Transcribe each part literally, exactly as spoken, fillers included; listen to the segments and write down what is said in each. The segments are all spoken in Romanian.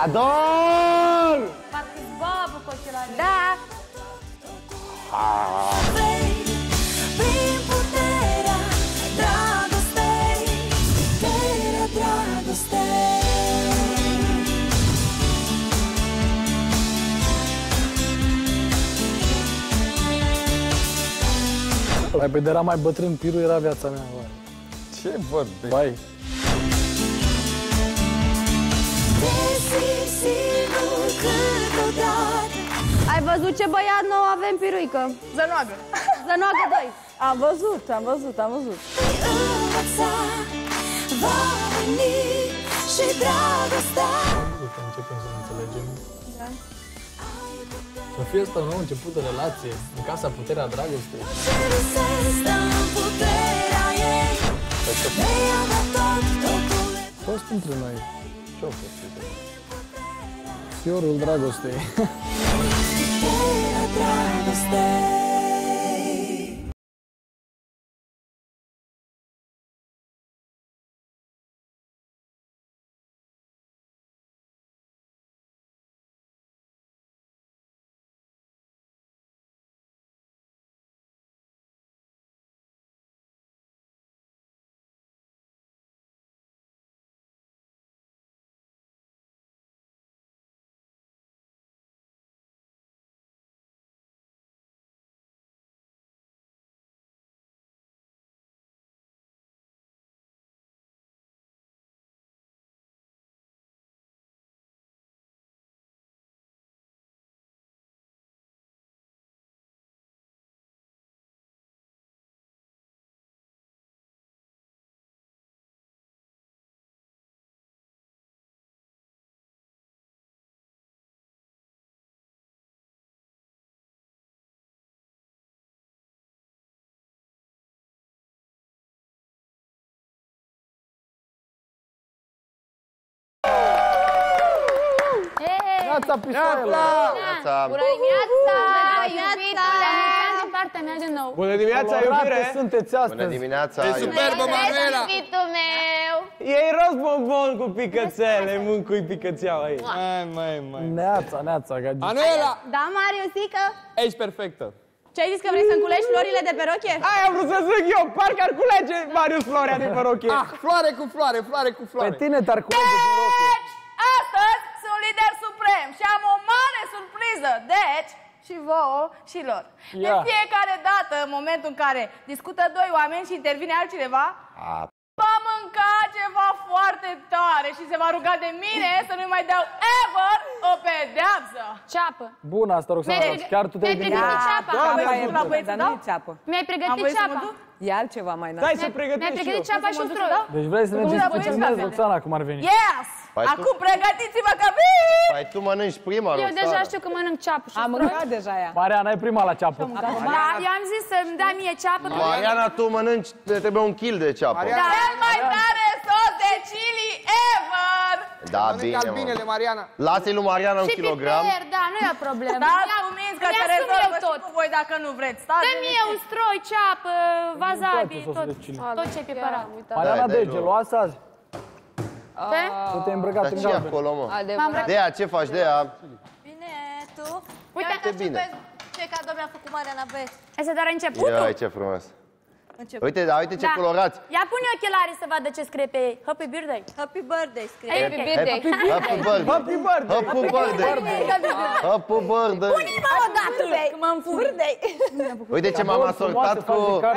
ador! Parcă-ți babă cu ochelari. Da! Prin puterea dragostei, puterea dragostei. Mai pe de era mai bătrân, Piru era viața mea. Ce vorbești? Bai. Ai văzut ce băiat nou avem, Piruică? Zănoagă. Zănoagă doi. Am văzut, am văzut, am văzut. Va veni și dragostea. Uite, începem să ne înțelegem. Da. Să fie asta un nou început de relație, în casa Puterea Dragostei. Fost între noi. Ce-o fost? Fiorul dragostei. Puterea dragostei. Neața, pistoielă! Bună dimineața! Iubitule! Din partea mea din nou. Bună dimineața, iubire! Sunteți astăzi! Bună dimineața! E superbă, Manuela! Iubitul meu! Ei rost bonbon cu picățele, mâncui picățeaua aici. Mai, mai, mai. Neața, neața, gagici. Manuela! Da, Mariusică? Ești perfectă. Ce ai zis că vrei să-mi culești florile de pe rochie? Aia am vrut să zic eu, parcă ar culege Marius floarea de pe rochie. Ah, floare cu floare, floare cu floare. Pe tine te-ar culege din rochie. Deci, astăzi sunt lider suprem și am o mare surpriză. Deci, și vouă și lor. De Ia. fiecare dată, în momentul în care discută doi oameni și intervine altcineva, va mânca ceva foarte tare și se va ruga de mine să nu-i mai dau ever o pedeapsă. Ceapă. Bun asta, Roxana, chiar tu te-ai gândit. pregătit ceapa. Doamne, Ceapa e ajută. bună, dar nu e ceapă. Mi-ai Am pregătit voie să mă ceapa. duc? E altceva mai Stai înalt. să Mi-ai pregătești și eu. pregătit ceapa și usturoi. Deci vrei să ne Bun, discuționezi, bun, Roxana, cum ar veni? Yes! Păi tu- Acum pregătiți-vă că vin! Păi tu mănânci prima, Eu Roxana. deja știu că mănânc ceapă și Am usturoi. mâncat deja ea. Mariana, e prima la ceapă. Da, eu am zis să-mi dea mie ceapă. că- Mariana, tu mănânci, ne trebuie un kil de ceapă. Mariana. Cel mai tare sos de chili ever! Da, Mănânc bine, albinele, mă. Mariana. Lasă-i lui Mariana un Și kilogram. piper, da, nu e o problemă. Dați Ia- cu minți că îmi se asum rezolvă eu și tot. cu voi dacă nu vreți. Stați Dă-mi mie usturoi, ceapă, wasabi, sosul tot, de chili. tot ce e preparat. Mariana, Dai, dai, de nu. geloasă azi? Ce? Tu te-ai îmbrăcat Dar în ce e galben. acolo, mă? Adevărat. Dea, ce faci, Dea? Bine, tu? Uite, Ia uite bine. ce cadou mi-a făcut Mariana, vezi? este doar începutul. Ia, ce frumos. Început. Uite, da, uite ce Da. colorați. Ia pune ochelarii să vadă ce scrie pe ei. Happy birthday. Happy birthday, scrie. Happy birthday. Happy birthday. Happy birthday. Happy birthday. Happy birthday. Pune-mă odată, că m-am furt. Uite ce m-am asortat cu...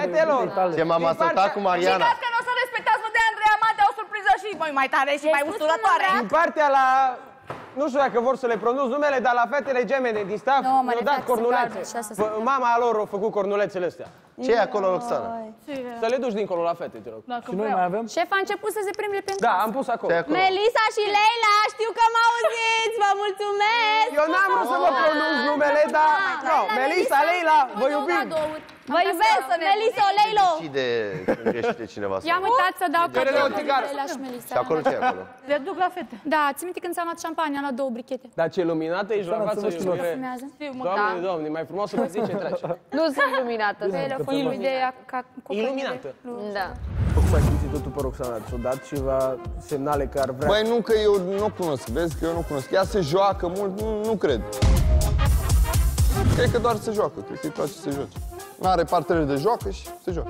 Ce m-am asortat cu Mariana. Uitați că nu o să respectați, vă de Andreea Mate, o surpriză și mai, mai tare și mai usturătoare. Din partea la... Nu știu dacă vor să le pronunț numele, dar la fetele gemene din staff Nu, mă, mi-au le dat fac cornulețe. să vadă, și asta Fă- Mama lor a făcut cornulețele astea. Ce e acolo, Roxana? Să le duci dincolo la fete, te rog. Și noi mai avem? Șef a început să se plimbe prin Da, casă. am pus acolo. Ce e acolo? Melisa și Leila, știu că mă auziți, vă mulțumesc! Eu n-am vrut să vă pronunț numele, dar... No, Melisa, Leila, vă Vă dau iubim! cadouri. Vă iubesc, Melisa, Leilo! Decide când greșește cineva. I-am uitat să dau Dă-le o țigară. la Melisa. Și acolo ce e acolo? Le duc la fete. Da, ți-mi minte când ți-am luat șampanie, am luat două brichete. Dar ce luminată ești la față, iubire. Fumează. Doamne, doamne, mai frumos să vezi ce tragi. Nu sunt luminată. Telefonul ideea ca Iluminată. Da. Cum ai simțit totul pe Roxana? Ți-o dat ceva semnale că ar vrea? Băi, nu, că eu nu cunosc, vezi că eu nu cunosc. Ea se joacă mult, nu, nu cred. Cred că doar se joacă, cred că îi place să se joace. Are parteneri de joacă și se joacă.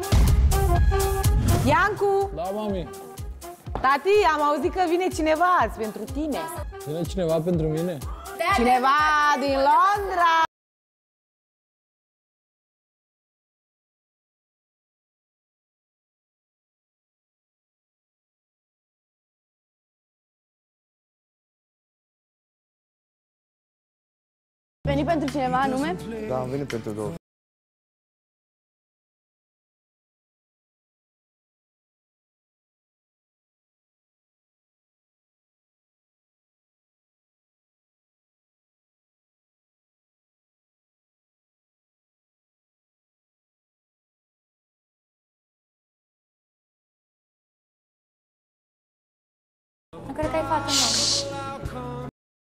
Iancu! Da, mami. Tati, am auzit că vine cineva azi pentru tine. Vine cineva pentru mine? Cineva din Londra! Veni pentru cineva anume? Da, am venit pentru două. Nu cred că ai fată nouă.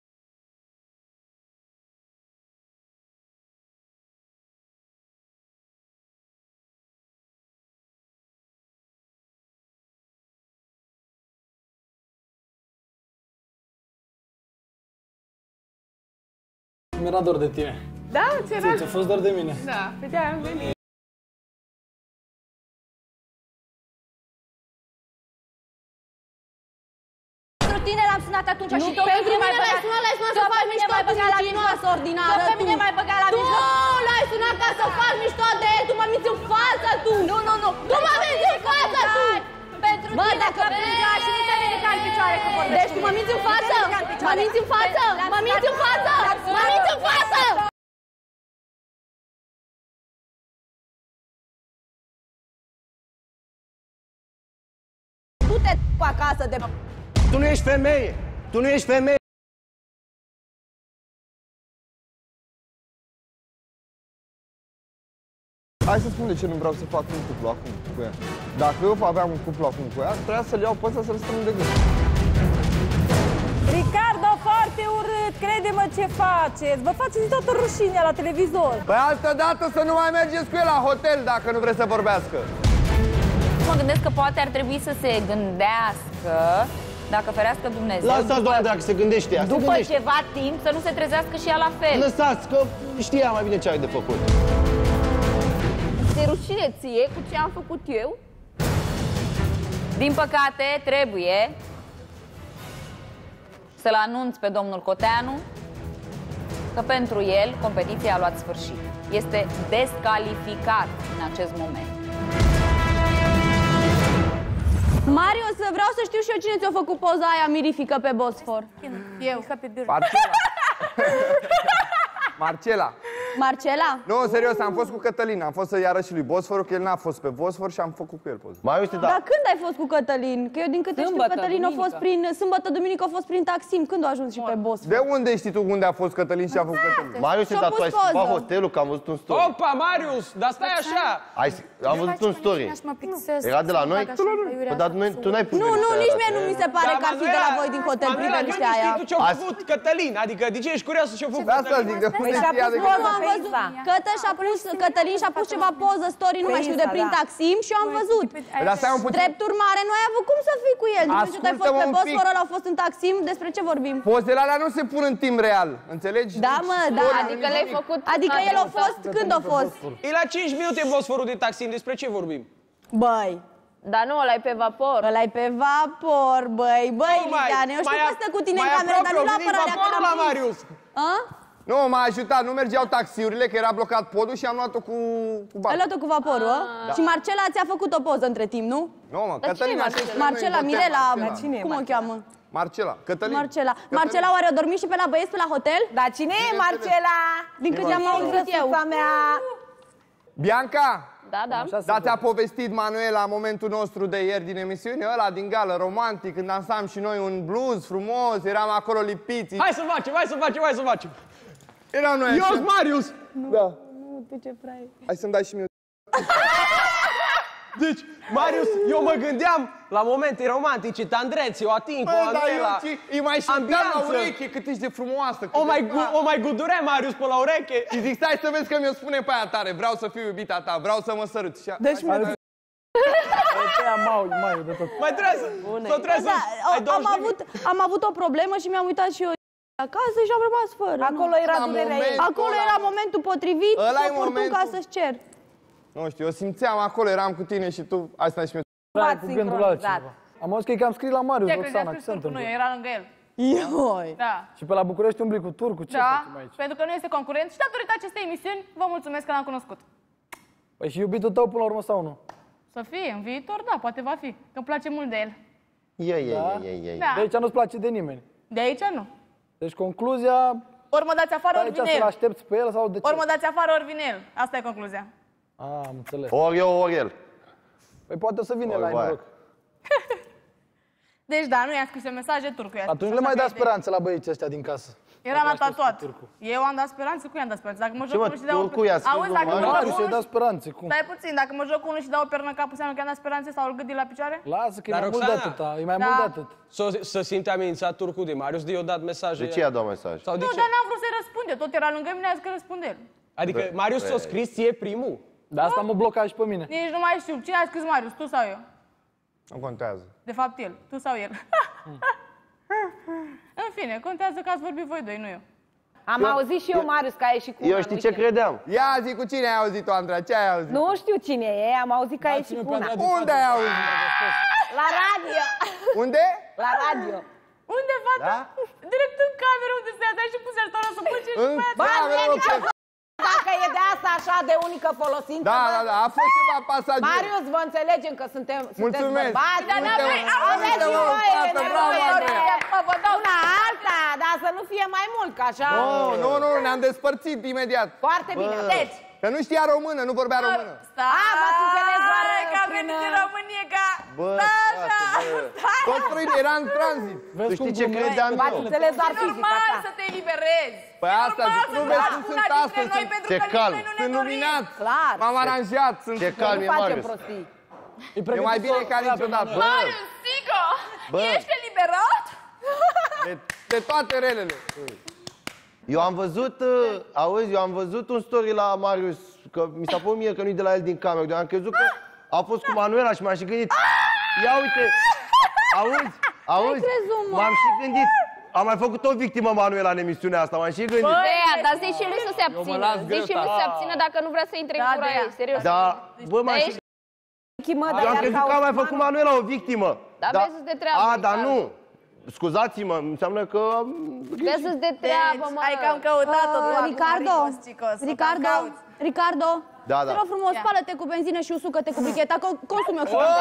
Mi-era dor de tine. Da? Ți-era? Ți-a fost dor de mine. Da, pe de-aia am venit. Pentru tine l-am sunat atunci și tot pentru mine mine l-ai sunat, l-ai sunat să faci mișto de mincinoasă ordinară, pe mine m-ai băgat la mijloc. Tu l-ai sunat ca să faci mișto de el, tu mă minți în față, tu! Nu, nu, nu. Tu mă minți în față, tu! Pentru Bă, tine, dacă că plângea și nu te vine ca în picioare că vorbești Deci tu mă minți în față? Mă minți în față? Mă minți în față? Mă minți în față? Tu te acasă de... Tu nu ești femeie! Tu nu ești femeie! Hai să spun de ce nu vreau să fac un cuplu acum cu ea. Dacă eu aveam un cuplu acum cu ea, trebuia să-l iau pe ăsta să-l strâng de gând. Ricardo, foarte urât, crede-mă ce faceți. Vă faceți toată rușinea la televizor. Păi altă dată să nu mai mergeți cu el la hotel dacă nu vreți să vorbească. Mă gândesc că poate ar trebui să se gândească, dacă ferească Dumnezeu. Lăsați, doamne, dacă se gândește ea. După ceva timp să nu se trezească și ea la fel. Lăsați, că știa mai bine ce ai de făcut. Ți-e rușine ție cu ce am făcut eu? Din păcate, trebuie să-l anunț pe domnul Coteanu că pentru el competiția a luat sfârșit. Este descalificat în acest moment. Marius, vreau să știu și eu cine ți-a făcut poza aia mirifică pe Bosfor. Eu. Marcela. Marcela. Marcela? Nu, serios, am fost cu Cătălin, am fost să-i arăt și lui Bosforul, că el n-a fost pe Bosfor și am făcut cu el poză. Mai uite, Dar când ai fost cu Cătălin? Că eu din câte știu, Sâmbătă, Cătălin a fost duminică. prin... Sâmbătă, duminică a fost prin Taksim. Când a ajuns și pe Bosfor? De unde știi tu unde a fost Cătălin și a făcut Cătălin? mai uite, Și-a dar tu pus ai schimbat poză. hotelul, că am văzut un story. Opa, Marius, dar stai așa! Ai, Am văzut un story. Era de la noi? Păi, dar nu- tu n-ai pus Nu, nu, veriștea nici aia mie nu mi se pare Dar, că ar fi de la Manuela, voi din hotel prin Manuela, liniștea de unde aia. știi tu ce-a Azi- făcut Cătălin? Adică de ce ești curioasă ce-a făcut De asta Cătălin? zic, de unde și-a știa pus de poză Nu, am pe văzut. Insta. Cătă și-a pus, Cătălin și-a pus ceva poză, story, nu mai știu, de prin Insta, da. Taksim și eu am văzut. Dar stai un puțin. Drept urmare, nu ai avut cum să fii cu el. După ce tu ai fost Ascultă-mă pe un pic. Bosfor, ăla a fost în Taksim, despre ce vorbim? Pozele alea nu se pun în timp real, înțelegi? Da, mă, da. Adică le-ai făcut... Adică el a fost, când a fost? E la cinci minute Bosforul de Taksim, despre ce vorbim? Băi. Dar nu, ăla e pe vapor. Ăla-i pe vapor, băi, băi, Nu, mai- Liliane, eu știu mai că stă cu tine în mai cameră, dar nu aproape, la a venit apărarea că vaporul l-am la prins. Marius. A? Nu, m-a ajutat, nu mergeau taxiurile, că era blocat podul și am luat-o cu, cu Ai bani. luat-o cu vaporul, a? Și Marcela ți-a făcut o poză între timp, nu? Nu, mă, Dar cine e Cătălin, așa Marcela? se numește, Marcela, hotel, Mirela, Marcela. Cine e cum o Marcela? cheamă? Marcela, Cătălin. Marcela. Cătălin. Marcela oare a dormit și pe la băieți pe la hotel? Dar cine e Marcela? Din câte am auzit eu. Drăsuța mea. Bianca, Da, da. da, ți-a povestit Manuela momentul nostru de ieri din emisiune, ăla din gală, romantic, când dansam și noi un blues frumos, eram acolo lipiți. Hai să facem, hai să facem, hai să facem. Eram noi Eu așa. sunt Marius! Da. Nu, tu ce prea. Hai să-mi dai și mie Deci, Marius, eu mă gândeam la momente romantice, tandrețe, o ating pe Manuela. Îi mai șopteam la ureche cât ești de frumoasă. O mai, o mai gudurea Marius pe la ureche. Și zic, stai să vezi că mi-o spune pe aia tare, vreau să fiu iubita ta, vreau să mă sărut. Deci, mai trebuie să... Sau trebuie să... Am avut, am avut o problemă și mi-am uitat și eu acasă și am rămas fără. Acolo era durerea ei. Acolo era momentul potrivit, oportun ca să-ți cer. Nu știu, eu simțeam acolo, eram cu tine și tu, asta și Hai cu gândul la altceva. Am auzit că e cam scris la Marius, Roxana, ce se întâmplă? Nu, eu era lângă el. Ioi! Da. Și pe la București umbli cu turcu, ce Da, facem aici? pentru că nu este concurent și datorită acestei emisiuni vă mulțumesc că l-am cunoscut. Păi și iubitul tău până la urmă sau nu? Să fie, în viitor, da, poate va fi, că îmi place mult de el. Ie, ie, Da? ie, ie, ie. Da. De aici nu-ți place de nimeni. De aici nu. Deci concluzia... Ori mă dați afară, ori Aici vine să-l el. aștepți pe el sau de ce? Ori mă dați afară, ori vine el. Asta e concluzia. A, am înțeles. Ori eu, ori el. Păi poate o să vină Ori la vai. noroc. Deci da, nu i-a scris mesaje turcu. Atunci le mai da speranțe la băieții ăștia din casă. Era la tatuat. Eu am dat speranțe, cu i-am dat speranțe. Dacă mă Ce, joc mă, cu unul și dau... turcu i-a scris Auzi, lui dacă mă Marius? joc Marius, cu i-ai dat unul... speranțe, cum? Stai puțin, dacă mă joc cu unul și dau o pernă în cap, înseamnă că i-am dat speranțe sau îl gâdi la picioare? Lasă că e Dar, mai mult de Roxana, atât, e mai Da. mult de atât. Să simte amenințat turcu de Marius, de eu dat mesaje. De ce i-a dat mesaj? Sau de Nu, ce? dar n-am vrut să-i răspund eu. Tot era lângă mine, a zis că răspunde el. Adică Marius s-a scris ție primul. De asta mă bloca și pe mine. Nici nu mai știu. Cine a scris Marius, tu sau eu? Nu contează. De fapt el. Tu sau el. În fine, contează că ați vorbit voi doi, nu eu. Am auzit și eu, Marius, că a ieșit cu Eu una, știi nu ce știu. credeam? Ia zi, cu cine ai auzit-o, Andra? Ce ai auzit? Nu știu cine e, am auzit că a ieșit cu una. Unde ai auzit? La radio! Unde? La radio! Unde, fata? Da? Direct în cameră unde se ia și puse ajutorul să plece și În pe aia. Ba, cameră, nu e pe- nicio dacă e de asta așa de unică folosință. Da, bă. da, da, a fost ceva pasager. Marius, vă înțelegem că suntem, sunteți Mulțumesc. bărbați. Dar Uite, n-aveai, mă, auzi, uite, și mă, voi, fată, ne bravo, voi, Andreea. ne- Vă dau Una alta, dar să nu fie mai mult, că așa... Nu, nu, nu, ne-am despărțit imediat. Foarte bine. Deci, Că nu știa română, nu vorbea română. Stai, A, v-ați înțeles doar că am prin, venit din uh, România, ca... Bă, Stai frate, așa, bă. stai. Toți trei era în tranzit. Tu știi ce credeam v-ați eu? înțeles doar E fizic, normal așa. să te eliberezi. Păi E asta normal zic, să nu vezi faci cum una sunt dintre astăzi, noi, sunt- pentru Ce că nici calm. noi nu ne Sunt dorim. luminat. Clar. M-am aranjat, sunt... Ce calm Nu e facem Marius. prostii. E mai bine ca niciodată. Marius, Sico, Bă. ești eliberat? De, de toate relele. Eu am văzut, uh, auzi, eu am văzut un story la Marius, că mi s-a părut mie că nu-i de la el din cameră, eu am crezut că a fost cu Manuela și m-am și gândit, ia uite, a- auzi, auzi, crezut, mă? m-am și gândit, am mai făcut o victimă Manuela în emisiunea asta, m-am și gândit. Băia, dar zici și lui să se Eu mă las abțină. Zici și greu, lui să da. se abțină dacă nu vrea să intre în Da, gura de ea. ei, serios. Da, bă, m-am Dar și ești- Chimă, dar Eu am iar crezut ca că am mai Osman. făcut Manuela o victimă. Dar vezi să-ți de treabă, A, dar Ricardo. nu. Scuzați-mă, înseamnă că... am Vezi să-ți de treabă, Deci, mă. ai cam căutat-o tu Uh, acum, Ricardo, Ricos, Cicos, o Ricardo, cam cauți. Ricardo, Da, da. te rog frumos, Ia. spală-te cu benzină și usucă-te cu bricheta, că consumi o șoară.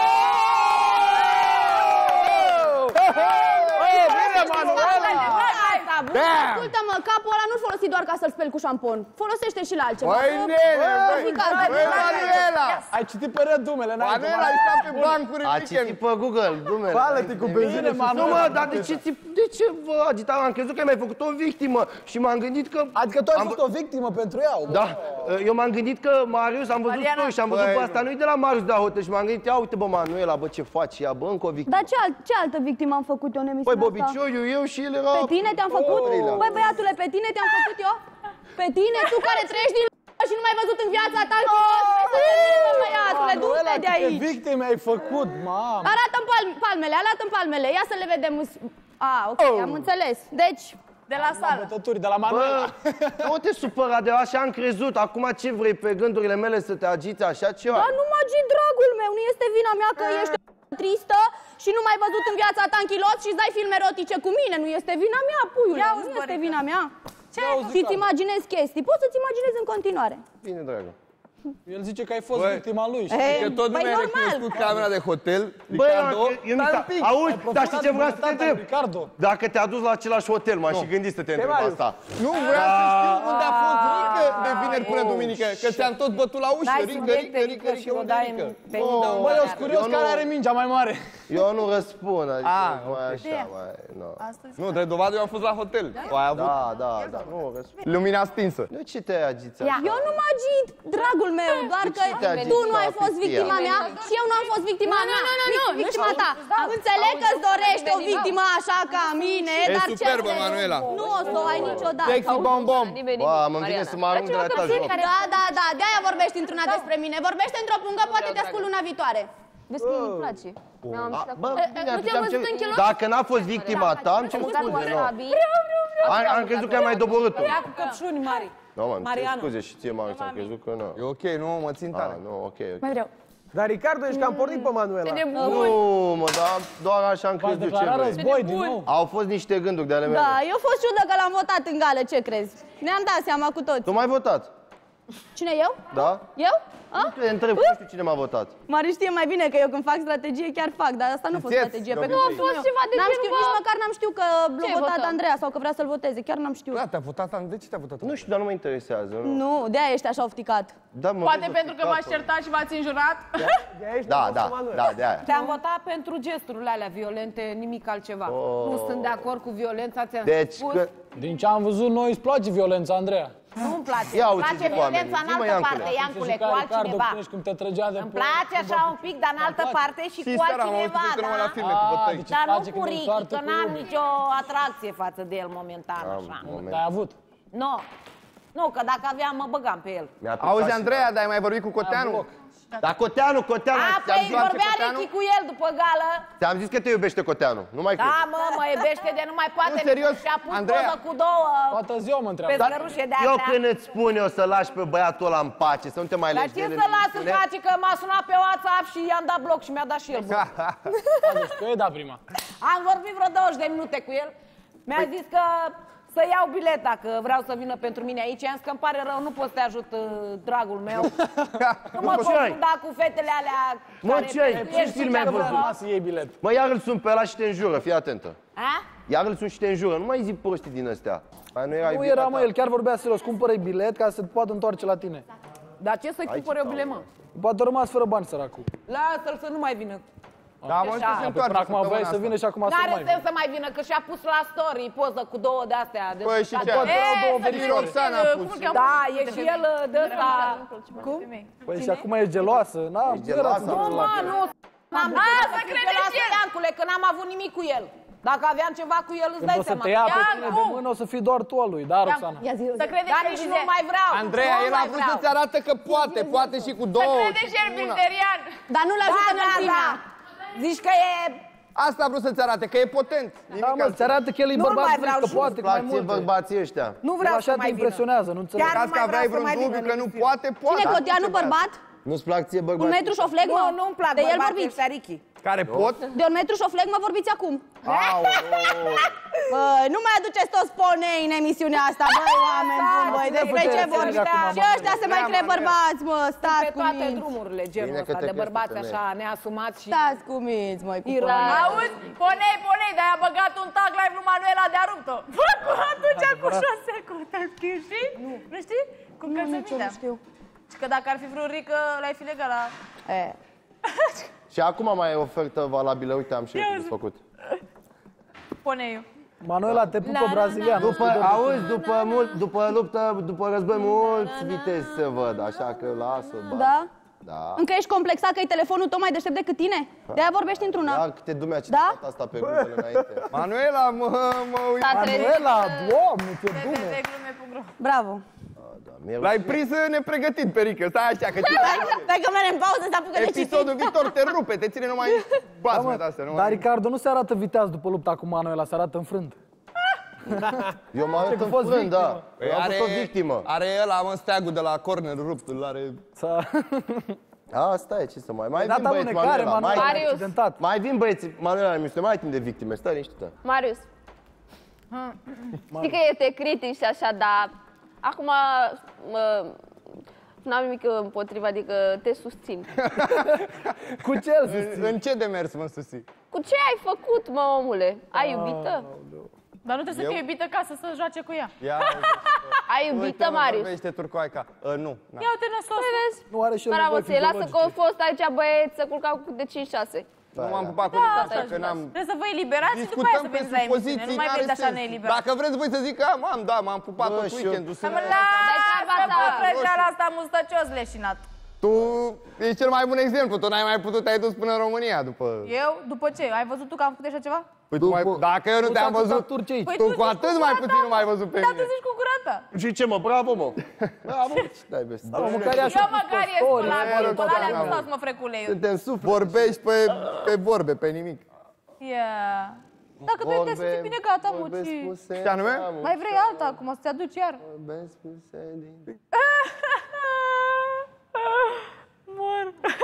Bine, Manuela! Ascultă-mă, capul ăla nu-l folosi doar ca să-l speli cu șampon. Folosește și la altceva. Băi, nene, băi, Ricardo, băi, Manuela! Ai citit pe rândumele, n-ai Manuela, ai stat pe bancuri în A weekend. citit pe Google, dumele. Spală-te cu benzină, Nu, Manuela. mă, dar de ce, ți- de ce vă agitați? Am crezut că ai mai făcut o victimă și m-am gândit că... Adică tu ai am fost o victimă pentru ea. bă. Da, eu m-am gândit că Marius, am văzut Mariana. story și am văzut Băi, pe asta, nu-i de la Marius de la hotel și m-am gândit, ia uite bă Manuela, bă ce faci ea, bă, încă o victimă. Dar ce, alt, ce altă victimă am făcut eu în Păi emisiunea asta? Bobicioiu, eu și el era... Pe tine te-am făcut? treilea. Băi, băiatule, pe tine te-am făcut eu? Pe tine, tu care trăiești din și nu m-ai văzut în viața ta? Bă, băiatule, du-te de câte aici! victime ai făcut, mamă. Arată-mi palm- palmele, arată-mi palmele, ia să le vedem. A, ok, am înțeles. Deci, De la sală. Bătături de la Bă, Manuela. nu te supăra de așa am crezut, acum ce vrei pe gândurile mele să te agiți așa ceva? dar nu mă agi, dragul meu, nu este vina mea că ești o tristă și nu m-ai văzut în viața ta în kilot și îți dai filme erotice cu mine. Nu este vina mea, puiule, Ia nu uzi, este Bărică. vina mea. Ce Și îți imaginezi chestii, poți să-ți imaginezi în continuare. Bine, dragă. El zice că ai fost Băi. victima lui. Ei, Că tot păi lumea a normal. recunoscut camera de hotel, Bă, Ricardo. eu, eu mi Stai s-a... un pic. Auzi, dar știi ce vreau să te întreb? Ricardo. Dacă te-a dus la același hotel, m-am și gândit să te întreb Marius. asta. Nu, vreau să știu unde a fost Rică de vineri până duminică, că ți-am tot bătut la ușă, rică, rică, rică, rică, unde rică. Bă, eu sunt curios care are mingea mai mare. Eu nu răspund, adică Ah, mai așa, mai... nu. Nu, de dovadă eu am fost la hotel. Da, da, da, nu răspund. Lumina stinsă. De ce te-ai agitat? Eu nu mă agit, dragul meu, doar că tu nu ai fost victima mea și eu nu am fost victima mea. Nu, nu, nu, victima ta. Înțeleg că-ți dorești o victimă așa ca mine, dar ce... E superbă, Manuela. Nu o să o ai niciodată. Sexy bom-bom. Bă, mă vine să mă arunc de la etaj joc. Da, da, da, de-aia vorbești într-una despre mine. Vorbește într-o pungă, poate te ascult luna viitoare. Vezi că îmi place. Bă, bine, atunci am cerut... Dacă n-a fost victima ta, am cerut scuze, nu. Am crezut că ai mai doborât-o. Ia cu căpșuni mari. Nu, mă, îmi cer scuze și ție, Marius, am crezut că nu. E ok, nu, mă țin tare. Ah, nu, ok, ok. Mai vreau. Dar, Ricardo, ești cam pornit pe Manuela. Nu, mă, dar doar așa am crezut, ce vrei. Război din nou. Au fost niște gânduri de ale mele. Da, eu fost ciudă că l-am votat în gală, ce crezi? Ne-am dat seama cu toți. Tu m-ai votat? Cine, eu? Da? Eu? A? Nu te întreb, nu știu cine m-a votat. Mari știe mai bine că eu când fac strategie chiar fac, dar asta nu a fost strategie. Pe Nu a fost ceva de N-am genul, știut, bă. nici măcar n-am știut că l-a votat Andreea sau că vrea să-l voteze, chiar n-am știut. Da, te-a votat, de ce te-a votat? Nu știu, dar nu mă interesează, nu. Nu, de-aia ești așa ofticat. Da, mă, Poate pentru că m-ați certat și v-ați înjurat? Da, da, da, de aia. Te-am votat pentru gesturile alea violente, nimic altceva. Nu sunt de acord cu violența, ți-am Deci spus. că... Din ce am văzut noi, îți place violența, Andreea. Nu-mi place. Ia Îmi uite place ce cu oamenii. violența în Zi-mă, altă Iancule. parte, Iancule, Și cu ca altcineva. Ricardo, până și cum te trăgea de Îmi place așa un pic, dar în altă parte și cu altcineva, da? Ah, deci Dar îți nu place cu când îl Ricky, soartă că cu- n-am nicio atracție față de el momentan, așa. Te-ai avut. Nu. Nu, că dacă aveam, mă băgam pe el. Auzi, Andreea, dar ai mai vorbit cu Coteanu? Dar Coteanu, Coteanu, A, ți-am păi zis, vorbea Ricky cu el după gală. ți-am zis că te iubește Coteanu, nu mai cred. Da, mă, mă iubește de nu mai poate. Nu, serios, Și-a pus Andreea. poză cu două Toată ziua mă întreabă. pe zgărușe de Eu astea. când îți spun eu să lași pe băiatul ăla în pace, să nu te mai Dar legi de ce el să în las în emisiune? pace, că m-a sunat pe WhatsApp și i-am dat bloc și mi-a dat și el bloc. Deci tu ai dat prima. Am vorbit vreo douăzeci de minute cu el. Mi-a zis că să iau bileta, că vreau să vină pentru mine aici. I-am zis că îmi pare rău, nu pot să te ajut, uh, dragul meu. Nu mă confunda cu fetele alea Mă, care ce ai? pe- Ce ești filme ai acolo. văzut? Să iei bilet. Mă, iar îl sun pe ăla și te înjură, fii atentă. A? Iar îl sun și te înjură, nu mai zi prostii din astea. Mai nu era Nu era, mă, el chiar vorbea serios. Cumpără-i bilet ca să te poată întoarce la tine. Dar ce să-i cumpăr eu bile, mă? Poate a rămas fără bani, săracul. Lasă-l să nu mai vină. Da, mă, Așa. să se Păi întoarce până acum voiai săptămâna să asta. vină și acum să nu N-are mai sens vină. să mai vină, că și-a pus la story poză cu două de-astea. De Păi, și ce? E, Erau două să verișori. vină Roxana a și el, pus. cum îl cheamă? Da, e și el de ăsta. Cum? Păi și acum e geloasă. Na, Ești geloasă? Nu, mă, nu. N-am A, vrut să să crede crede și el. Iancule, că n-am avut nimic cu el. Dacă aveam ceva cu el, îți Când dai o să seama. te ia pe Ia, tine de nu. mână, o să fii doar tu al lui. Da, Roxana. Să crede Dar și nici el nu mai vreau. Andreea, Nu el a mai vrut vreau. să-ți arată că poate, poate și cu Să două. crede și el Bilderian. Dar nu-l ajută Da, da, înălțimea. da. Zici că e... Asta a vrut să-ți arate, că e potent. Da, mă, ți arată că el e Nu-l bărbat mai frumos, vreau că și poate, că mai Plac ție multe. bărbații ăștia. Nu El vreau așa să te mai vină. impresionează, nu înțeleg. Chiar Ca nu că mai aveai vreau să vreun mai dubiu vină că în nu emisiune. poate, poate. Cine, Coteanu, bărbat? Nu-ți plac ție Un bărbații? metru și o flegmă? Nu, nu-mi plac De el bărbații vorbiți. ăștia, Ricky. Care pot? De un metru și o flegmă vorbiți acum. Aoleu. Băi, nu mai aduceți toți ponei în emisiunea asta, băi, oameni buni, băi, despre ce puteți vorbiți? înțelege acum, Și ăștia se mai cred bărbați, mă, Pe stați cu toate minți. drumurile, genul Bine că ăsta te de crezi bărbați femeie. așa neasumați și... Stați cu minți, măi, cu Iran. ponei. Auzi, ponei, ponei, dar a băgat un tag live lui Manuela de-a rupt-o. Bă, cu atunci cu șase cu știi? Nu. Nu știi? Cu Nu, nici eu nu știu. Și că dacă ar fi vreo rică, l-ai fi legat la... E. Și acum mai e ofertă valabilă, uite, am și eu de făcut. Poneiul. Manuela, te pupă brazilian. După, auzi, după, mult, după luptă, după război, mulți vitezi se văd, așa că lasă, bă. Da? Da. Încă ești complexat că e telefonul tău mai deștept decât tine? De-aia vorbești într-una. Ia câte dume a Da? citat asta pe Google înainte. Manuela, mă, mă uit. Manuela, doamne, ce De bune. de glume cu gro. Bravo. L-ai prins nepregătit, Perică, stai așa, că Stai că merg în pauză să apucă de citit. episodul viitor te rupe, te ține numai basme de astea. Dar numai... Ricardo nu se arată viteaz după lupta cu Manuela, se arată înfrânt. Eu mă arăt că în fost frânt, victimă. da. Eu am fost o victimă. Are ăla, mă, steagul de la corner rupt, îl are... Asta e, ce să mai... Mai Dat vin băieți, alunecare, Manuela, Manuela, mai... Marius. accidentat. Mai vin băieți, Manuela, mi se mai ai timp de victime, stai liniștită. Marius, știi că e te critici și așa, dar acum mă, n-am nimic împotriva, adică te susțin. Cu ce îl susții? În ce demers mă susții? Cu ce ai făcut, mă, omule? Ai iubită? Dar nu trebuie să fie iubită ca să se joace cu ea. Ia, Ai Ai iubită, Marius? Vorbește turcoaica. Uh, nu. Ia uite năsos. Nu are și el Bravo nevoi ție, lasă că au fiziologice. fost aici băieți să culcau de cinci șase. Nu m-am pupat cu nimic, așa că n-am... Trebuie să vă eliberați și după aia să veniți la emisiune. Nu mai veniți așa neeliberați. Dacă vreți voi să zic că am, da, m-am pupat tot weekendul. Mă lasă, bă, frăgeala asta mustăcios leșinat. Tu ești cel mai bun exemplu, tu n-ai mai putut, te-ai dus până în România după... Eu? După ce? Ai văzut tu că am făcut așa ceva? Păi tu mai... Dacă eu nu te-am văzut, Păi tu cu atât mai puțin nu m-ai văzut pe Dar tu mine. zici cu curata. Și ce, mă, bravo, mă. Bravo. Dai, vezi. Da, mă, măcar e așa Eu cu măcar e story, spălat, mă, pe alea nu mă. stau să mă freculei. Suntem suflet. Vorbești pe, pe vorbe, pe nimic. Yeah. Dacă tu te simți bine, gata, muci. Și anume? Mai vrei alta acum, să te aduci iar? Mor.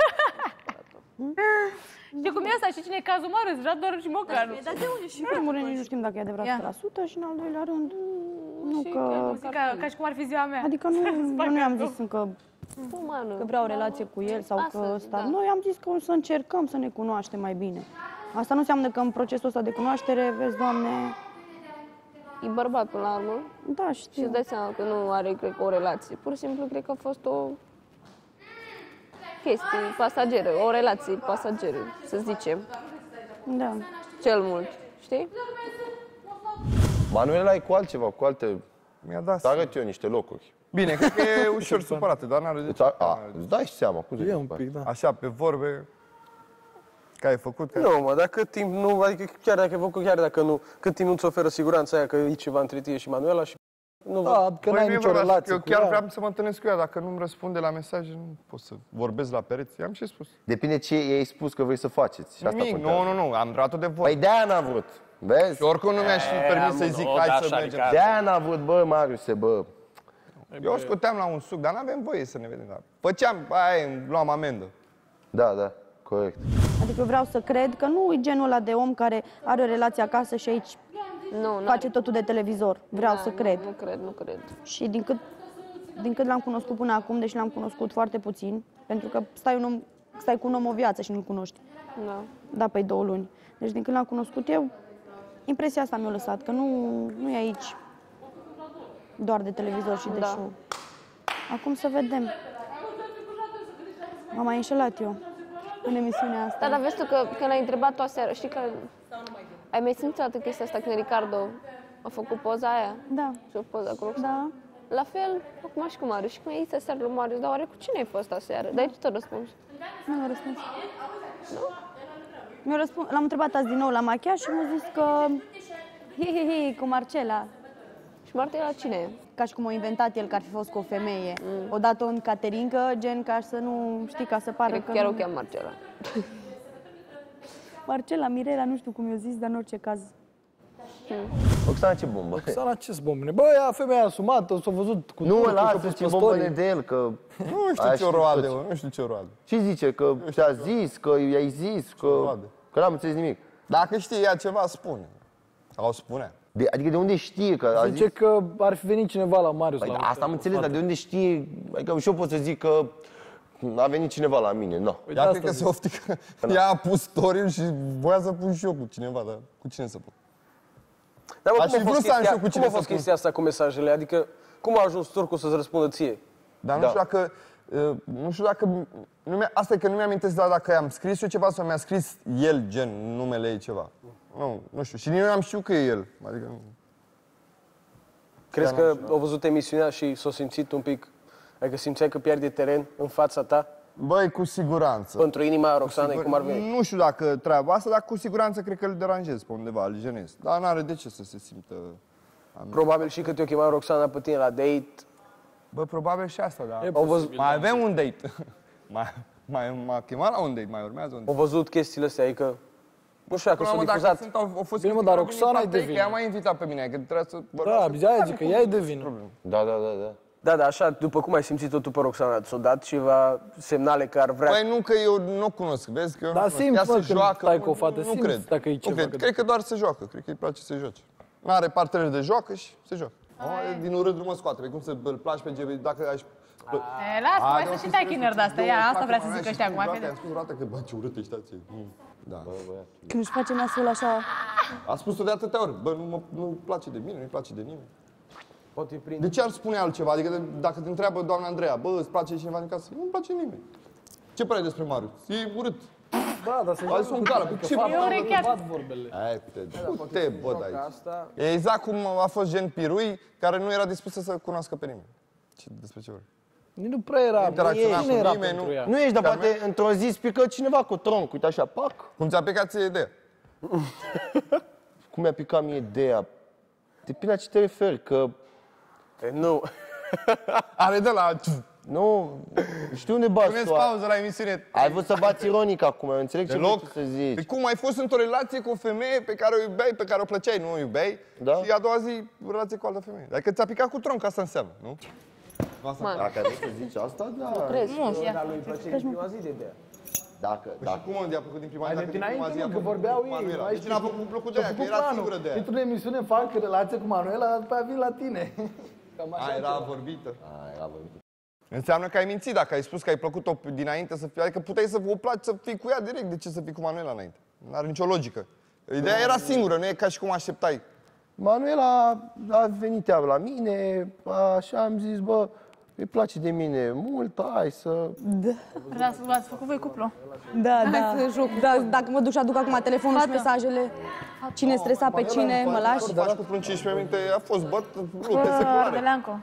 Știi cum e asta? Și cine e cazul Marius? Deja doar și Mocanu. Dar de unde și în primul rând nici nu știm dacă e adevărat o sută la sută și în al doilea rând nu că... Ca, ca și cum ar fi ziua mea. Adică nu, eu nu i-am zis încă că vreau o relație cu el sau că ăsta. Noi am zis că o să încercăm să ne cunoaștem mai bine. Asta nu înseamnă că în procesul ăsta de cunoaștere, vezi, Doamne... E bărbat până la urmă. Da, știu. Și îți dai seama că nu are, cred că, o relație. Pur și simplu, cred că a fost o chestie pasageră, o relație pasageră, să zicem. Da. Cel mult, știi? Manuela e cu altceva, cu alte... Mi-a dat să arăt eu niște locuri. Bine, cred că e ușor supărată, dar n-are de ce. A, îți dai seama, cum E un pic, da. Așa, pe vorbe, că ai făcut... Că... Nu, mă, dar cât timp nu, adică chiar dacă ai făcut, chiar dacă nu, cât timp nu-ți oferă siguranța aia că e ceva între tine și Manuela și nu, da, că n-ai nicio relație Eu cu chiar ea. vreau să mă întâlnesc cu ea, dacă nu-mi răspunde la mesaje, nu pot să vorbesc la pereți. I-am și spus. Depinde ce i-ai spus că vrei să faceți. Și asta Nimic, contează. nu, nu, nu, am luat-o de vorbă. Păi de-aia n-am vrut. Vezi? Și oricum nu mi-aș fi permis să-i zic, hai să mergem. De-aia n-am vrut, bă, Mariuse, bă. Eu o scoteam la un suc, dar n-avem voie să ne vedem. Dar făceam, aia, îmi luam amendă. Da, da, corect. Adică eu vreau să cred că nu e genul ăla de om care are o relație acasă și aici nu, face totul de televizor. Vreau Da, să nu, cred. Nu cred, nu cred. Și din cât, din cât l-am cunoscut până acum, deși l-am cunoscut foarte puțin, pentru că stai, un om, stai cu un om o viață și nu-l cunoști. Da. Da, pe două luni. Deci din când l-am cunoscut eu, impresia asta mi-a lăsat, că nu, nu e aici doar de televizor și de Da. show. Acum să vedem. M-am mai înșelat eu în emisiunea asta. Da, dar vezi tu că când ai întrebat-o aseară, știi că ai mai simțit atât chestia asta când Ricardo a făcut poza aia? Da. Și o poză cu Roxana? Da. La fel, acum și cu Marius. Și cum ai zis aseară lui Marius, dar oare cu cine ai fost aseară? Dar tu tot răspuns. Nu mi-a răspuns. Mi-a răspuns. L-am întrebat azi din nou la machiaj și mi-a zis că hi, hi, hi, cu Marcela. Și Marcela cine e? Ca și cum a inventat el că ar fi fost cu o femeie. Mm. O dat-o în caterincă, gen ca să nu știi, ca să pară Cred că chiar nu... o cheamă Marcela. Marcela, Mirela, nu știu cum i-a zis, dar în orice caz. Oxana, ce bombă. Oxana, ce bombă. Bă, ea, femeia asumată, s-a văzut cu Nu, turcul, lasă, cu ce bombă de el, că... Nu știu Aia ce o știu roade, toți. mă, nu știu ce o roade. Ce zice? Că ți-a zis, că i-ai zis, că... Că n-am înțeles nimic. Dacă știe ea ceva, spune. Sau spune. De, adică de unde știe? Că a Zice zis... că ar fi venit cineva la Marius. Păi, la da, asta am înțeles, dar de unde știe? Adică și eu pot să zic că a venit cineva la mine, nu. Păi Ea cred că se oftică. Ea a pus story și voia să pun și eu cu cineva, dar cu cine să pun? Dar mă, Aș cum fi a fost vrut să am și eu chestia, cu cum cine a să fost spun. chestia asta cu mesajele? Adică cum a ajuns turcul să-ți răspundă ție? Dar nu Da. știu dacă... uh, Nu știu dacă... Nu mi asta e că nu mi-amintesc doar dacă i-am scris eu ceva sau mi-a scris el, gen, numele ei ceva. Nu, nu știu. Și nici nu am știut că e el. Adică nu. Crezi Chiar nu că au văzut emisiunea și s-au simțit un pic, adică simțeai că pierde teren în fața ta? Băi, cu siguranță. Pentru inima Roxanei, cum ar veni? Nu știu dacă treaba asta, dar cu siguranță cred că îl deranjez pe undeva, îl jenez. Dar n-are de ce să se simtă... Probabil și că te-o chema Roxana pe tine la date. Bă, probabil și asta, dar... Au văzut, Mai avem un date. mai, mai, m-a chemat la un date, mai urmează un au date. văzut chestiile astea, adică... Nu știu dacă Până la s-au urmă, dacă difuzat. sunt, au, au fost Bine, mă, chestii dar care Roxana au e venit de la date, vină. că ea m-a invitat pe mine, că trebuia să... Da, aia zic că ea e de vină. Da, da, da, da. Da, da, așa, după cum ai simțit-o tu pe Roxana, ți-o dat ceva semnale că ar vrea... Păi nu că eu nu o cunosc, vezi că eu Dar nu cunosc. simți, Ea mă, se când joacă, stai cu o nu- fată, nu simți cred. dacă e Nu ceva, cred. că- Cred că doar se joacă, cred că îi place să joace. Nu are partener de joacă și se joacă. Oh, din urât nu mă scoate, pe cum să îl placi pe G B, dacă aș... E, lasă, mai să și tai chineri de-astea, iar asta vrea să zic ăștia acum, Am fete. spus o dată că, bă, ce urât ești, tație. Da. Când își face nasul așa... A spus-o de atâtea ori. Bă, nu mă nu place de mine, nu-i place de nimeni. De ce ar spune altceva? Adică dacă te întreabă doamna Andreea, bă, îți place cineva din casă? Nu-mi place nimeni. Ce părere despre Marius? E urât. Da, dar să sunt cală. Ce bat vorbele. Hai, te băd aici. E exact cum a fost gen Pirui, care nu era dispus să cunoască pe nimeni. Ce, despre ce vorbi? Nu prea era, interacționa cu era nimeni, nu, nu ești, dar poate într-o zi spică cineva cu tronc, uite așa, pac. Cum ți-a picat ție ideea? Cum mi-a picat mie ideea? Depinde la ce te referi, că... E, nu. Are de la... Nu, știu unde bați. Puneți pauză la emisiune. Ai vrut să bați ironic acum, eu înțeleg ce vrei să zici. Păi cum, ai fost într-o relație cu o femeie pe care o iubeai, pe care o plăceai, nu o iubeai, da? Și a doua zi relație cu altă femeie. Dacă ți-a picat cu tronc, asta înseamnă, nu? Dacă vrei să zici asta, da. Nu crezi? Nu, dar lui îi place din prima zi de ideea. Dacă, păi dacă... Și cum i-a plăcut din prima zi? Dacă din prima zi, că vorbeau ei. De ce n-a făcut plăcut de aia? Că era singură de aia. Într-o emisiune fac relație cu Manuela, dar după aia vin la tine. A, era vorbită. A, era vorbită. Înseamnă că ai mințit dacă ai spus că ai plăcut-o dinainte să fii, adică puteai să o placi să fii cu ea direct, de ce să fii cu Manuela înainte? Nu are nicio logică. Ideea era singură, nu e ca și cum așteptai. Manuela a venit ea la mine, așa am zis, bă, îi place de mine mult, hai să... Da. V-ați făcut voi cuplu? Da, da. da. Dacă mă duc și aduc acum telefonul și mesajele, cine stresa pe cine, mă lași? Faci cuplu în cincisprezece minute, a fost băt, lupte seculare. Băleanco.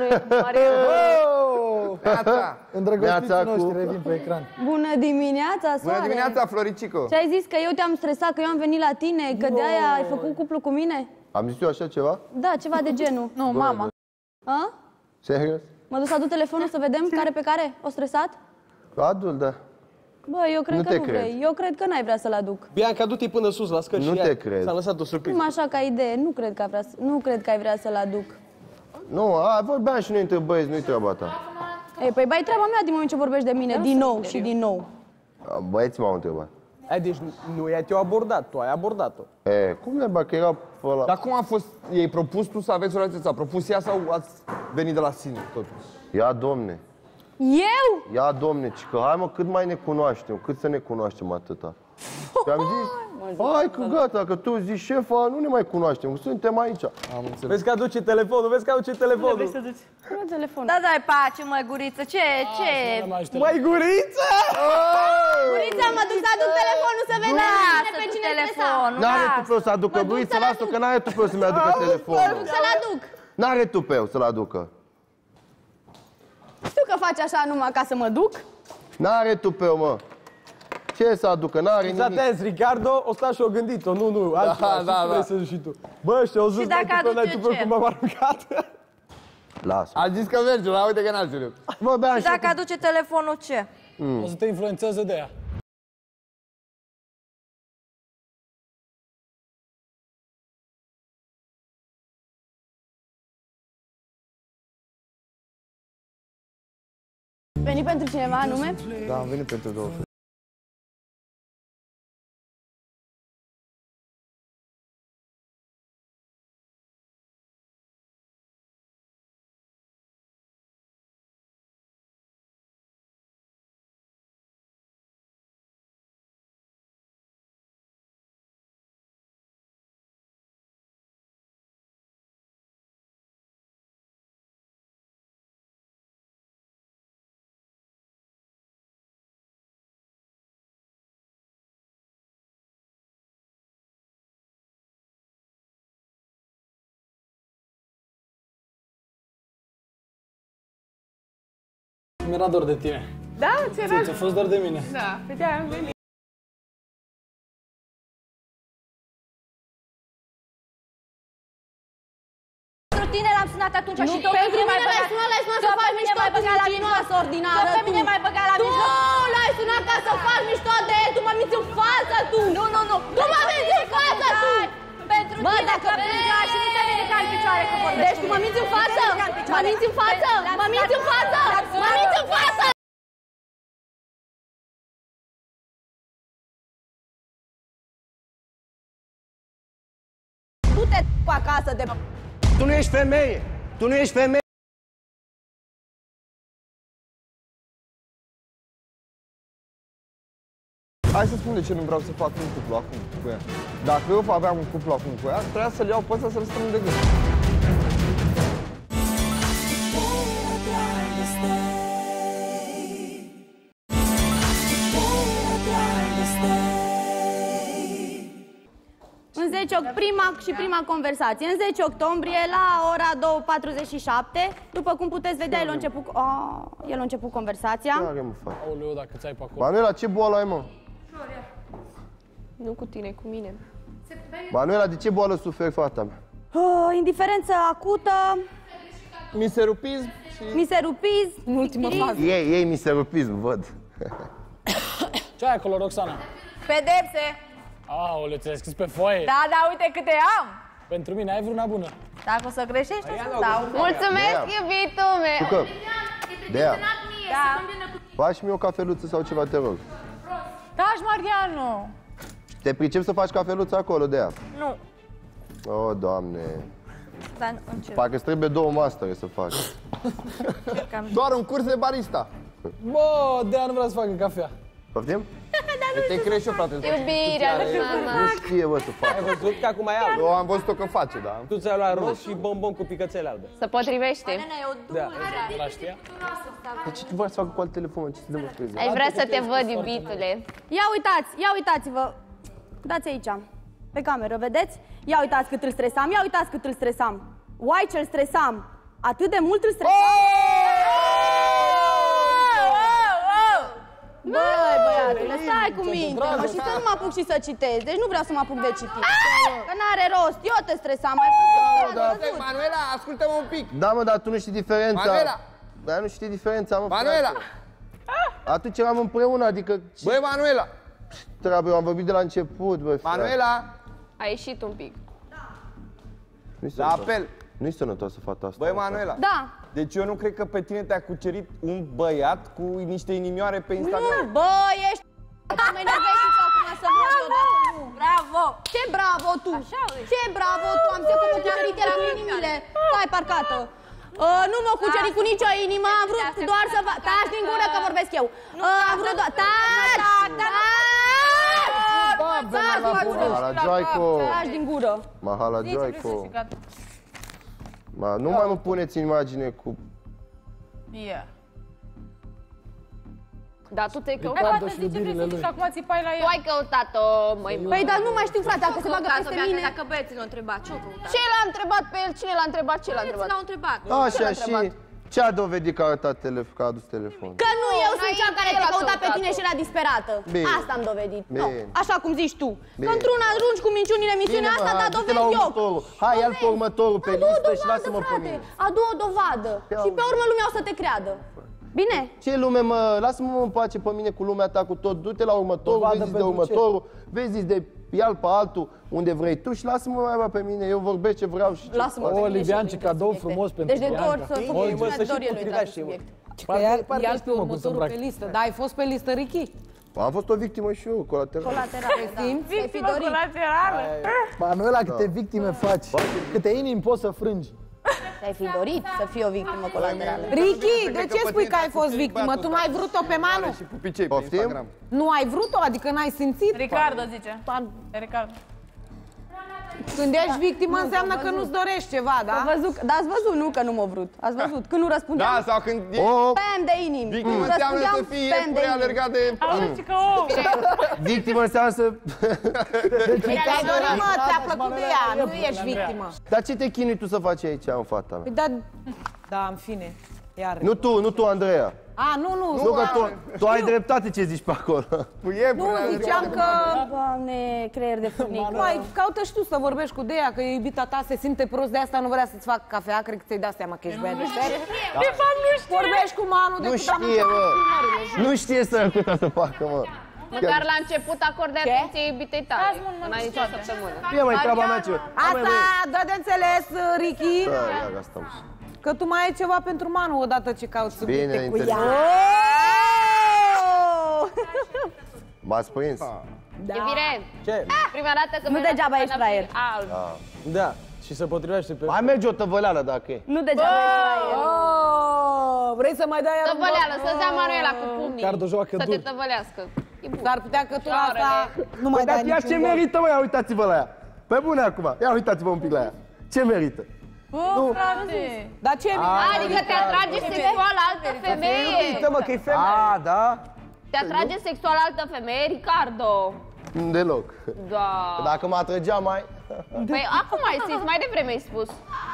Îndrăgostiții noștri revin pe ecran. Bună dimineața, Soare! Bună dimineața, Floricico! Ce ai zis, că eu te-am stresat, că eu am venit la tine, că de-aia ai făcut cuplu cu mine? Am zis eu așa ceva? Da, ceva de genul. Nu, mama. A? Serios? Mă duc să aduc telefonul să vedem care pe care? O stresat? Adul, da. Bă, eu cred Nu că te nu cred. vrei. Eu cred că n-ai vrea să-l aduc. Bianca, du-te până sus la scări Nu și te ea cred. s-a lăsat o surpriză. Cum așa ca idee? Nu cred că, vrea să, nu cred că ai vrea să-l aduc. Nu, a, vorbeam și noi între băieți, nu-i treaba ta. Ei, păi bai treaba mea din moment ce vorbești de mine, din nou și din nou. A, Băieții m-au întrebat. Ai, deci nu ea te-a abordat, tu ai abordat-o. E, cum neba, că era pe ăla... Dar cum a fost, ei propus tu să aveți o relație, ți-a propus ea sau ați venit de la sine totuși? Ia, domne. Eu? Ia, domne, ci că hai mă, cât mai ne cunoaștem, cât să ne cunoaștem atâta. Și am zis, hai că gata, că tu zici șefa, nu ne mai cunoaștem, suntem aici. Am înțeles. Vezi că aduce telefonul, vezi că aduce telefonul. Nu telefonul. Da, dai pace, măi, guriță, ce, ce? Mai guriță! Gurița, mă duc să aduc telefonul să vedem pe cine telefonul. N-are tupeu să aducă, Guriță, lasă că n-are tupeu să-mi aducă telefonul. Să-l aduc. N-are tupeu să-l aducă. Știu că faci așa numai ca să mă duc. N-are tupeu, mă. Ce să aducă? N-are Fiți nimic. atenți, Ricardo, o sta și o gândit-o, nu, nu, altceva, da, și da. vrei să zici și tu. Bă, și-au zis, Și dacă n-ai tupeu, n-ai aduce tupeu, ce? cum m-am aruncat. Lasă. A zis că merge, dar uite că n-a ținut. Mă, bea Și dacă aduce telefonul, ce? O să te influențeze de ea. Veni pentru cineva anume? Da, am venit pentru două. Mi-era dor de tine. Da? Ți-era? Ți-a fost dor de mine. Da, pe de-aia am venit. Pentru tine l-am sunat atunci și tot Pentru pe mine mine l-ai sunat, l-ai sunat să faci mișto de zicinoasă ordinară. Tot pe mine m-ai băgat la mijloc. Tu l-ai sunat ca să faci mișto de el, tu mă minți în față, tu! Nu, nu, nu. Tu mă minți în față, tu! Pentru Bă, tine dacă că plângea și nu te vine ca în picioare că vorbești. Deci tu mă minți în față? Mă minți în față? Mă minți în față? Mă minți în față? Du-te acasă de... Tu nu ești femeie! Tu nu ești femeie! Hai să spun de ce nu vreau să fac un cuplu acum cu ea. Dacă eu aveam un cuplu acum cu ea, trebuia să-l iau pe ăsta să-l strâng de gând. zece, prima și prima conversație. În zece octombrie, la ora două patruzeci și șapte, după cum puteți vedea, el a început, oh, el a început conversația. Aoleu, dacă ți-ai pe acolo. Manuela, ce boală ai, mă? Nu cu tine, cu mine. Manuela, de ce boală suferi fata mea? Uh, indiferență acută, miserupism și... miserupism, în ultima fază. Ei, ei miserupism, văd. Ce ai acolo, Roxana? Pedepse. Aoleu, ți-ai scris pe foaie? Da, da, uite câte am. Pentru mine ai vreuna bună. Dacă o să greșești, o să dau. Mulțumesc, iubitul meu! Tu că? Dea, Da. faci mi o cafeluță sau ceva, te rog. Taci, Mariano. Te pricep să faci cafeluță acolo, Dea? Nu. O, Doamne. Dar încerc. Parcă îți trebuie două mastere să faci. Doar un curs de barista. Bă, Dea nu vrea să facă cafea. Poftim? Te crezi și eu, frate. Iubirea lui mama. Nu știe, bă, să facă. Ai văzut că acum e alb? Eu am văzut-o că face, da. Tu ți-ai luat roz și bombon cu picățele albe. Se potrivește. Da. La știa? De ce tu vrei să facă cu alt telefon? Ce să demonstrezi? Ai vrea să te văd, iubitule. Ia uitați, ia uitați-vă. Dați aici, pe cameră, vedeți? Ia uitați cât îl stresam, ia uitați cât îl stresam. Uai, ce-l stresam. Atât de mult îl stresam. Băi, băiatule, stai cu minte, mă, și să nu mă apuc și să citesc. Deci nu vreau să mă apuc de citit. Că n-are rost, eu te stresam, mai văzut. Manuela, ascultă-mă un pic. Da, mă, dar tu nu știi diferența. Manuela! Dar nu știi diferența, mă, Manuela! frate. Atunci eram împreună, adică... Băi, Manuela! Treabă, eu am vorbit de la început, băi, frate. Manuela! A ieșit un pic. Nu-i La sănătoasă. apel. Nu-i sănătoasă fata asta. Băi, Manuela! Da. Deci eu nu cred că pe tine te-a cucerit un băiat cu niște inimioare pe Instagram. Nu, bă, ești... Mă enervezi tu acum să văd eu dacă nu. Bravo. Ce bravo tu? Ce bravo tu? Am zis că mă cucerit era cu inimile. Stai parcată. Uh, nu m-a cucerit cu nicio inimă, am vrut doar să vă... Taci din gură că vorbesc eu. Uh, am vrut doar... Taci! Mahala Joico! Taci din gură. Mahala Joico! Ma, nu mai mă puneți în imagine cu... Yeah. Da, tu te-ai Hai, căutat. frate, zice vrei să zici acum țipai la Tu el. ai căutat-o, măi, măi. Păi, dar nu mai știu, frate, dacă se bagă peste mine... Dacă băieții l-au întrebat, ce-o căutat? Ce l-a întrebat pe el? Cine l-a întrebat? Ce l-a întrebat? L-au întrebat. Așa, și ce a dovedit că a arătat telefon, că a adus telefonul? Că nu eu sunt cea care te el a căuta pe căutat-o. tine și era disperată. Bine. Asta am dovedit. Bine. Nu, așa cum zici tu. Bine. Că într-una arunci cu minciunile misiunea Bine, mă, asta, dar du-te dovezi la eu. următorul. Hai, ia-l pe următorul pe Adu o listă și dovadă, lasă-mă pe frate. mine. Adu o dovadă. Și pe urmă lumea o să te creadă. Bine? Ce lume, mă? Lasă-mă în pace pe mine cu lumea ta, cu tot. Du-te la următorul, Dovadă vezi de pentru următorul, vezi de ial pe altul, unde vrei tu și lasă-mă mai pe mine. Eu vorbesc ce vreau și ce Lasă-mă pe O, mine Livian, și ce eu cadou subiecte. frumos pentru Deci de două ori Bianca. să Ei, făcut mă, să cine și dor el lui potrivește, dacă mă. subiect. Că ia, Parcă ia știu, pe mă, cum să următorul îmbrac. pe listă. Da, ai fost pe listă, Ricky? Am fost o victimă și eu, colateral. Colateral, da. Simți? Te-ai fi dorit. Colaterală. Manuela, câte victime faci, câte inimi poți să frângi. Te-ai fi dorit să fii o victimă colaterală. Ricky, de ce spui că ai fost victimă? Tu nu ai vrut-o pe Manu? Și pupicei pe Poftim? Instagram. Nu ai vrut-o? Adică n-ai simțit? Ricardo zice. Ricardo. Când ești victimă înseamnă că nu-ți dorești ceva, da? Ați văzut, dar ați văzut, nu că nu m-a vrut. Ați văzut, când nu răspundeam, Da, sau când e spam de inimi. victimă Nu înseamnă răspundeam, să fii spam de iepure inimi. alergat de... Auzi că om. Victimă înseamnă să... Păi ți-ai dorit, mă, ți-a plăcut de ea, nu ești victimă. Dar ce te chinui tu să faci aici, în fata mea? Păi da, da, în fine, iar. Nu tu, nu tu, Andreea. A, nu, nu, Nu, că tu, tu ai dreptate ce zici pe acolo. Cu iepure nu, alergat ziceam de... că... Doamne, creier de furnic. Mai caută și tu să vorbești cu Dea, că iubita ta se simte prost, de asta nu vrea să-ți facă cafea, cred că ți-ai dat seama că ești băiat deștept. De fapt nu știu. Vorbești cu Manu de Nu cât am știe, început mă. filmările. Nu știe să câta să facă, mă. Măcar la început acorde atenție iubitei tale. Azi, mă, mă, În aici o săptămână. Fie mai treaba mea ce... Asta dă de înțeles, Ricky, Da, ia, asta am. că tu mai ai ceva pentru Manu odată ce cauți subiecte Bine, cu ea. inteligent. M-ați prins. Da. Iubire, Ce? prima dată când Nu mi-a degeaba dat ești fraier. alb. Da, și se potrivește pe... Mai merge o tăvăleală dacă e. Nu degeaba ești fraier. Oh, vrei să mai dai iar un Tăvăleală, să-ți dea Manuela cu pumnii. Cardo joacă Să te dur. tăvălească. E bun. S-ar putea că tu la asta nu mai Păi, dar dai ea ce niciun gol. merită, mă? Ia uitați-vă la ea. Pe bune acum. Ia uitați-vă un pic la ea. Ce merită? Bă, frate. Dar ce Adică te atrage sexual altă femeie. Uită, mă, că e femeie. A, da? Te atrage sexual altă femeie, Ricardo. Deloc. Da. Dacă mă atrăgea mai... Păi acum ai zis, mai devreme ai spus.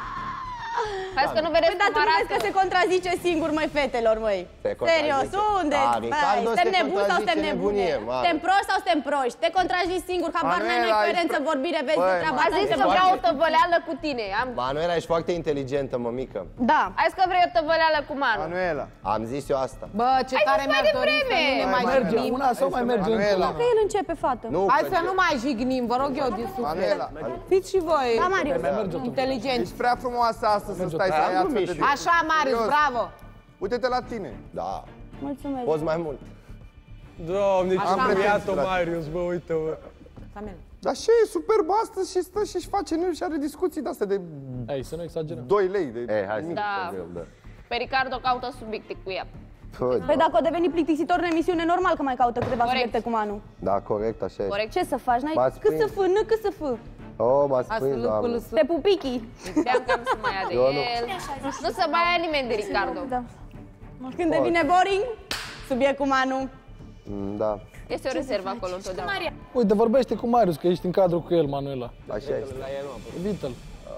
Hai că nu vedeți păi, dar tu nu vezi că se contrazice singur, măi, fetelor, măi. Serios, unde? Da, Ricardo se suntem nebuni sau suntem nebune? Suntem proști sau suntem proști? Te contrazici singur, habar n-ai noi coerență, vorbire, vezi de treaba. A zis că vreau o tăvăleală cu tine. Manuela, ești foarte inteligentă, mămică. Da. Hai că vrei o tăvăleală cu Manu. Manuela. Am zis eu asta. Bă, ce tare mi-aș dori să nu ne mai jignim. Una sau mai merge încă? Că el începe, fată. Hai să nu mai jignim, vă rog eu, din suflet. Fiți și voi inteligenți. Ești prea frumoasă astăzi să stai să ai astfel de... Așa, Marius, bravo! Uite-te la tine. Da. Mulțumesc. Poți mai mult. Doamne, ce Am premiat-o, Marius, bă, uite-mă. Dar și e superb astăzi și stă și-și face nervi și are discuții de-astea de... Ei, să nu exagerăm. doi lei de... Ei, hai să Da. da. Pe Ricardo caută subiecte cu ea. Păi dacă o deveni plictisitor în emisiune, normal că mai caută câteva subiecte cu Manu. Da, corect, așa e. Corect. Ce să faci? N-ai M-ați cât să prins. fă, n cât să fă. Oh, m-ați prins, doamne. Pe pupichi. Știam că nu se mai ia de Eu nu. el. Nu se mai ia nimeni de Ricardo. Da. Când devine boring, subiect cu Manu. Mm, Da. Este o rezervă acolo întotdeauna. Uite, vorbește cu Marius, că ești în cadru cu el, Manuela. Așa este. Invită-l.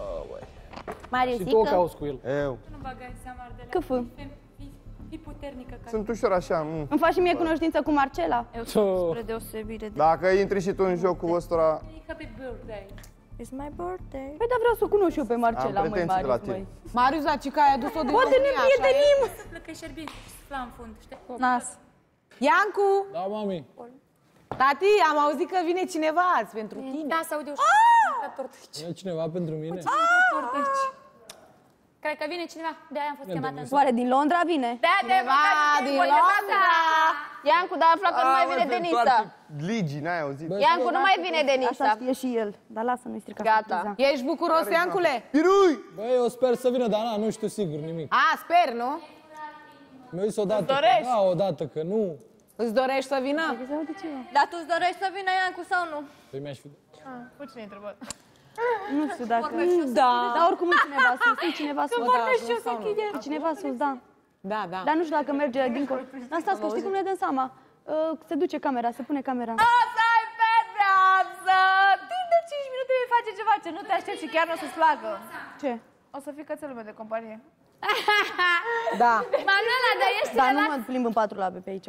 Marius, Și tu o cauți cu el. Eu. Nu băgai seama de Că fă. Fii puternică ca Sunt ușor așa. Mm. Îmi faci și mie cunoștință cu Marcela. eu spre deosebire de... Dacă intri și tu în jocul ăsta... Happy birthday. It's my birthday. Păi da, vreau să o cunosc și eu pe Marcela, Am măi, pretenții de la Marius, tine. măi. Marius, la cica ai adus-o din Poate ne România, prietenim! Se întâmplă că e șerbit și sufla în fund, știi? Nas. Iancu! Da, mami. Tati, am auzit că vine cineva azi pentru tine. Da, s-aude ușor. La tortici. E cineva pentru mine? Tortici. Cred că vine cineva, de-aia am fost chemată în Oare din Londra vine? Da, de din Londra! Iancu, dar afla că nu mai vine Denisa. Ligi, n-ai auzit? Iancu, nu mai vine Așa Denisa. știe și el, dar lasă, nu-i strica Gata. surpriza. Ești bucuros, Iancule? Pirui! Băi, eu sper să vină, dar na, nu știu sigur nimic. A, sper, nu? Mi-a zis odată că, dorești? da, odată că nu. Îți dorești să vină? Dar tu îți dorești să vină Iancu sau nu? Păi mi-aș fi... Cu cine ai întrebat? Nu știu dacă... Da. Dar oricum e cineva sus, e cineva sus. vorbesc și eu să închidem. E cineva sus, da. Da, da. Dar nu știu dacă merge dincolo. Dar stați, că știi cum ne dăm seama? Uh, Se duce camera, se pune camera. Asta e pe viață! Timp de cinci minute îi face ceva ce nu te aștept și chiar nu o să-ți placă. Ce? O să fii cățelul meu de companie. Da. Manuela, dar ești Dar nu mă plimb în patru labe pe aici.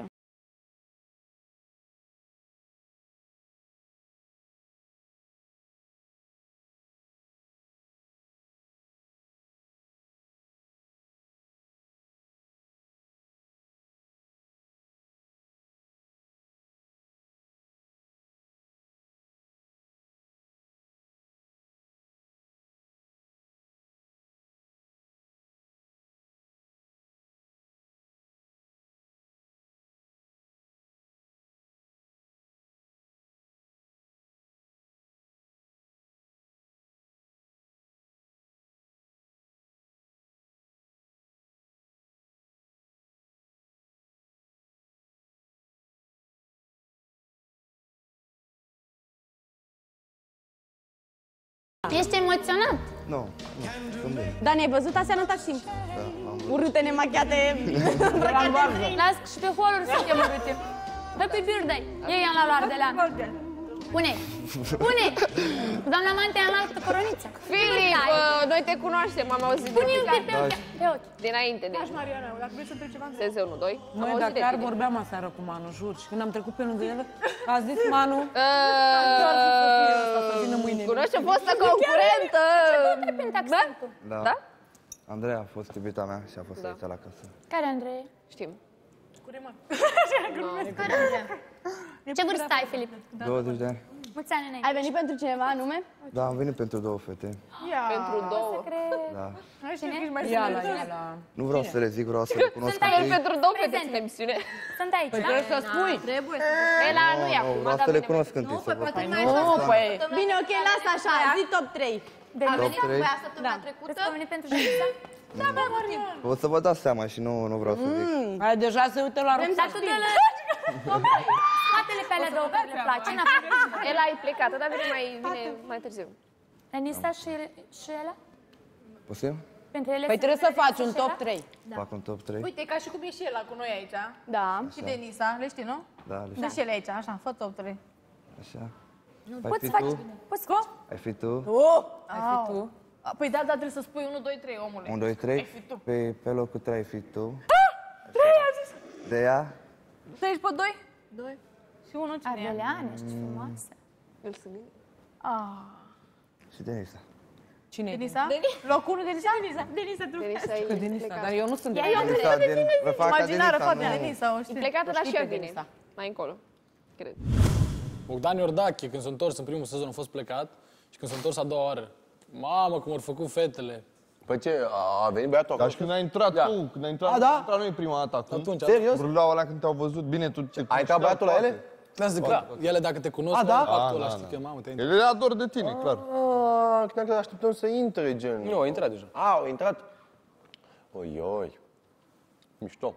Ești emoționat? Nu, nu. Dar ne-ai văzut aseară în taxi? Da, am Urâte, nemachiate. Las și pe holuri suntem urâte. Happy birthday! Ei am la luar de la... Pune! Pune! Doamna Mante, am luat coroniță. Filip, noi te cunoaștem, am auzit de Pune-i tine. pe ochi, pe ochi. Dinainte de... Lași, Mariana, dacă vrei să întreb ceva. Seze unu doi. Măi, dar chiar vorbeam aseară cu Manu, jur. Și când am trecut pe lângă el, a zis Manu... să vină mâine. Cunoști o fostă concurentă. Da. Da? Andreea a fost iubita mea și a fost aici la casă. Care, Andrei? Știm. Care, Andrei? Ce vârstă ai, Filip? douăzeci de ani. Mulți ani înainte. Ai venit pentru cineva anume? Da, am venit pentru două fete. Pentru două. Da. Ia la, ia la... Nu vreau să le zic, vreau să le cunosc Sunt aici întâi. pentru două fete în emisiune. Sunt aici, Păi da? trebuie să spui. Trebuie Pe la nu e Nu, acum, vreau dar să le bine. cunosc întâi. să văd. Nu, păi... Bine, ok, lasă așa, zi top trei. Am venit cu trei. ea săptămâna trecută. Îți venit pentru ședință? Da, da, vorbim. O să vă dați seama și nu, nu vreau să zic. Ai deja se uită la Dar Ruxa. tu de la... Scoate-le pe alea două care le place. în afară. El a plecat, dar vine mai, vine mai târziu. Denisa și, și ele? Posibil? Pentru ele Păi sunt trebuie să Denisa faci un și top ele? trei. Fac un top trei? Uite, ca și cum e și el cu noi aici. Da. Și Denisa, le știi, nu? Da, le Și și el aici, așa, fă top trei. Așa. Nu poți să faci bine. Poți să Ai fi tu? Tu? Ai fi tu? Păi da, dar trebuie să spui unu, doi, trei, omule. unu, doi, trei. Ai fi tu. Pe, pe locul trei ai fi tu. trei, am zis. De ea. Tu ești pe doi? Doi. Și unul cine e? Adeleane, ești frumoasă. Îl sunt bine. Ah. Și Denisa. Cine e? Denisa? Locul unu, Denisa? Denisa, Denisa, Denisa e Denisa, plecată. dar eu nu sunt de Eu am Denisa, crezut de din- tine, vă zi. fac ca Imaginară, Denisa, fata nu. Denisa, o E știi. plecată, O dar știi și eu pe vine. Denisa. Mai încolo. Cred. Bogdan Iordache, când s-a întors în primul sezon, a fost plecat și când s-a întors a doua oară. Mamă, cum au făcut fetele. Păi ce, a venit băiatul Dar și când ai intrat Da. tu, când ai intrat, A, da? ai intrat noi prima dată acum. Atunci, Serios? Râdeau alea când te-au văzut, bine, tu ce Ai intrat băiatul la ele? Lasă că ele dacă te cunosc, A, da? actul ăla A, știi da, că mamă, te El le ador de tine, clar. Aaaa, credeam că așteptăm să intre, gen. Nu, a intrat deja. A, au intrat. Oi, oi. Mișto.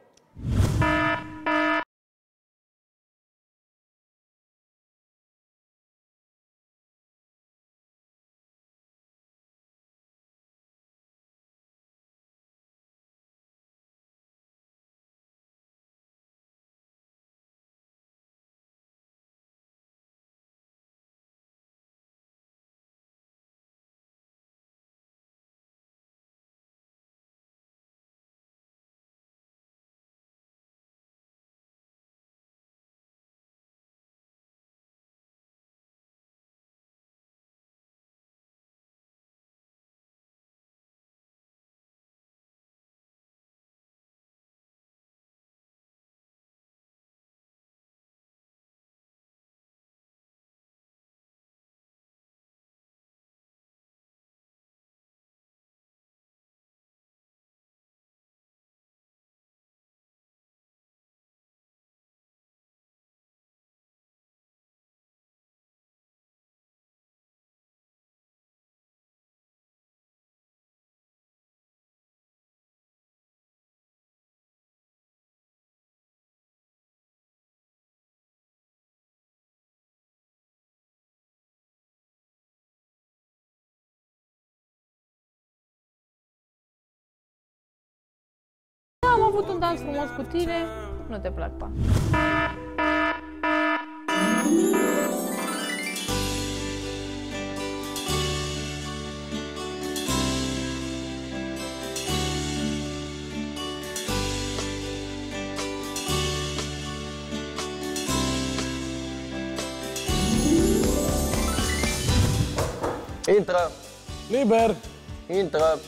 Am avut un dans frumos cu tine, nu te plac, pa. Intră, Liber! intră.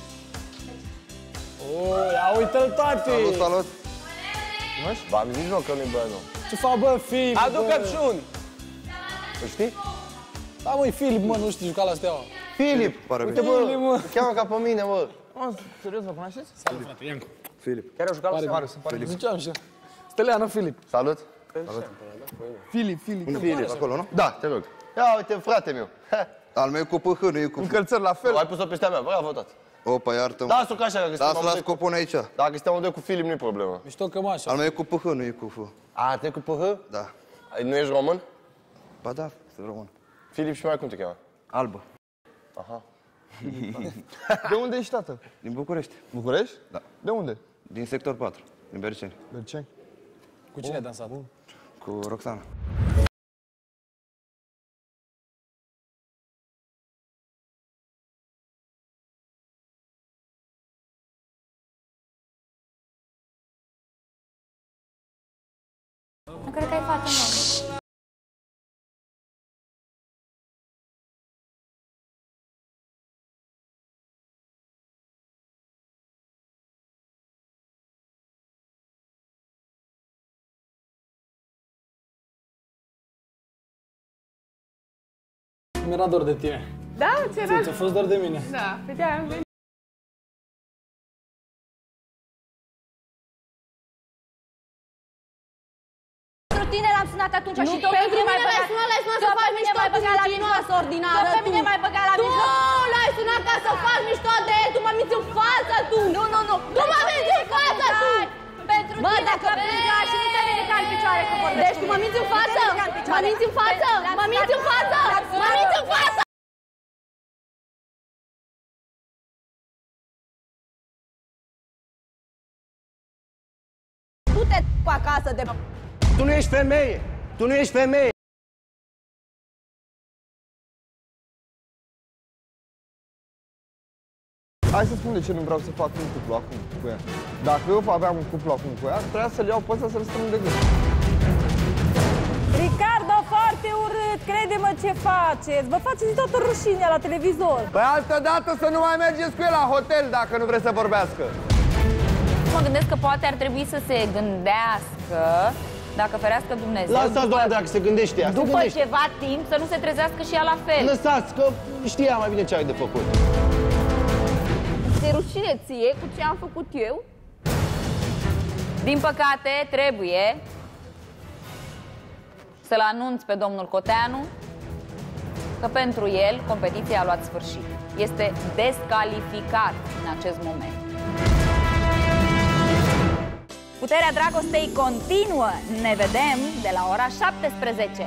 Oh, ia uite-l, tati! Salut, salut. V-am zis, mă, că nu-i băiatul. Ce fac, bă, Filip? Adu bă? căpșuni! Îl știi? Da, măi, Filip, mă, nu știi juca la Steaua. Filip! Pare Uite, bine. bă, Filip, mă. te cheamă ca pe mine, bă. Serios, vă cunoașteți? Salut, frate, Iancu. Filip. Chiar au jucat la Pare, seama. pare. Ziceam și eu. Steleanu Filip. Salut. Filip, Filip. Filip, acolo, nu? Da, te rog. Ia uite, frate meu. Al meu cu P H, nu e cu F. Încălțări la fel. Ai pus-o peste a mea, bravo, tată. Opa, iartă-mă. Lasă-o ca așa, dacă suntem Lasă, las amândoi cu... copul aici. Dacă suntem amândoi cu Filip, nu-i problemă. Mișto cămașa. Al meu e cu P H, nu e cu F. A, te cu P H? Da. Nu ești român? Ba da, sunt român. Filip și mai cum te cheamă? Albă. Aha. De unde ești, tată? Din București. București? Da. De unde? Din sector patru, din Berceni. Berceni. Cu cine ai dansat? Cu Roxana. Nu cred că ai fată nouă. Mi-era dor de tine. Da? Ți-era? Ți-a fost dor de mine. Da, pe de-aia am venit. Pentru tine l-am sunat atunci și tot pentru pentru mine mine l-ai sunat, l-ai sunat să faci mișto cu mincinoasă ordinară. Tot pe mine m-ai băgat la Tu mijloc. l-ai sunat ca să faci mișto de el, tu mă minți în față, tu! Nu, nu, nu. Tu mă minți în față, tu! Pentru Bă, tine, dacă că plânga și nu te ridica în picioare că vorbești Deci tu mă minți în față? Mă minți în față? Mă minți în față? Mă minți în față? Du-te acasă de... Tu nu ești femeie! Tu nu ești femeie! hai să spun de ce nu vreau să fac un cuplu acum cu ea. Dacă eu aveam un cuplu acum cu ea, trebuia să-l iau pe ăsta să-l strâng de gând. Ricardo, foarte urât, crede-mă ce faceți. Vă faceți toată rușinea la televizor. Păi altă dată să nu mai mergeți cu el la hotel dacă nu vreți să vorbească. Mă gândesc că poate ar trebui să se gândească, dacă ferească Dumnezeu. Lăsați, doamne, dacă se gândește ea. După ceva timp să nu se trezească și ea la fel. Lăsați, că știa mai bine ce are de făcut. Te rușine ție cu ce am făcut eu? Din păcate, trebuie să-l anunț pe domnul Coteanu că pentru el competiția a luat sfârșit. Este descalificat în acest moment. Puterea Dragostei continuă. Ne vedem de la ora șaptesprezece.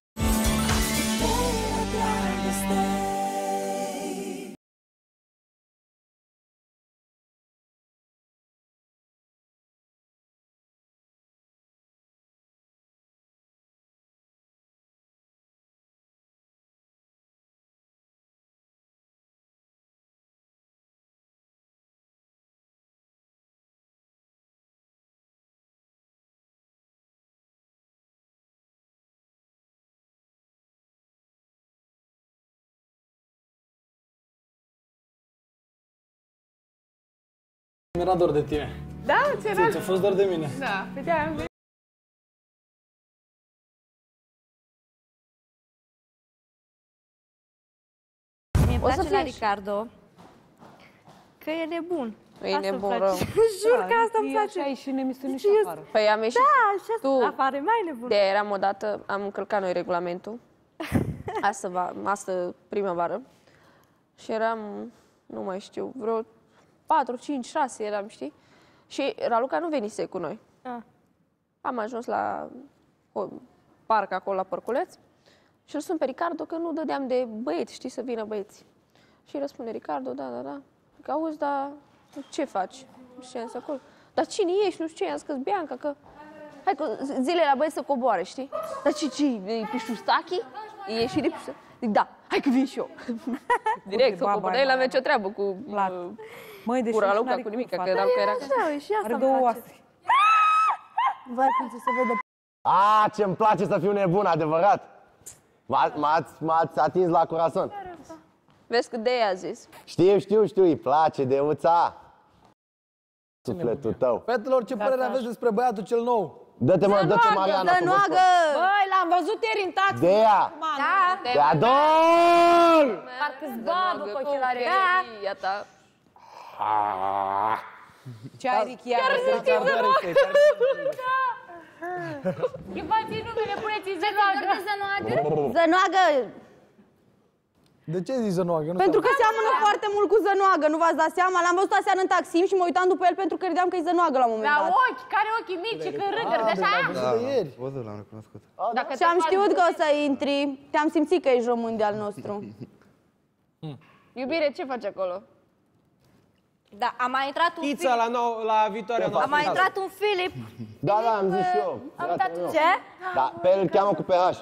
Mi-era dor de tine. Da? Ce era? Ți-a fost dor de mine. Da, pe de-aia am Mie O să place la fie și- Ricardo că e nebun. E Asta nebun îmi rău. place. Jur că asta îmi place. Așa e și în emisiune și Serios. afară. Păi am ieșit. Da, și asta Tu- afară, e mai nebun. De eram odată, am încălcat noi regulamentul. Asta, va, asta primăvară. Și eram, nu mai știu, vreo patru, cinci, șase eram, știi? Și Raluca nu venise cu noi. Ah. Am ajuns la o parc acolo la Părculeț și îl sun pe Ricardo că nu dădeam de băieți, știi, să vină băieți. Și răspunde Ricardo, da, da, da. Că auzi, dar ce faci? Și am zis acolo. Dar cine ești? Nu știu ce, i-am scăs Bianca, că hai că zile la băieți să coboare, știi? Dar ce, ce, e Pișustachi? E și de Pișustachi? Zic, da, hai că vin și eu. Direct, să coboră. El avea ce treabă cu, Măi, cu Raluca, cu nimic, că Raluca era... Da, și asta Are îmi două place. oase. Vai, cum să se vedă. A, ce-mi place să fiu nebun, adevărat. M-ați- M-ați m-ați atins la corazon. Vezi cât de ea a zis. Știu, știu, știu, îi place de uța. Sufletul tău. Fetelor, ce părere aveți despre băiatul cel nou? Dă-te, mă, dă-te, Mariana. că vă scot. Băi, l-am văzut ieri în taxi. De ea. Da. Te ador! Parcă-ți babă cu ochelare. Da. Ce ai, Ricky? Chiar Iară, zici să- Zănoagă. Schivați numele, puneți-i Zănoagă. Zănoagă! De ce zici Zănoagă? Nu Pentru că știu. seamănă foarte mult cu Zănoagă, nu v-ați dat seama? L-am văzut aseară în Taksim și mă uitam după el pentru că credeam că e Zănoagă la un moment La dat. ochi, care ochii mici, că râderi de așa. Da, văzut, l-am recunoscut. Și am știut că o să intri, te-am simțit că ești român de al nostru. Iubire, ce faci acolo? Da, a mai intrat un Pizza Filip. la, nou, la viitoarea A noastră. mai intrat un Filip. Da, da, am zis și eu. Am Fratele dat un meu. ce? Da, pe el îl cheamă cu P H.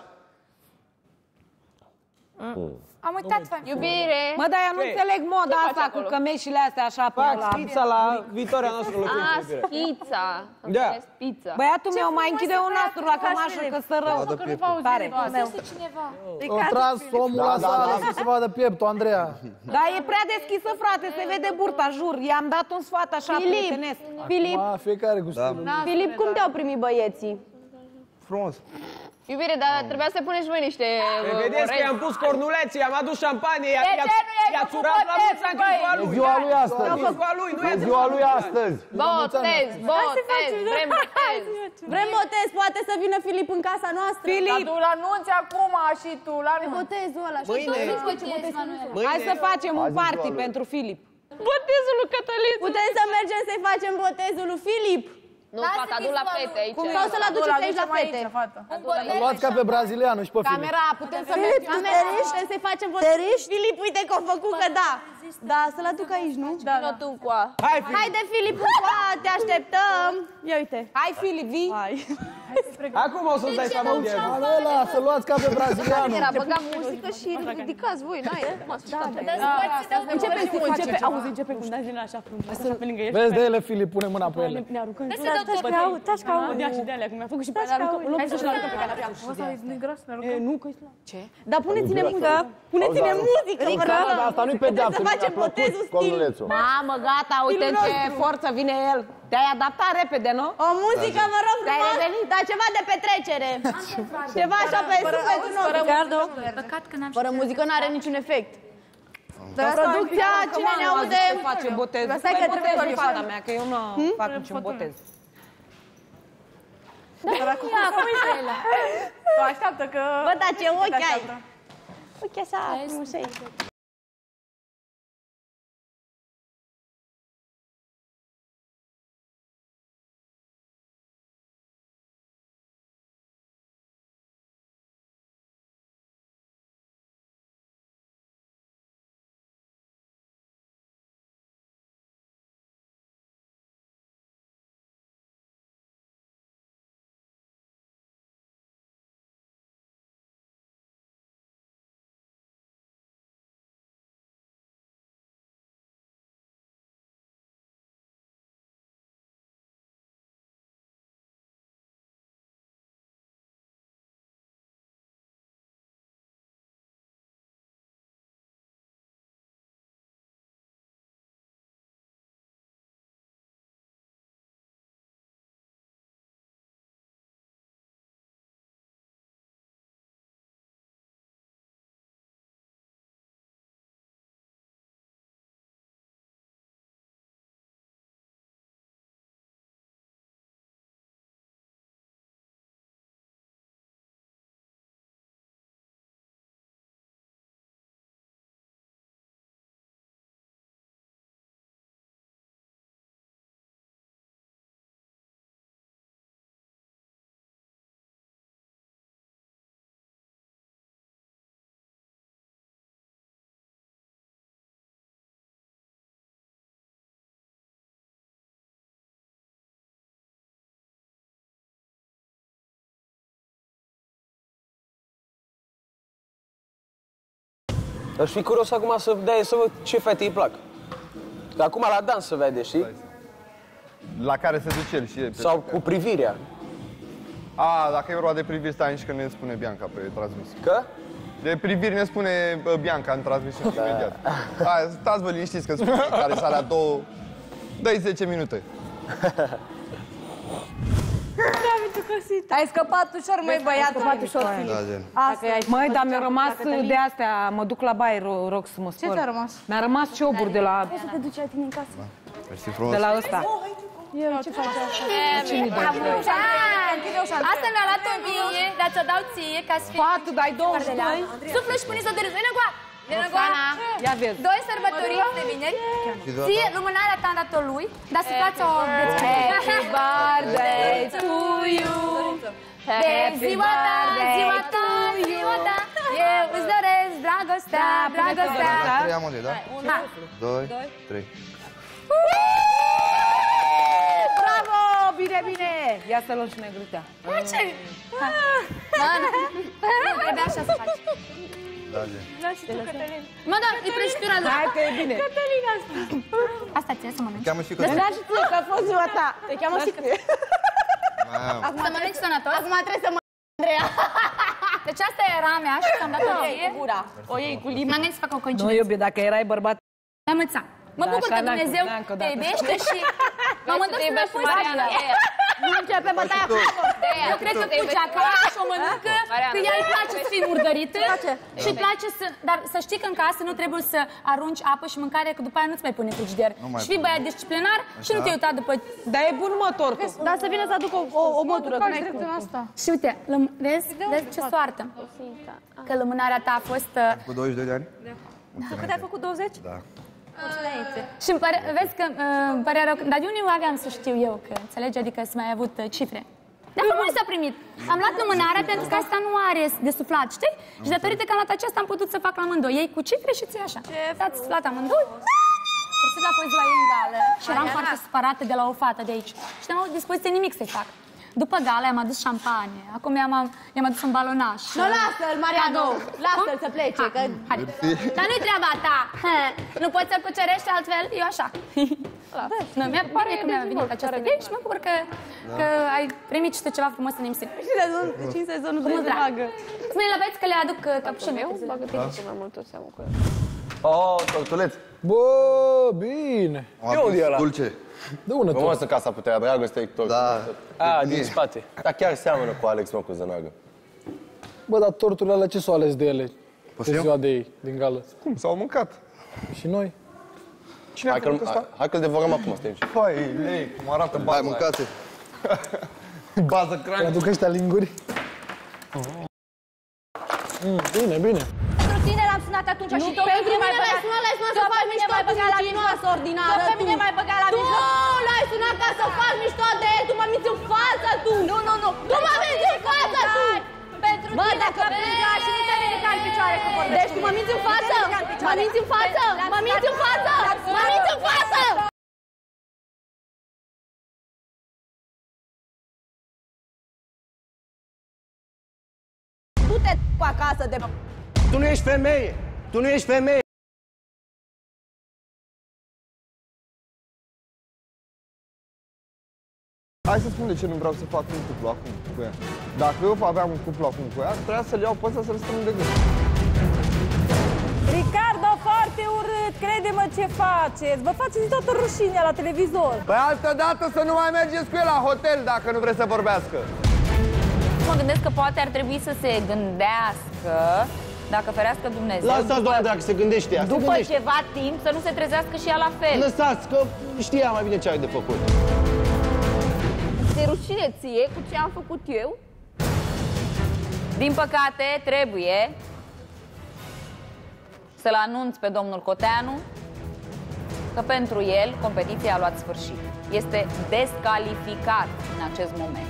Am uitat, fain. Iubire! Mă, dar eu nu Ce? înțeleg moda Ce faci asta cu acolo? cămeșile astea așa până Fac la... pizza la viitoarea noastră locuință, Ah, iubire. pizza. Am Da. înțeles, pizza. Băiatul meu mai închide un nastru la cămașă că stă rău. Că nu vă auzi Tare. cineva. cineva. O tras omul Da, ăsta, da, da. lasă să se vadă pieptul, Andreea. Dar e prea deschisă, frate, se vede burta, jur. I-am dat un sfat așa Filip, prietenesc. Filip, Ma, fiecare cu Da. stilul. Filip, cum te-au primit băieții? Frumos. Iubire, dar trebuia să puneți și voi niște Păi vedeți că i-am pus cornulețe, i-am adus șampanie, i-a, De i-a, ce nu i-ai i-a făcut țurat la mulți ani botez, ziua E lui. ziua lui astăzi. E ziua lui, nu E e ziua lui astăzi. botez, botez, vrem botez. Vrem botez, poate să vină Filip în casa noastră. Dar Filip, tu l-anunți acum și tu la Botezul ăla. Mâine, hai să facem un Azi e party ziua lui. pentru Filip. Botezul lui Cătălin. Putem să mergem să-i facem botezul lui Filip? Nu, fata, adu la fete aici. Sau să-l aduceți aici la fete. Să luați ca pe brazilianul și pe Filip. Camera, putem să mergem. Camera, putem să-i facem votări. Filip, uite că a făcut că da. Da, să-l aduc aici, nu? Da, da. Tu cu a. Hai, Filip. Haide, Filip, cu a, te așteptăm. Ia uite. Hai, Filip, vii. Hai. Acum o să-ți dai seama unde e. Manuela, să luați ca pe brazilianul. Era băgat muzică și ridicați voi, n-ai? Începe, începe, auzi, începe cum dați din așa frumos. Așa pe lângă el. Vezi de ele, Filip, pune mâna pe ele. Ne aruncăm. Taci ca Dea și de alea, cum mi-a făcut și pe alea, aruncăm. Hai să-și aruncăm pe calea. Nu, că-i slab. Ce? Dar puneți-ne muzică. Puneți-ne muzică. Rică. Asta nu-i pedeapsă, să facem botezul stil. Mamă, gata, uite în ce forță vine el. Te-ai adaptat repede, nu? O muzică, vă rog frumos, dar ceva de petrecere. Ceva așa pe sufletul nostru. Fără muzică n-are niciun efect. Producția, cine ne aude? Face botez. Stai că trebuie să fata mea, că eu nu fac niciun botez. Da, cum e ele? Așteaptă că... Bă, dar ce ochi ai? Ochi așa, frumușei. Aș fi curios acum să dea să văd ce fete îi plac. Că acum la dans se vede, știi? La care se duce el și... Sau cu privirea. A, dacă e vorba de priviri, stai aici că ne spune Bianca pe transmisie. Că? De priviri ne spune uh, Bianca în transmisiune imediat. Hai, stați vă liniștiți că spune care s-a la două... Dă-i zece minute. Ai scăpat ușor, măi, băiatul. Ai scăpat ușor, Filip. Măi, dar mi-a rămas de astea, mă duc la baie, rog să mă spăl. Ce ți-a rămas? Mi-a rămas cioburi de la... Poți să te duci la tine în casă? Mersi frumos. De la ăsta. Eu, ce faci așa? Cine-i dă? Asta mi-a luat-o mie, dar ți-o dau ție, ca să fii... Fatu, dai douăzeci și doi. Suflă și pune-ți-o de râs. Vină cu a! Vină cu a! Ia vezi. Doi sărbătoriți de vineri. Ție, lumânarea ta am dat-o lui, dar să faci o... Happy birthday to you. De ziua ta, ziua ta, ziua ta. Eu îți doresc dragostea, dragostea. Trei amode, da? Da. Doi, trei. Bravo! Bine, bine! Ia să luăm și noi gluten. Ce? Trebuie așa să faci. Da, zi. Lasă tu, Cătălin. Mă, da, e prăjitura lui. Hai că e bine. Cătălin, asta. Asta ție să mănânci. Cheamă și Cătălin. Da, și tu, că a fost ziua ta. Te cheamă și Cătălin. Acum să mănânci sănătos. Acum trebuie să mă... Andreea. Deci asta era a mea și ți-am dat-o ție. O iei cu limba. M-am gândit să fac o coincidență. Nu, iubi, dacă erai bărbat... Da, măța. Mă bucur că Dumnezeu te iubește și mă mă duc să mă pun Mariana. Nu începe bătaia cu Eu cred că fugi acasă și o mănâncă, că ea îi place să fii murdărită și îi place să... Dar să știi că în casă nu trebuie să arunci apă și mâncare, că după aia nu-ți mai pune frigider. Și fii băiat disciplinar și nu te-ai uitat după... Dar e bun, mă, tortul. Dar să vină să aduc o mătură. Și uite, vezi? Vezi ce soartă? Că lumânarea ta a fost... Cu douăzeci și doi de ani? Cât ai făcut douăzeci? Da. Și îmi pare, vezi că uh, îmi pare rău, dar de unde aveam să știu eu că, înțelegi, adică să mai ai avut uh, cifre. Dar cum s-a primit? Am luat lumânarea pentru că asta nu are de suflat, știi? Și datorită că am luat aceasta am putut să fac la amândoi. Ei cu cifre și ți așa. Dați luat amândoi. Ursit la poezii la ei în gală și eram foarte supărată de la o fată de aici. Și n-am avut dispoziție nimic să-i fac. După gala i-am adus șampanie, acum i-am, i-am adus un balonaș. Nu, lasă-l, Mariano, lasă-l să plece, că... Dar nu-i treaba ta, nu poți să cucerești altfel, eu așa. Nu, mi-a pare că mi-a venit această idee și mă bucur că, că ai primit și tu ceva frumos în emisiune. Și în sezonul doi se bagă. Spune la băieți că le aduc capușinul. Eu bagă bine ce mai mult o seamă cu el. Oh, tortuleț. Bă, bine. E unde e ăla? Dulce. De unde Frumos în Casa Puterea Dragostei, tortul. Da. A, din spate. Dar chiar seamănă cu Alex, mă, cu Zănagă. Bă, dar torturile alea ce s-au ales de ele? Poți Pe să ziua de ei, din gală. Cum, s-au mâncat? Și noi? Cine a Hai făcut că-l ăsta? hai că-l devorăm acum, stai aici. Hai, lei, cum arată baza. Hai, mâncați. Bază cranică. Aduc ăștia linguri. Mm, bine, bine. Pentru tine l-am sunat atunci și tot Pentru mine l-ai sunat, l-ai sunat să faci mișto rucinoasă ordinară, tu. Pe mine mai băga la mijloc. Tu l-ai sunat ca să faci mișto de el, tu mă minți în față, tu! Nu, nu, nu. Tu mă minți în față, tu! Pentru tine că plânga și nu te ridica în picioare că vorbești. Deci tu mă minți în față? Mă minți în față? Mă minți în față? Mă minți în față? Du-te cu acasă de... Tu nu ești femeie! Tu nu ești femeie! Hai să spun de ce nu vreau să fac un cuplu acum cu ea. Dacă eu aveam un cuplu acum cu ea, trebuia să-l iau pe ăsta să-l strâng de gând. Ricardo, foarte urât, crede-mă ce faceți. Vă faceți toată rușinea la televizor. Păi altă dată să nu mai mergeți cu el la hotel dacă nu vreți să vorbească. Mă gândesc că poate ar trebui să se gândească, dacă ferească Dumnezeu. Lasă-ți, doamne, dacă se gândește ea. După ceva timp să nu se trezească și ea la fel. Lăsați, că știa mai bine ce are de făcut. De rușine ție cu ce am făcut eu? Din păcate, trebuie să-l anunț pe domnul Coteanu că pentru el competiția a luat sfârșit. Este descalificat în acest moment.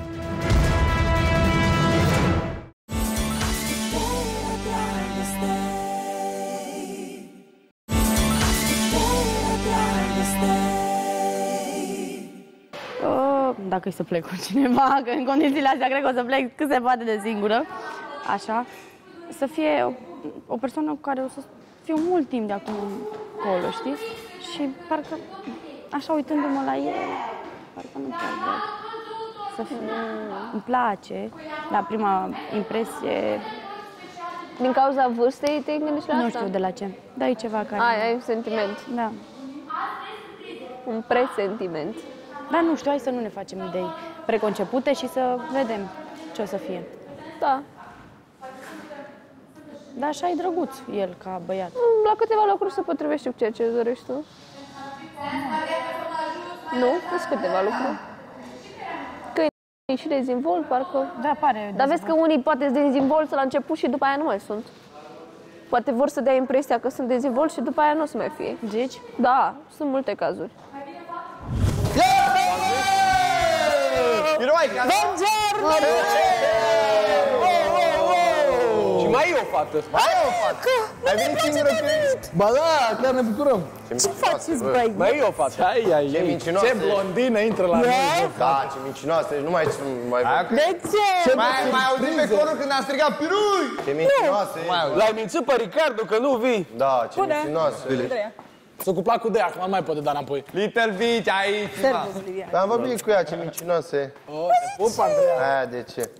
Dacă e să plec cu cineva, că în condițiile astea cred că o să plec cât se poate de singură, așa, să fie o, o persoană cu care o să fiu mult timp de acum încolo, știi? Și parcă, așa uitându-mă la el, parcă nu chiar văd să fie. Îmi place, la prima impresie... Din cauza vârstei te gândești la nu asta? Nu știu de la ce, dar e ceva care... Ai, ai un sentiment. Da. Un presentiment. Dar nu știu, hai să nu ne facem idei preconcepute și să vedem ce o să fie. Da. Dar așa e drăguț el ca băiat. La câteva lucruri se potrivește cu ceea ce îți dorești tu. Nu? Sunt câteva lucruri. Că e și dezvolt, parcă... Da, pare. Dar vezi că unii poate sunt dezvolți la început și după aia nu mai sunt. Poate vor să dea impresia că sunt dezvolți și după aia nu o să mai fie. Zici? Da, sunt multe cazuri. Eroica! Buongiorno! Și mai e o fată. Mai e o fată. Ai venit singură pe... Ba da, chiar ne bucurăm. Ce faceți, băi? Mai e o fată. Ai, ai, Ce mincinoasă. ce blondină intră la noi. Da, ce mincinoasă, nu mai... mai... De ce? Mai, mai auzit pe corul când a strigat pirui? Ce mincinoasă. L-ai mințit pe Ricardo că nu vii. Da, ce mincinoasă. S-a cuplat cu de acum, mai poate da înapoi. Little bitch, aici. Am vorbit cu ea, ce mincinoase. O, te pup, Andreea. Aia, de ce?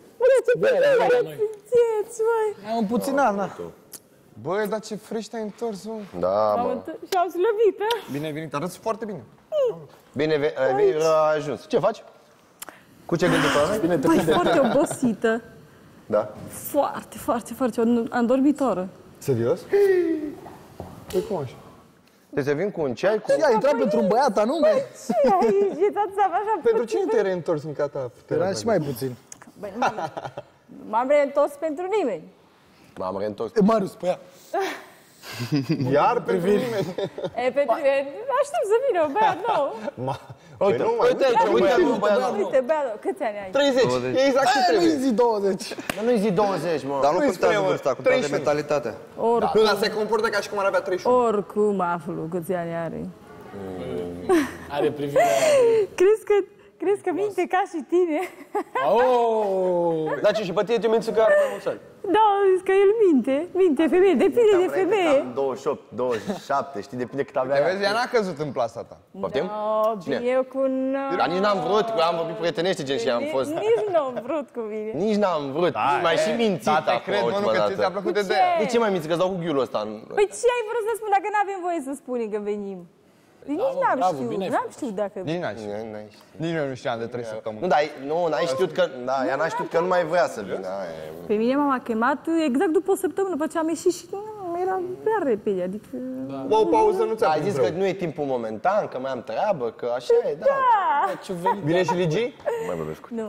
Am împuținat, na. Băi, dar ce fresh te-ai întors, mă. Da, mă. Și am slăbit, a? Bine venit, arăți foarte bine. Bine, ai ajuns. Ce faci? Cu ce gândi pe Bine, te Băi, prinde. foarte obosită. Da. Foarte, foarte, foarte. Am dormit o oră. Serios? Păi cum așa? Deci să vin cu un ceai, cu... Ea a intrat pentru un băiat anume. Ce aici? E tot așa Pentru cine te-ai reîntors în cata? Era și mai puțin. Băi, nu m-am reîntors pentru nimeni. M-am reîntors. E Marius, pe ea. Iar pentru nimeni. E, pentru că aștept să vină un băiat nou. Uite, uite aici, uite aici, un băiat nou. Uite, băiat nou. Câți ani ai? treizeci, e exact ce trebuie. Nu-i zi douăzeci. Dar nu-i zi douăzeci, mă. Dar nu contează vârsta, contează mentalitatea. Oricum. Dar se comportă ca și cum ar avea treizeci și unu. Oricum aflu câți ani are. Are privirea... Crezi că, crezi că minte ca și tine? Oh! Dar ce, și pe tine te minți că are mai mulți ani? Da, zis că el minte. Minte femeie, depinde de femeie. douăzeci și opt, douăzeci și șapte, știi, depinde cât avea. Te vezi, ea n-a căzut în plasa ta. Poftim? No, Cine? eu cu... Dar nici n-am vrut, că am vorbit prietenește gen și am fost... Nici nu am vrut cu mine. Nici n-am vrut, mai și mințit Da, te acum cred, mă, nu, ultima că dată. ți-a plăcut de Ce? de De ce mai minți? Că-ți dau cu ghiulul ăsta. Păi ce ai vrut să spun dacă n-avem voie să spunem că venim? Nici n-am știut, n-am știut dacă... Nici n-ai știut. Nici eu nu știam de trei săptămâni. Nu, dar nu, n-ai știut că... Da, ea n-a știut că nu mai vrea să vină. Pe mine m-a chemat exact după o săptămână, după ce am ieșit și nu, era prea repede, adică... Bă, o pauză nu ți-a Ai zis că nu e timpul momentan, că mai am treabă, că așa e, da. Vine și Ligi? Nu mai vorbesc cu Nu.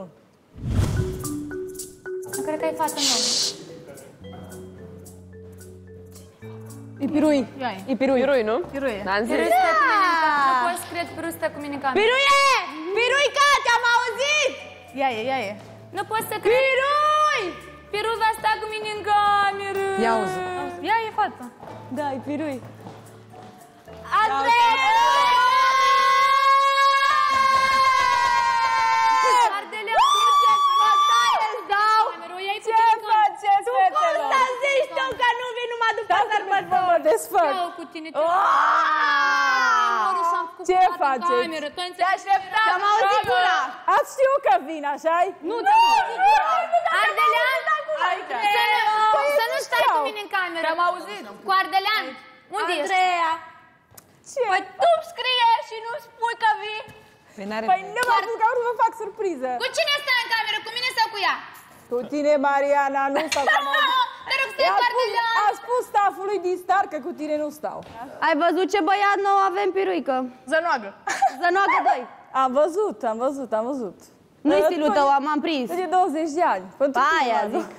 Nu cred că ai fată nouă. E pirui. E pirui. Pirui, nu? Pirui. N-am zis. Pirui stă cu mine în cameră. Nu poți crede, Pirui stă cu mine în cameră. Piruie! Piruica, te-am auzit! Ia e, ia e. Nu poți să crezi. Pirui! Pirui va sta cu mine în cameră. Ia auzi. Ia e fată. Da, e pirui. Andrei! Ardele, Ce faceți, fetelor? Să zici tu că nu vin numai după sărbători. Mă desfăc. Eu cu tine. Ce faceți? Te așteptam. Te-am auzit gura. Ați știut că vin, așa-i? Nu, nu, Ardelean, să nu stai cu mine în cameră. Te-am auzit. Cu Ardelean, unde ești? Andreea. Ce? Păi tu îmi scrie și nu spui că vii. Păi nu mă spun că vreau să vă fac surpriză. Cu cine stai în cameră? Cu mine sau cu ea? Cu tine, Mariana, nu stau cu mine. Te rog, stai cu Ardelean. A spus staffului din star că cu tine nu stau. Ai văzut ce băiat nou avem, Piruică? Zănoagă. Zănoagă doi. Am văzut, am văzut, am văzut. Nu-i stilul tău, m-am prins. De douăzeci de ani. Pentru Aia prima zic.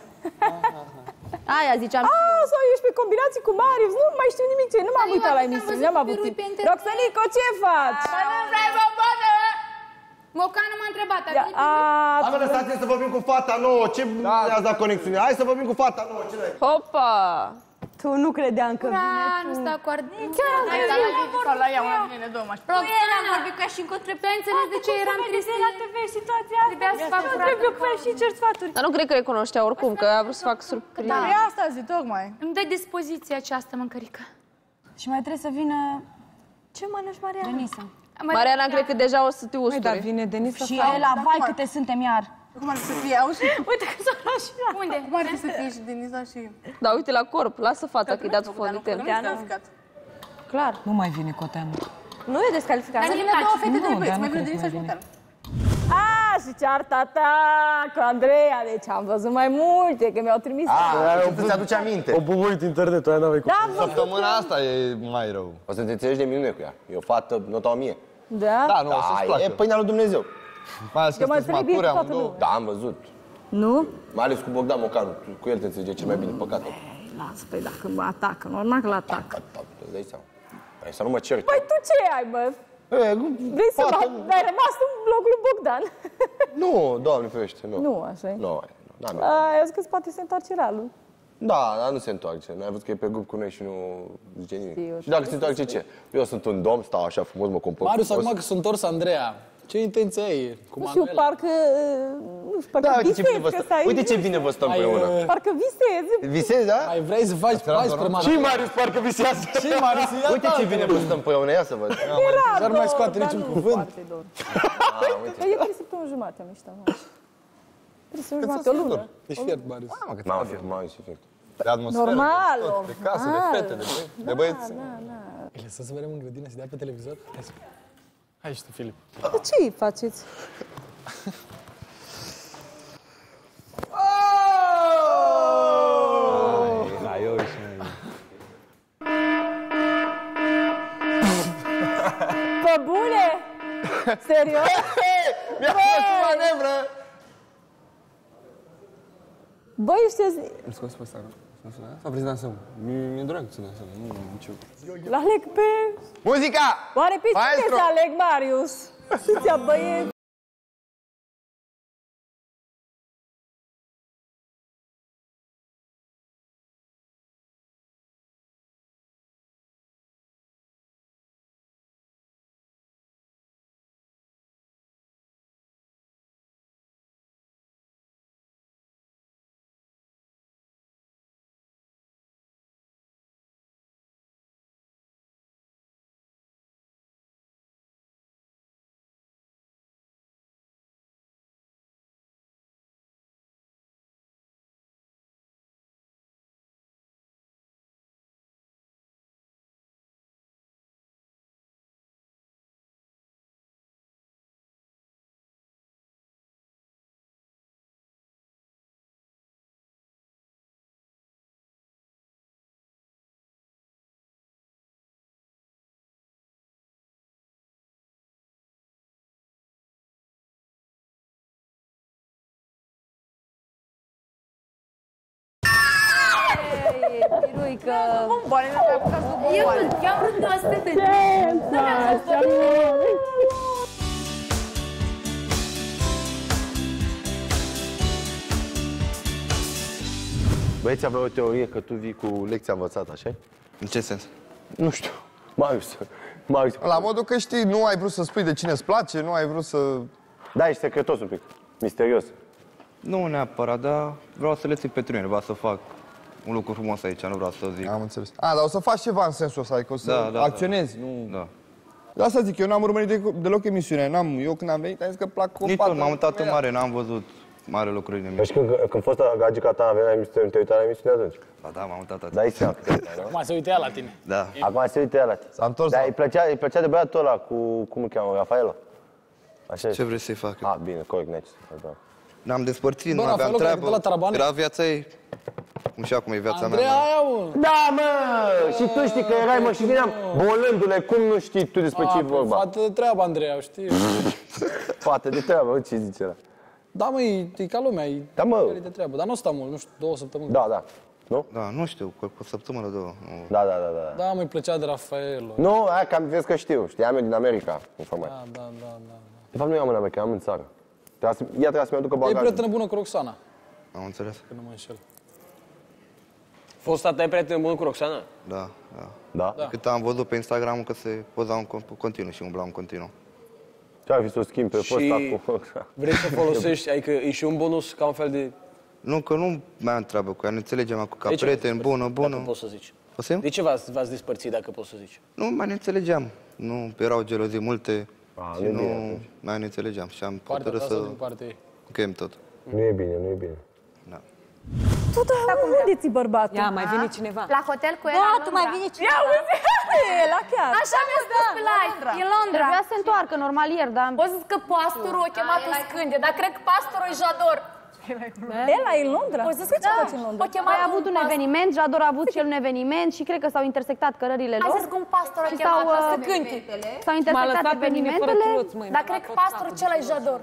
Aia ziceam. A, sau ești pe combinații cu Marius, nu mai știu nimic ce, nu m-am Dar uitat eu la atât am emisiune, văzut n-am avut Pirui timp. pe internet. Roxanico, ce faci? Nu vrei bombonă? Mocanu m-a întrebat, a Ia, venit a, Hai mă, lăsați să vorbim cu fata nouă, ce ne-ați dat conexiune? Hai să vorbim cu fata nouă, ce n-ai? Hopa! Tu nu credeam că vine. Da, nu sta cu Ardelean. Hai, dar la Gigi sau la ea, una din ele două, m-aș putea. Roxana, am vorbit cu ea și încontre pe înțeles de ce eram tristă. la T V situația asta. Trebuia să fac curat. Trebuie pe și cer sfaturi. Dar nu cred că recunoștea oricum, că a vrut să fac surpriză. Da, e asta zi, tocmai. Îmi dă dispoziția aceasta, mâncărică. Și mai trebuie să vină... Ce mănânci, Mariana? Denisa. Mariana, cred că deja o să te usturi. Da, vine Denisa. Și el, vai câte suntem iar. Cum ar să fie, auzi? Uite că s-a așa. Unde? Cum ar fi să fie și Denisa și... Da, uite la corp, lasă fața că-i dați fonditel. Clar. Nu mai vine Coteanu. Nu e descalificat. Dar vine două fete, doi băieți, mai vine Denisa și Coteanu. A, și cearta ta cu Andreea, deci am văzut mai multe, că mi-au trimis. A, ce ți aduce aminte? O bubuit internetul, aia n-aveai cum. Da, am văzut. Săptămâna asta e mai rău. O să te înțelegi de minune cu ea. E o fată, nota o mie. Da? Da, nu, o să-ți Da, placă. e pâinea lui Dumnezeu. Mai ales că Că mă sunteți trebuie maturi cu toată amândouă. lumea. Da, am văzut. Nu? Mai ales cu Bogdan Mocanu. Cu el te înțelege cel mai bine, păcate. Lasă, păi dacă mă atacă, normal că l-atac. Îți dai seama. Hai să nu mă cerci. Păi tu ce ai, bă? E, Vrei să fată- mă... Ai rămas în blocul lui Bogdan? Nu, Doamne ferește, nu. Nu, așa e. Nu, n-am Ai zis că poate se întoarce ralul. Da, dar nu se întoarce. N-ai văzut că e pe grup cu noi și nu zice nimic. Știu, Și dacă se întoarce, ce? Eu sunt un domn, stau așa frumos, mă comport Marius, frumos. acum că s-a întors Andreea, ce intenție ai cu Nu știu, Manuela? parcă... Nu știu, parcă Da, uite ce bine vă visezi că stăm. stai... Uite ce bine vă stăm Ai, împreună. uh, Parcă visezi. Visezi, da? Mai vrei să faci pas spre Manuela? Și Marius parcă visează. Și Marius, ia Uite ce bine vă stăm împreună, ia să văd. Era Dar nu mai dor, scoate dar niciun nu cuvânt. foarte dor. Ah, uite. Că eu trei săptămâni jumate am ieșit acum. Trei săptămâni jumate, o lună. Ești fiert, Marius. M-am fi, m-am fi fiert. De atmosferă, Normal, de tot, de casă, de normal. fete, de, băi- de băieți. Îi lăsăm să vedem în grădină, să dea pe televizor? Hai să... Hai și tu, Filip. Dar ce îi faceți? Da, eu și noi. Pe bune? Serios? Mi-a făcut manevră! Băi, ăștia... Îl scos pe ăsta, nu? S-a prins dansăm. Mi-e drag să dansăm, nu am nicio... L-aleg pe... Muzica! Oare pe cine Maestro! să aleg, Marius? Atâția băieți. Piruică. Bomboanele mi-a apucat cu bomboane. Eu am vrut doar să te Nu mi-a Băieți, avea o teorie că tu vii cu lecția învățată, așa? În ce sens? Nu știu. Marius. Marius. La modul că știi, nu ai vrut să spui de cine îți place, nu ai vrut să... Da, ești secretos un pic. Misterios. Nu neapărat, dar vreau să le țin pe tine, vreau să fac un lucru frumos aici, nu vreau să zic. Am înțeles. A, dar o să faci ceva în sensul ăsta, adică o să Da, da, acționezi, da. nu... Da. De asta zic, eu n-am urmărit de, deloc emisiunea. N-am, eu când am venit am zis că plac cu Nici tot, m-am mutat în mare, n-am văzut mare lucruri în Deci când, când fost gagica ta, avea la emisiune, te uitai la emisiune atunci? Ba da, m-am mutat atunci. Dai seama că te uitai, nu? Acum se uite ea la tine. Da. Acum se uite ea la tine. S-a întors. Dar îi plăcea, îi plăcea de băiatul ăla cu, cum îl cheamă, Rafaelo? Așa Ce vrei să-i fac? Ah, bine, corect, next. Ne-am despărțit, Bă, nu aveam Rafaelo, care treabă. te-a dat Tarabane? Era viața ei. Nu știu acum e viața Andreea mea. aia, mă! Da, mă! Și tu știi că erai, mă, și vineam, bolându-le, cum nu știi tu despre ce e vorba? Fată de treabă, Andreea, știi? Fată de treabă, mă, ce zice ăla? Da, mă, e, e ca lumea, e Da, mă. de treabă. Dar nu sta mult, nu știu, două săptămâni. Da, da. Nu? Da, nu știu, cu o săptămână, două. Nu. Da, da, da, da. Da, mă-i plăcea de Rafaelo. Nu, aia, că am vezi că știu, știam eu din America, informație. Da, da, da, da. De fapt, nu eram în America, eram în țară. Ea trebuia să-mi aducă E bagajul. prietenă bună cu Roxana, Am înțeles? că nu mă înșel. Fosta ta e prieten bună cu Roxana? Da, da. Da? Da. Cât am văzut pe Instagram că se pozau în con- continuu și umblau în continuu. Ce-ar fi să o schimb pe Și fosta cu... vrei să folosești, adică e și un bonus ca un fel de... Nu, că nu mai am treabă cu ea, ne înțelegem acum ca De ce prieten, v-ați bună, despărțit, bună. Dacă poți să zici. Poți? De ce v-ați, v-ați despărțit, dacă poți să zici? Nu, mai ne înțelegeam. Nu erau gelozii multe A, și nu e nu bine atunci. mai ne înțelegeam și am Partea hotărât ta să sau din partea ei? încheiem tot. Nu e bine, nu e bine. Da. Tu, da, unde-ți bărbatul? Ia, mai vine cineva. La hotel cu el Da, la tu mai Londra. vine Ia cineva. uite, e la chiar. Așa mi-a spus pe live, e Londra. Trebuia să se întoarcă, normal ieri, dar... O zis că pastorul a chemat în scânde, dar cred că pastorul e Jador. El e în Londra? O zis Păi că ce face în Londra? a chemat Mai a avut un eveniment, Jador a avut și el un eveniment și cred că s-au intersectat cărările A lor. zis că un pastor a Și chemat s-au, să uh, cânte. S-au intersectat lăsat pe mine fără evenimentele. cruț, măi. Dar cred că pastorul acela e Jador.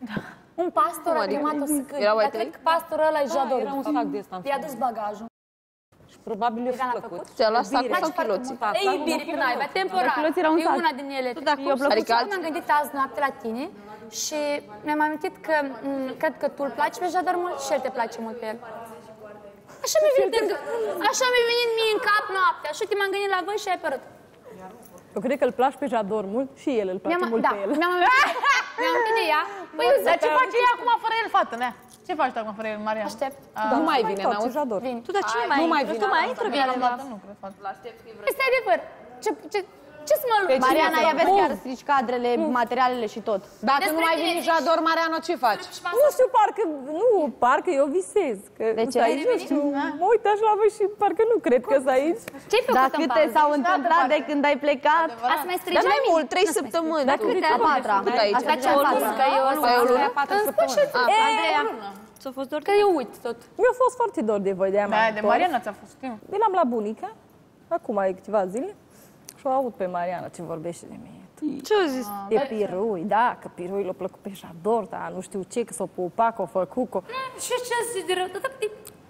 Un pastor a chemat-o să cânte, Erau ai dar cred trei? că pastorul ăla e Jador. Era un sac de ăsta. I-a dus bagajul. Probabil i-a Era la plăcut. făcut. Ți-a luat Bine. sacul sau Place foarte chiloții? mult. Ei, bine, până aiba, temporar. Chiloții erau în E sac. una din ele. Tu dacă Eu plăcut Adică plăcut m-am gândit azi noapte la tine și mi-am amintit că m, cred că tu îl place pe Jador mult și el te place mult pe el. Așa mi-a venit, în, așa mi-a venit mie în cap noaptea și uite, m-am gândit la voi și ai apărut. Eu cred că îl place pe Jador mult și el îl place Mi-am, mult da, pe el. mi-am amintit, mi-am amintit ea. Păi, Dar ce face ea acum fără el, fată, nea? Ce faci tu acum fără el, Maria? Aștept. Da, nu mai vine, Întoarce n-auzi? Jador. Vin. Tu, dar cine mai nu mai vine. Tu mai intră Bine, bine am la dat, nu cred, fată. Este adevăr. Ce, ce, ce să mă lupt? Mariana, ia vezi chiar strici cadrele, materialele și tot. Dacă Despre nu mai tine vine zici. Jador, Mariana, ce faci? Nu știu, parcă, nu, parcă eu visez. Că De ce? Aici, nu știu, mă uit așa la voi și parcă nu cred că sunt aici. Ce-ai făcut Dar în câte pauză? s-au întâmplat de când ai plecat? Ați mai Dar strigat nu la mine? mult, trei săptămâni. Dar tu. câte A patra. Cât aici? Asta ce a fost? Că eu Păi o lună? În sfârșit, Andreea. ți-a fost dor? Că eu uit tot. Mi-a fost foarte dor de voi, de-aia Da, m-am de întors. Mariana ți-a fost, știu. De l-am la bunica, acum ai câteva zile, și o aud pe Mariana ce vorbește de mine. Ce-a zis? E Pirui, da, că Pirui l-a plăcut pe Jador, dar nu știu ce, că s-o pupa, că o făcut, că... Și ce să zic de rău? Tot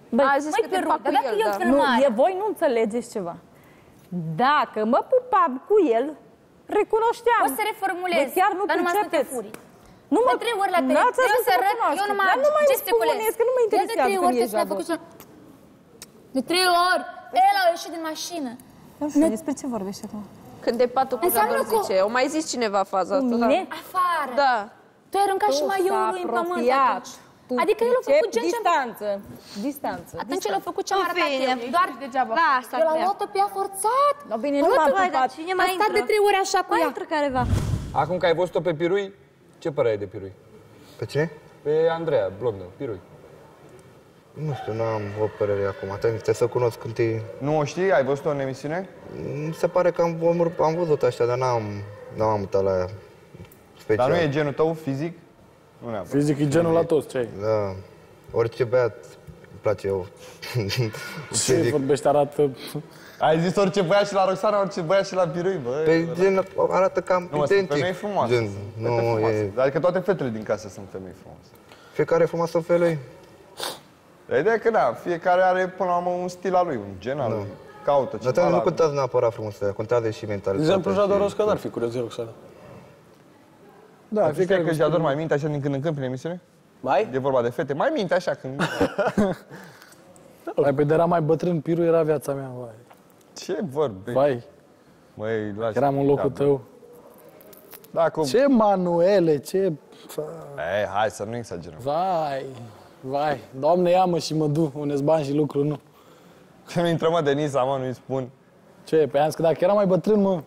Băi, A zis că te fac cu el, da. Nu, e voi nu înțelegeți ceva. Dacă mă pupam cu el, recunoșteam. O să reformulez, Bă, chiar nu dar numai să te pricepeți. furi. Nu mă, de trei ori la tele. n-ați Eu ajuns să să mă arăt, cunoaște. eu numai Dar nu mai gesticulez. spuneți, că nu mă interesează Eu de trei când ori ești trebuie la să voi. făcut și... De trei ori! El a ieșit din mașină. Nu știu, despre ce vorbești acum? Când de patul cu Jador zice, o mai zis cineva faza asta. Mine? Afară. Da. Tu ai aruncat și maiului în pământ atunci. Adică el a făcut gen ce... Distanță, distanță. Atunci el a făcut ce am arătat eu. Doar degeaba. La asta. Eu l-am luat-o pe ea forțat. No, bine, nu m-am pupat. Cine mai A stat de trei ori așa cu Mai ea. intră careva. Acum că ai văzut-o pe Pirui, ce părere ai de Pirui? Pe cine? Pe Andreea, blondă, Pirui. Nu știu, nu am o părere acum. Trebuie să cunosc întâi. Nu o știi? Ai văzut-o în emisiune? Mi se pare că am, am văzut așa, dar n-am, n-am uitat la ea special. Dar nu e genul tău fizic? Nu neapărat. Fizic e genul la toți, ce ai? Da. Orice băiat îmi place eu. Ce vorbești, arată... Ai zis orice băiat și la Roxana, orice băiat și la Pirui, bă. Pe gen arată cam nu, identic. sunt femei frumoase. Gen, nu e... Adică toate fetele din casă sunt femei frumoase. Fiecare frumoasă în felul ei. Ideea că da, fiecare are până la urmă un stil al lui, un gen al lui. Caută ceva. Dar nu contează neapărat frumusețea, contează și De mentalitatea. exemplu, Jador Oscar n-ar fi curios de Roxana. Da, fiecare că Jador mai minte așa din când în când prin emisiune? Mai? E vorba de fete, mai minte așa când... Mai pe de era mai bătrân, Piru era viața mea, vai. Ce vorbești? Vai. Măi, lași. Eram în locul tău. Da, cum? Ce Manuele, ce... Ei, hai să nu exagerăm. Vai, vai. Doamne, ia-mă și mă du, unde-s bani și lucru, nu. Când intră, mă, Denisa, mă, nu-i spun. Ce? Pe am zis că dacă era mai bătrân, mă...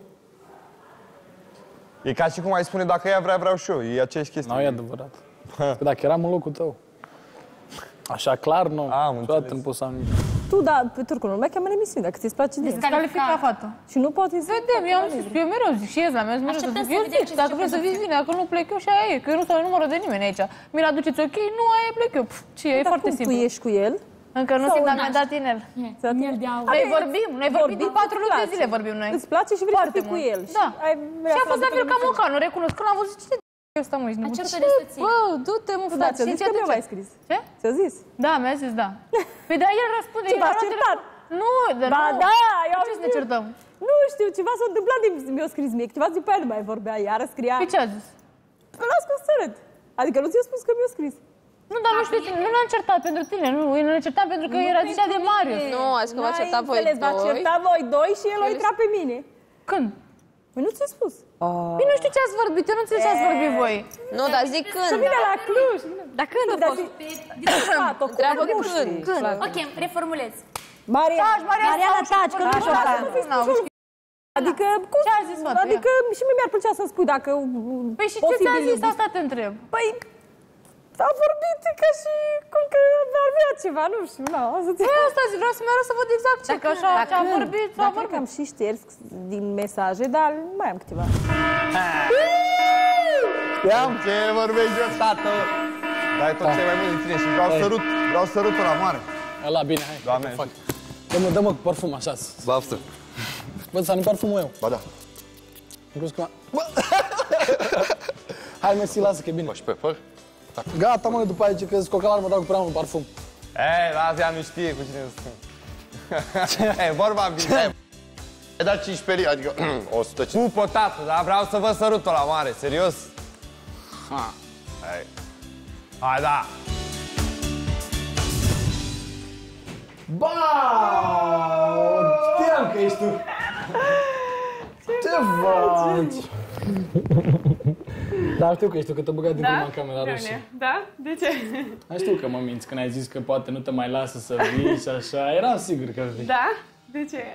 E ca și cum ai spune, dacă ea vrea, vreau și eu. E aceeași chestie. Nu, e adevărat. Că dacă eram în locul tău. Așa clar, nu. Am Niciodată nu pot să am nici. Tu, da, pe turcul nu mai cheamă în emisiune, dacă ți-ți place de Descalificat fată. Și nu poți să... Vedem, eu am zis, eu mereu zic și Ezla, mi-a zis mereu să zic, eu zic, dacă vrei să zici bine, dacă nu plec eu și aia e, că eu nu stau în numărul de nimeni aici. Mi-l aduceți ok, nu, aia e, plec eu. Pf, ce e, e foarte simplu. Tu ești cu el? Încă nu simt, dar mi-a dat inel. Noi vorbim, noi vorbim din patru luni de zile vorbim noi. Îți place și vrei să fii cu el. Da. Și a fost la fel ca Mocanu, recunosc. Când am văzut, ce eu stau aici, nu A cerut ce, de soție. bă, du-te, mă, frate. Ți-a zis că mi-a mai scris. Ce? Ți-a zis? Da, mi-a zis, da. Păi da, el răspunde. Ce, v-ați certat? Nu, dar Ba nu. da, eu am ce să ne certăm? Nu știu, ceva s-a întâmplat de mi-a scris mie. Câteva zi pe aia nu mai vorbea, iar scria... Păi ce a zis? Că l-a scris să râd. Adică nu ți-a spus că mi-a scris. Nu, dar nu știu, nu ne-am certat pentru tine, nu, eu ne-am certat pentru că era zicea de Marius. Nu, azi că v-a certat voi doi. V-a certat voi doi și el a intrat pe mine. Când? Păi nu ți-a spus. Păi nu știu ce ați vorbit, eu nu știu ce ați vorbit voi. Nu, dar zic când. Să vină la Cluj. Dar când a fost? Întreabă când. Când? Ok, reformulez. Maria, Mariana, taci, că nu știu asta. Adică, cum? Ce a zis, mă, Adică și mie mi-ar plăcea să spui dacă... Păi și ce ți-a zis, asta te întreb. Păi, a vorbit ca și cum că ar vrea ceva, nu știu, nu, o să ți... Păi asta zic, vreau să-mi arăt să văd exact ce, că așa ce a vorbit, a vorbit. că am și șters din mesaje, dar mai am câteva. Ia-am ce vorbești eu, tată! Dai tot ce ai mai mult din tine și vreau sărut, vreau sărutul la mare. Ăla, bine, hai. Doamne, fac. Dă-mă, dă-mă cu parfum, așa. Baftă. Bă, să nu parfumul eu. Ba da. Am crezut că... Hai, mersi, lasă că e bine. Și pe păr? Gata, mă, după aia că scocalar mă dau cu prea mult parfum. Ei, lasă, ea nu știe cu cine să spun. Ei, vorba bine. Ai dat cincisprezece lei, adică o sută cincizeci. Pupă, tată, dar vreau să vă sărutul la mare, serios? Ha. Hai. Hai, da. Ba! Știam că ești tu. Ce faci? Dar știu că ești tu, că te-a băgat din prima în camera roșie. Da? De ce? Dar știu că mă minți când ai zis că poate nu te mai lasă să vii și așa. Eram sigur că vii. Da? De ce?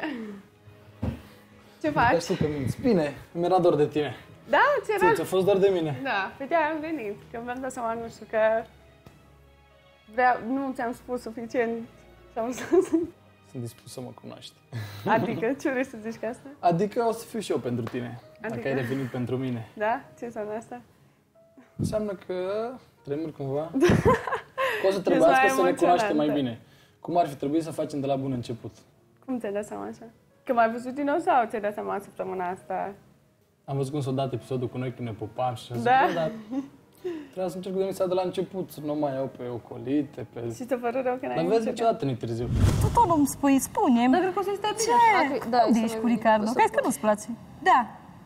Ce faci? Dar știu că minți. Bine, mi-era dor de tine. Da? Ți era? Ți-a fost dor de mine. Da, pe de-aia am venit. Că mi-am dat seama, nu știu, că vreau, nu ți-am spus suficient. Sunt dispus să mă cunoști. Adică, ce vrei să zici cu asta? Adică o să fiu și eu pentru tine. Adică? Dacă ai revenit pentru mine. Da? Ce înseamnă asta? Înseamnă că tremur cumva. Că o să trebuiască să ne cunoaștem mai bine. Cum ar fi trebuit să facem de la bun început? Cum ți-ai dat seama așa? Că m-ai văzut din nou sau ți-ai dat seama săptămâna asta? Am văzut cum s-a dat episodul cu noi când ne pupam și așa. Da? Dar Trebuia să încerc cu Denisa de la început, să nu mai iau pe ocolite, pe... Și te pără rău că n-ai Dar vezi niciodată nu-i târziu. Tu tot nu-mi spui, spune-mi. Dar cred că o să-i stai bine. Ce? Da, Unde ești cu Ricardo? Crezi că nu-ți place? Da.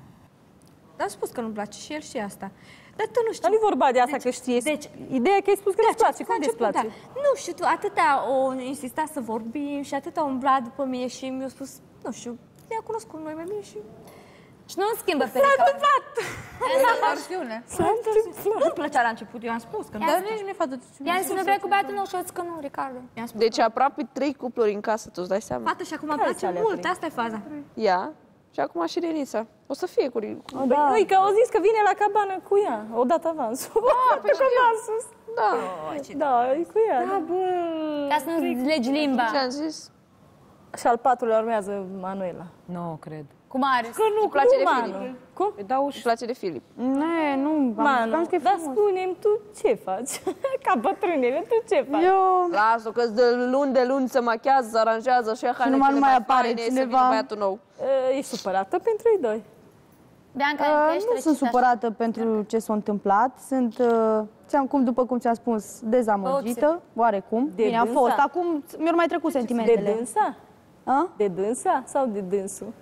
Dar am spus că nu-mi place și el și asta. Dar tu nu știi. Dar nu-i vorba de asta, deci, că știi. Deci, ideea e că ai spus că îți place. Cum de-ți place? Da. Nu știu, tu atâta o insistat să vorbim și atâta o umblat după mine și mi-a spus, nu știu, ne-a cunoscut noi mai bine și... Și nu schimbă pe S-a Ricardo. întâmplat! S-a întâmplat. S-a întâmplat. Nu-mi plăcea la început, eu am spus că nu. Dar nici nu-i fată. I-am zis să nu vrei cu băiatul nou și eu zic că nu, Ricardo. Deci aproape trei cupluri în casă, tu îți dai seama. Fată și acum îmi place mult, asta e faza. Ea și acum și Renisa. O să fie cu Oh, da. Nu, că au zis că vine la cabană cu ea, o dată avansul. Ah, pe avansul. Da. Da, e cu ea. Da, bă. Ca să nu legi limba. Ce am zis? Și al patrulea urmează Manuela. Nu, cred. Cu Marius. Că nu, îmi place de Manu. Filip. Cum? Îi dau și îmi place de Filip. Ne, nu, Manu, dar spune-mi tu ce faci? Ca bătrânele, tu ce faci? Eu... Lasă-o că de luni de luni se machează, se aranjează și Și numai nu mai apare cineva. Băiatul nou. E supărată pentru ei doi? Bianca, Uh, nu sunt supărată pentru ce s-a întâmplat. Sunt, uh, ți-am, cum, după cum ți-am spus, dezamăgită, oarecum. De Bine, a dânsa? fost. Acum mi-au mai trecut sentimentele. De dânsa? A? De dânsa sau de dânsul?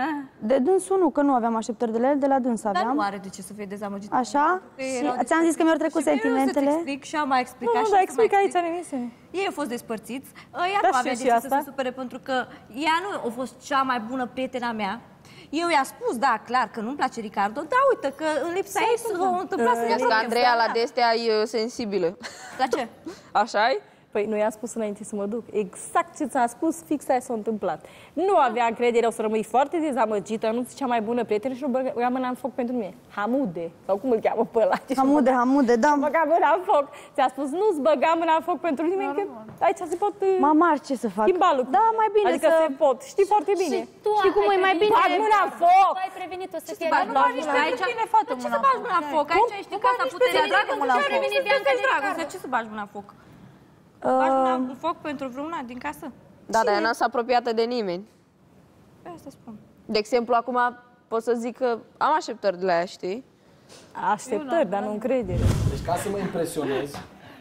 De dânsul nu, că nu aveam așteptări de la el, de la dânsa Dar aveam. nu are de ce să fie dezamăgită. Așa? Și ți-am zis că mi-au trecut și eu sentimentele. să-ți explic și am mai explicat. Nu, nu, și dar o să mai explic aici explic. în emisiune. Ei au fost despărțiți. Ea Da, nu și avea și de ce să asta? se supere pentru că ea nu a fost cea mai bună prietena mea. Eu i-a spus, da, clar, că nu-mi place Ricardo, dar uite că în lipsa ei s-a întâmplat să ne Că Andreea la de-astea e sensibilă. La ce? Așa-i? Păi nu i-am spus înainte să mă duc. Exact ce ți-am spus, fix aia s-a întâmplat. Nu avea încredere, o să rămâi foarte dezamăgită, nu ți cea mai bună prietenă și nu băga mâna în foc pentru mine. Hamude, sau cum îl cheamă pe ăla? Hamude, Hamude, da. Băga mâna în foc. Ți-a spus, nu-ți băga mâna în foc pentru nimeni, că aici se pot... Mamar, ce să fac? Schimba lucruri. Da, mai bine adică să... se pot, știi foarte bine. Și tu Știi cum e mai bine? Bag mâna în foc! Tu ai prevenit, o să fie... Nu faci nici pentru tine, fată, mâna în foc. Ce să bagi mâna în foc? Aici ești în casa puterea dragului, ce-a revenit Bianca de Ricardo? Ce să bagi mâna în foc? Bagi mâna în foc pentru vreuna din casă? Da, dar ea n-a s-a apropiată de nimeni. Asta spun. De exemplu, acum pot să zic că am așteptări de la ea, știi? Așteptări, dar nu încredere. Deci ca să mă impresionez,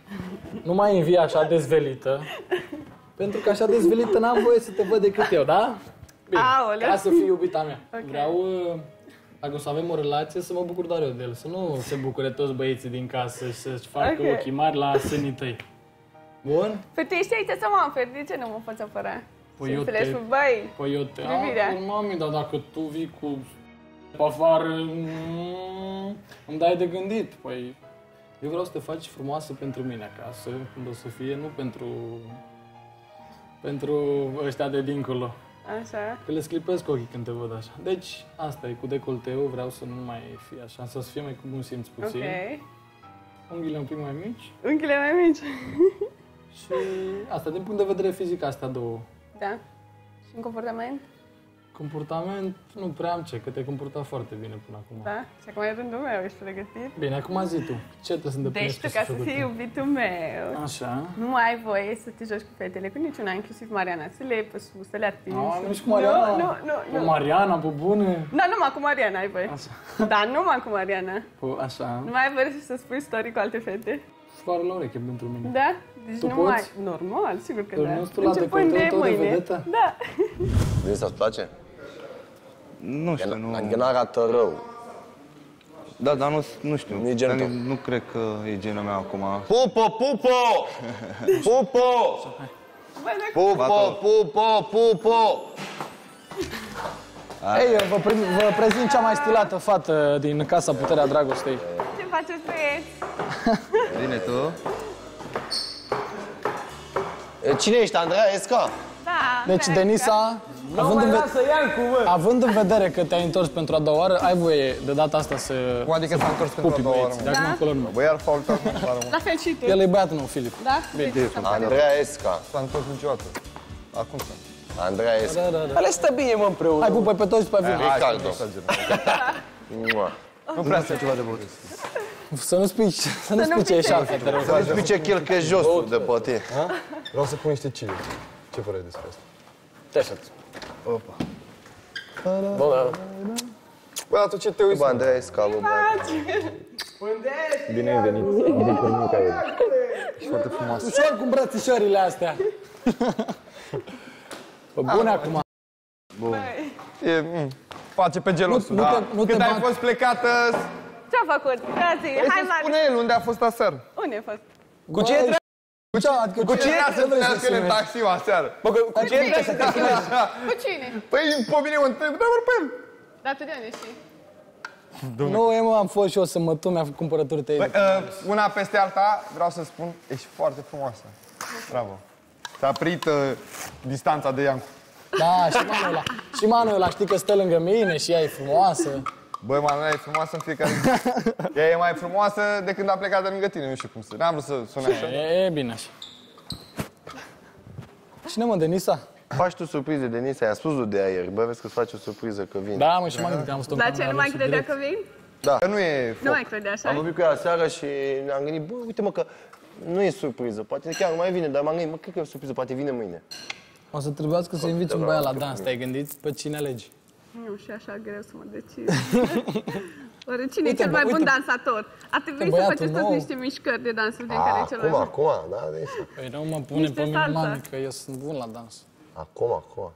nu mai învii așa dezvelită, pentru că așa dezvelită n-am voie să te văd decât eu, da? Bine, Aoleu. ca să fii iubita mea. Ok. Vreau, uh, dacă o să avem o relație, să mă bucur doar eu de el, să nu se bucure toți băieții din casă și să-și facă Ok. ochii mari la sânii tăi. Bun? Păi tu ești aici să mă oferi, de ce nu mă faci apăra? Păi eu te... Băi, Păi eu te... privirea. A, mami, dar dacă tu vii cu pe afară, mm, îmi dai de gândit. Păi eu vreau să te faci frumoasă pentru mine acasă, când o să fie, nu pentru... pentru ăștia de dincolo. Așa. Că le sclipesc ochii când te văd așa. Deci, asta e, cu decolteu vreau să nu mai fie așa, să fie mai cu bun simț puțin. Ok. Unghiile un pic mai mici. Unghiile mai mici. Și asta, din punct de vedere fizic, astea două. Da. Și în comportament? Comportament, nu prea am ce, că te-ai comportat foarte bine până acum. Da. Și acum e rândul meu, ești pregătit? Bine, acum zi tu. Ce trebuie să Deci îndeplinești tu, ca să fii iubitul meu, Așa. nu ai voie să te joci cu fetele, cu niciuna, inclusiv Mariana, să le iei pe sus, să le atingi. A, nu și cu Mariana? Nu, nu, nu. Cu Mariana, pe bune? Da, numai cu Mariana ai voie. Așa. Da, numai cu Mariana. Cu, așa. Nu mai ai voie să spui story cu alte fete. Floare la ureche pentru mine. Da? Deci Tu nu poți? mai... Normal, sigur că Dar da. nu stă la Începând decolteu de tot de mâine. vedetă? Da. Denisa, îți place? Nu știu, nu... Adică n-arată rău. Da, dar nu, nu știu. Nu e genul Dar tău. nu cred că e genul meu acum. Pupo, pupo! Pupo! Pupo, pupo, pupo! Ei, vă, prim, vă prezint cea mai stilată fată din Casa Puterea Dragostei. Ce faceți, băieți? Bine, tu? Cine ești, Andreea Esca? Da, Deci, Denisa, având în, ve- având în vedere că te-ai întors pentru a doua oară, ai voie de data asta să Cum adică s-a întors pentru a pupi doua oară? băieți. De acum Da? încolo nu. Bă, iar faultat mă pare mult. La fel și tu. El e băiatul meu, Filip. Da? Bine. Andreea Esca. S-a întors niciodată. Acum s-a. Andreea Esca. Da, da, da. Ale stă bine, mă, împreună. Hai, pupă pe toți și pe Vin. Ricardo. Nu prea sunt ceva de băut. Să nu spici, să nu spici așa, te rog. Să nu spice chelchejosul de pe tine. Vreau să pun niște chili. Ce părere despre asta? Te aștept. Opa. Bă, Bă, dar tu ce te uiți? Bă, Andrei, scapă, bă. Bine ai venit. Victor Micael. Ești foarte frumos. Ușor cu îmbrățișările astea. Bă, bune acum. Bun. E, mm, face pe gelosul, Nu- nu da. te- nu te Când ai bag. fost plecată... Ce-a făcut? Frații, Hai hai să mare. spune el unde a fost aseară. Unde a fost? Cu ce trebuie? Cu ce, adică Cu cine ce să întâlnească el în taxiu aseară? Bă, cu cine trebuie să te întâlnești? Cu cine? Păi, pe mine mă întreb, dar pe el. Dar tu de unde știi? Nu, eu am fost și eu să mă tu, mi-a făcut cumpărături tăi. Băi, uh, una peste alta, vreau să spun, ești foarte frumoasă. Bravo. Ți-a prit uh, distanța de Iancu. Da, și Manuela. Și Manuela, știi că stă lângă mine și ea e frumoasă. Băi, Manuela e frumoasă în fiecare zi. Ea e mai frumoasă de când a plecat de lângă tine, nu știu cum să... N-am vrut să sune așa. E, e bine așa. Cine mă, Denisa? Faci tu surprize, Denisa, i-a spus-o de aia ieri. Bă, vezi că-ți faci o surpriză că vin. Da, mă, și m-am gândit că am văzut-o în Dar ce, camera nu mai și credea direct. că vin? Da. Că nu e foc. Nu mai credea, așa? Am vorbit cu ea seara și ne-am gândit, bă, uite mă că nu e surpriză, poate chiar nu mai vine, dar m-am gândit, mă, cred că e o surpriză, poate vine mâine. O să trebuiască să inviți un băiat la dans, te-ai gândit pe cine alegi? Nu, și așa greu să mă decid. Oare cine Uite, e cel mai bă, bun uite. dansator? Ar trebui să băiatul faceți toți nou. niște mișcări de dans, să vedem care e cel mai Acum, bun. acum, da, Denisa. Păi nu mă pune Niște pe mine, salsa. mami, că eu sunt bun la dans. Acum, acum.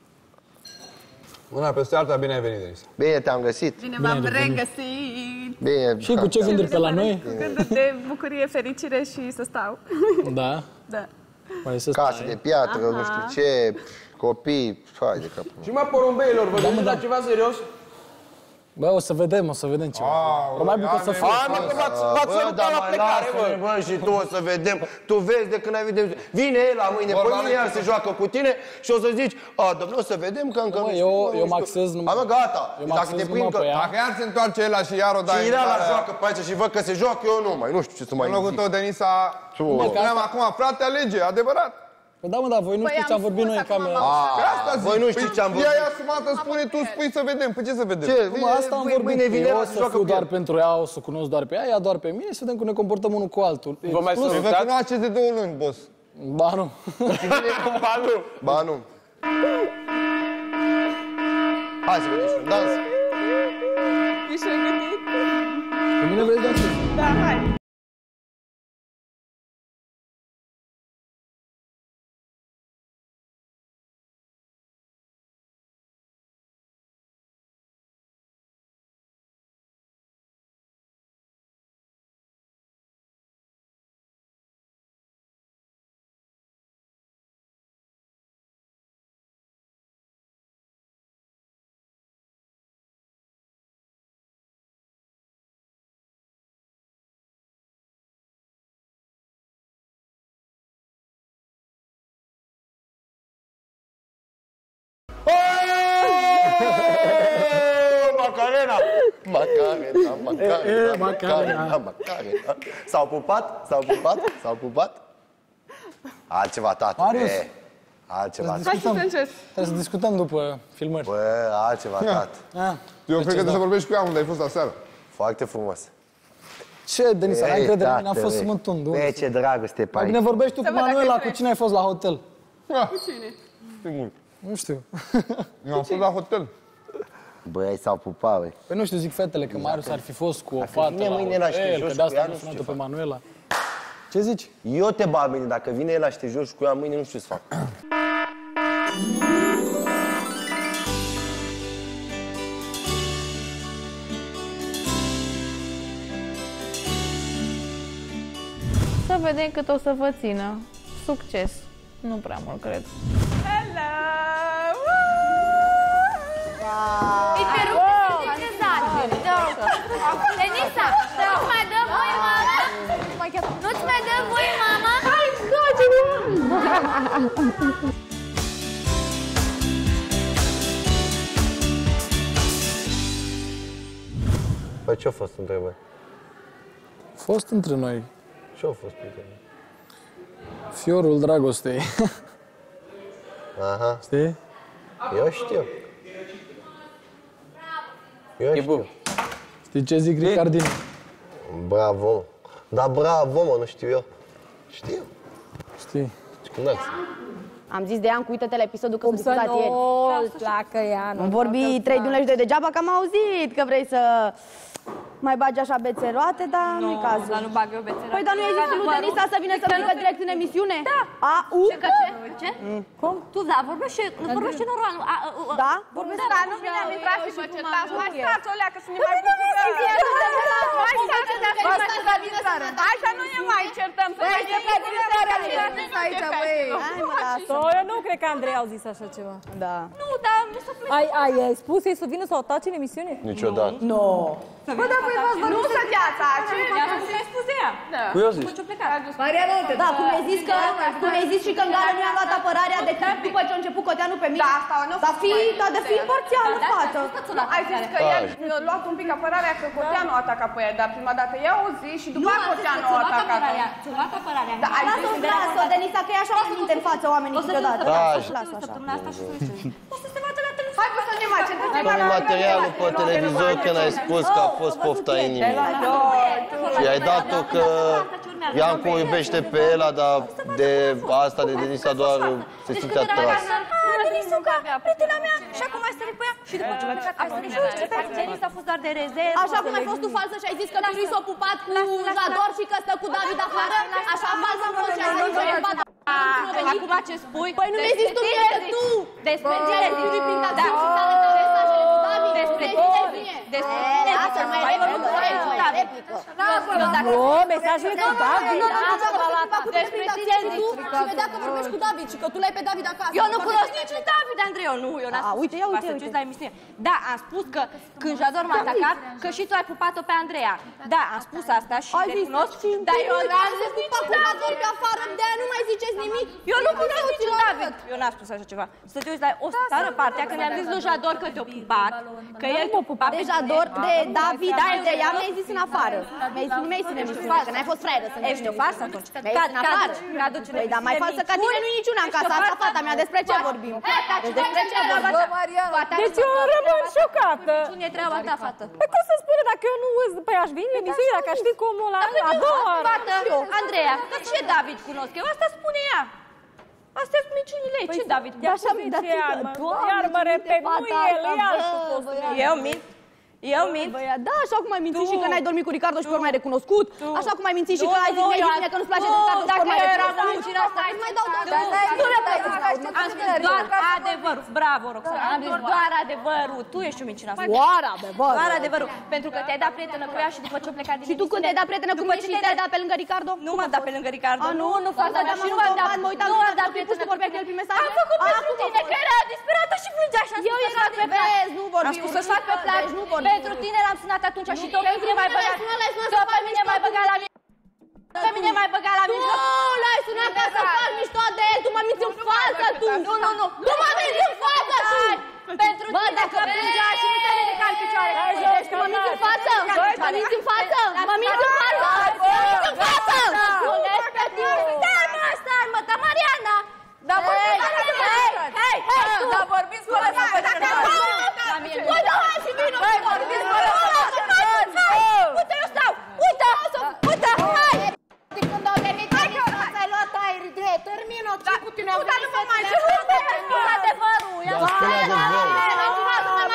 Una peste alta, bine ai venit, Denisa. Bine, te-am găsit. Bine v-am regăsit! Bine. Și cu ce gânduri pe la noi? Gânduri de bucurie, fericire și să stau. Da? Da. Mai să Casă stai. de piatră, Aha. nu știu ce, copii, hai de capul. Și mă, porumbeilor, vă Da, mă, gândiți da. la ceva serios? Bă, o să vedem, o să vedem ceva. Probabil că o să fie. Hai, mă, că v-ați v-ați Bă, sărutat dar la mai plecare, lasă-ne, bă! bă, și tu o să vedem. Tu vezi de când ai vedem. Vine el la mâine, Vorba pe mine lui. iar se joacă cu tine și o să zici, a, domnule, o să vedem că încă Bă, nu știu, eu- nu eu știu. maxez numai- Hai, mă, gata. eu Dacă maxez te numai prind că... pe ea. Dacă iar se întoarce el și iar o dai... Și el la joacă pe aici și văd că se joacă, eu nu mai, nu știu ce să mai În locul zic. tău, Denisa... Tu. Mă spuneam acum, frate, alege, adevărat. Păi da, mă, da, voi nu Păi știți ce am am vorbit spus noi în acum, camera. m-am- Pe asta zic. Voi nu știți Păi, ce am vorbit. Ea e asumată, spune tu, spui să vedem. Păi ce să vedem? Ce? Cum asta am Mâine- vorbit, Mâine vine eu la o să să joacă fiu cu doar el. pentru ea, o să cunosc doar pe ea, ea doar pe mine și să vedem cum ne comportăm unul cu altul. Vă mai Plus- sunt- Vă cunoașteți de două luni, boss. Ba nu. Ba nu! Ba nu. Hai să vedem și un dans. Ești gândit? Pe mine vrei dansul? Da, hai! Macarena! Macarena, Macarena, Macarena, Macarena. S-au pupat? S-au pupat? S-au pupat? Altceva, tată. Marius. E, altceva. Trebuie să discutăm. Hai să te Trebuie să discutăm după filmări. Bă, altceva, tată. Ah. Eu cred că trebuie să vorbești cu ea unde ai fost aseară. Foarte frumos. Ce, Denisa, n-ai Ei, încredere în mine, a tată, fost ei. smântun. Bă, ce dragoste pe Mai aici. bine vorbești tu Să cu văd dacă Manuela, treci. cu cine ai fost la hotel? Cu cine? Nu știu. Eu am fost la hotel. Băi, s-au pupat, băi. Păi nu știu, zic fetele, că Marius ar fi fost cu o Ar fi fată bine la mâine la hotel, ștejos că de cu asta ea, nu nu știu sunat-o ce pe fac. Manuela. Ce zici? Eu te bag mâine, dacă vine el la ștejos cu ea mâine, nu știu ce să fac. Să vedem cât o să vă țină. Succes. Nu prea mult, cred. Hello! Îi te rup pe cezat. Denisa, nu-ți mai dă voie, mama? Nu-ți mai dă voie, mama? Hai, Păi ce-a fost între voi? A fost între noi Ce-a fost între voi? fiorul dragostei. Aha. Știi? Eu știu. Eu știu. Știi ce zic Ricardin? Bravo. Da, bravo, mă, nu știu eu. Știu. Știi? Cum dați? Am zis de Iancu, uite-te la episodul că Cum s-a să discutat ieri. nu-l placă ea, Am vorbit trei dunări de degeaba că am auzit că vrei să mai bagi așa bețeroate, dar nu-i cazul. Dar nu bag eu bețeroate. Păi, dar nu există lui Denisa să vină să vină direct în emisiune? Da. A, u? Ce, că ce? Ce? Cum? Tu, da, vorbește, vorbește normal. Da? Vorbesc, dar nu bine am intrat și vă certați. Mai stați, Olea, că să ne mai bucurăm. Mai stați, mai stați, hai să nu ne mai certăm. Să mai certăm aici, băi. Eu nu cred că Andrei au zis așa ceva. Da. Nu, dar mi s-a plăcut. Ai, ai, ai spus ei să vină să o atace în emisiune? Niciodată. Nu. Bă, da, voi v-ați vorbit să viața. Ce mi-a spus ea? Cui a zis? Mariana, uite, da, cum ai zis că, cum ai zis și că în gara nu i-am luat apărarea decât după ce a început Coteanu pe mine. Da, asta nu. Dar fi, dar de fi imparțial în față. Ai zis că ea a luat un pic apărarea că Coteanu a atacat pe ea, dar prima dată ea o zi și după aia Coteanu a atacat. Ți-a luat apărarea. Da, ai lasă-o, lasă-o, Denisa, că e așa mai minte în față oamenii câteodată. Lasă așa. O să se vadă la televizor. Hai să ne mai certăm. Pune materialul pe televizor când ai spus că a fost pofta inimii. Și ai dat-o că Iancu o iubește pe Ela, dar de asta de Denisa doar se simte atras. Denisa, prietena mea, și acum ai sărit pe ea. Și după ce mi-a plecat, ai sărit și pe Denisa a fost doar de rezervă. Așa cum ai fost tu falsă și ai zis că Piuri s-a pupat cu Jador și că stă cu David afară, așa falsă am fost și ai zis că e bata. Acum ce spui? Păi nu mi-ai zis tu mie că tu! Despre tine, Piuri, prin taxiul și sale de mesajele cu David. Despre tine! Despre tine! Lasă, mai replică. Nu, mesajele cu David. Despre tine tu și vedea că vorbești cu David și că tu l-ai pe David acasă. Eu nu cunosc niciun David, Andrei, eu nu, eu n-am spus. Uite, ia uite, să uite. la emisiune. Da, am spus că când Jador m-a atacat, că și tu ai pupat-o pe Andreea. Da, am spus asta și recunosc, dar eu n-am zis niciun David. Pe afară, de-aia nu mai ziceți nimic. Eu nu cunosc niciun David. Eu n-am spus așa ceva. Să te uiți la o stară partea când i-am zis lui Jador că te-o pupat, că el te-o pupat. De Jador, de David, de ea mi-ai zis în afară. Mi-ai zis, nu mi-ai zis în emisiune, că n-ai fost fraieră să ne Ești o farsă atunci. Mi-ai zis în afară. Păi, dar mai falsă ca tine nu-i niciuna în casa asta, fata mea, despre ce vorbim? Deci despre ce vorbim? Deci eu rămân șocată. Cine e treaba ta, fată? Păi cum să spune dacă eu nu îți... Păi aș veni în emisiune, dacă aș fi cum ăla, ador. Fată, Andreea, că ce David cunosc eu? Asta spune ea. Astea sunt minciunile ei. Ce David? Dar așa, iar mă repet, nu el, e altul. Eu mint? Eu mint? Da, așa cum ai mințit și că n-ai dormit cu Ricardo și pe urmă ai recunoscut. Așa cum ai mințit și că ai zis mie că nu-ți place de Ricardo și pe urmă ai recunoscut. Minciuna asta, îți mai dau două. Nu repet. Am spus doar adevărul. Bravo, Roxana. Am zis doar adevărul. Tu ești o minciună asta. Doar adevărul. Doar adevărul. Pentru că te-ai dat prietenă cu ea și după ce a plecat din Și tu când te-ai dat prietenă cu mine și te-ai dat pe lângă Ricardo? Nu m-am dat pe lângă Ricardo. Nu, nu fac asta. Și nu m-am dat. Mă uitam, nu m-am dat prietenă. Să vorbea cu el prin mesaje. Am făcut pentru tine, că era disperată și plângea și am spus să-ți fac pe plac. Nu vorbi. Am spus să-ți fac pe plac. Pentru tine l-am sunat atunci și tot pe mine mai băgat. Tot pe mine mai băgat la mine. Pe mine mai băgat la mine. Nu, l-ai sunat ca să faci mișto de el. Tu mă minți în față, tu. Nu, nu, nu. Tu mă minți în față, tu. Pentru tine că plângea și nu te ridica în picioare. Mă minți în față. Mă minți în față. Mă minți în față. Mă minți în față. Stai, mă, stai, mă, dar Mariana. Dar vorbiți fără să Hei, hei, dar vorbiți fără să vă Bă, da, hai și vină. Hei, vorbiți fără să vă Uite, eu stau. Uite, uite, hai. De când au venit, ți-ai luat aer de termină. Ce cu tine au venit? Nu mă mai știu. Spune adevărul. Da, spune adevărul.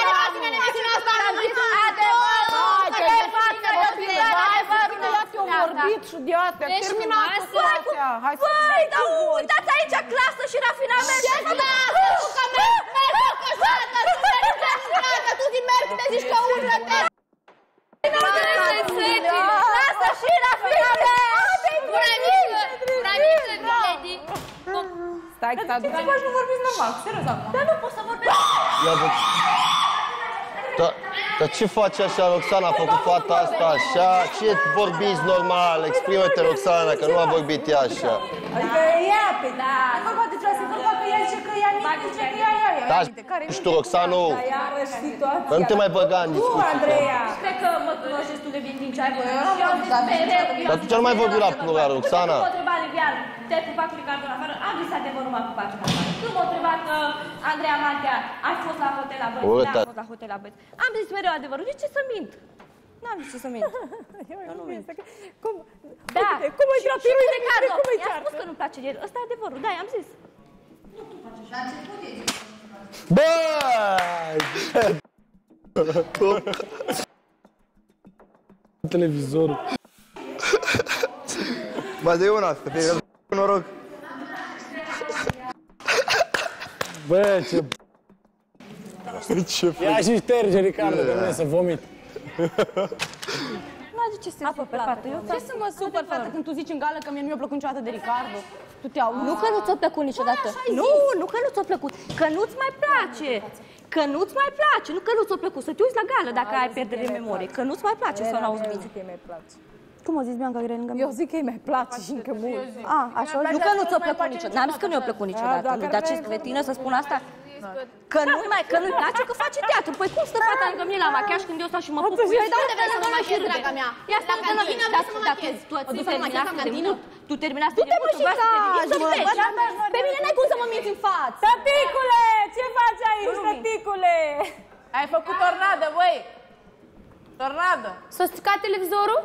Vorbit și de astea, terminat cu situația. Hai să Băi, dar uitați aici clasă și rafinament. Ce clasă? Tu că mergi, mergi o căsată, tu mergi căsată, tu zi mergi, te zici că urlă-te. Clasă și rafinament. Stai că t-a dus. Nu vorbiți normal, serios acum. Dar nu pot să vorbesc. Dar, dar ce face așa, Roxana? A făcut fata asta așa? Ce vorbiți normal? Exprimă-te, Roxana, că nu a vorbit ea așa. Adică ea, pe da. Vorba de trase, vorba că ea zice că ea minte, zice că ea ea ea. Da, și tu, Roxano, situația. nu te mai băga în discuții. Tu, Andreea. Cred că mă cunoști destul de bine din ce ai vorbit. Dar tu ce-ar mai vorbi la plural, Roxana? Nu m-a întrebat Livian, te-ai pupat cu Ricardo în afară? Am zis adevărul, m-a pupat în afară. Nu m-a întrebat că Andreea Mantea ai fost la hotel la băieți. Da, am fost la hotel la băieți. Am zis mereu adevărul. De ce să mint? N-am zis ce să mint. Eu nu mint. Cum? Da. Cum îi și Ricardo? Ricardo. I-am spus că nu-mi place de el. Ăsta e adevărul. Da, i-am zis. Bă! Televizorul. Ba de una, să fie noroc. Bă, ce... ce ia și șterge, Ricardo, de mine să vomit. N-are ce să apă pe fată. Ce să mă super, fată, când tu zici în gală că mie nu mi-a plăcut niciodată de Ricardo. Tu te auzi? Nu că nu ți-a plăcut niciodată. Nu, nu că nu ți-a plăcut. Că nu-ți mai place. Că nu-ți mai place. Nu că nu ți-a plăcut. Să te uiți la gală dacă ai pierdere de memorie. Că nu-ți mai place să n-auzi bine. Că îi mai place. Cum o zis Bianca că e lângă mine? Eu zic că îi mai place și încă mult. A, așa, nu că nu ți-a plăcut niciodată. N-am zis că nu i-a plăcut niciodată. Dar ce cretină să spun asta? Că nu-i mai, că nu-i place că face teatru. Păi cum stă fata lângă mine la machiaj când eu stau și mă pup cu el? Dar unde vrei să mă machiezi, draga mea? Ia stai că cantină vrei să mă machiezi. Tu terminați de mult. Tu terminați de mult. Tu te mă și Pe mine n-ai cum să mă minți în față. Tăticule, ce faci aici, tăticule? Ai făcut tornadă, băi. Tornadă. S-a stricat televizorul?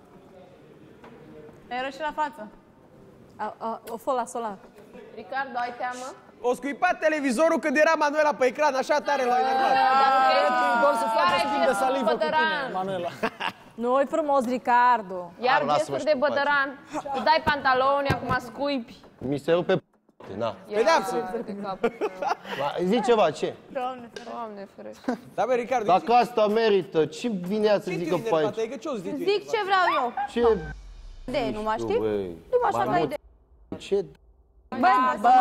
Ai roșii la față. O fă la solar. Ricardo, ai teamă? O scuipat televizorul când era Manuela pe ecran, așa tare l-a enervat. Doar să facă schimb de salivă cu tine, Manuela. Nu-i frumos, Ricardo. Iar gesturi de bătăran. Tu dai pantaloni, acum scuipi. Mi se rupe p***e, na. Pedeapsă. Zici ceva, ce? Doamne, Doamne ferește. Da, bă, Ricardo, dacă asta merită, ce vine ea să zică pe aici? Zic ce vreau eu. Ce? De, nu mă știi? Nu mă așa la idee. Ce? Bă, bă,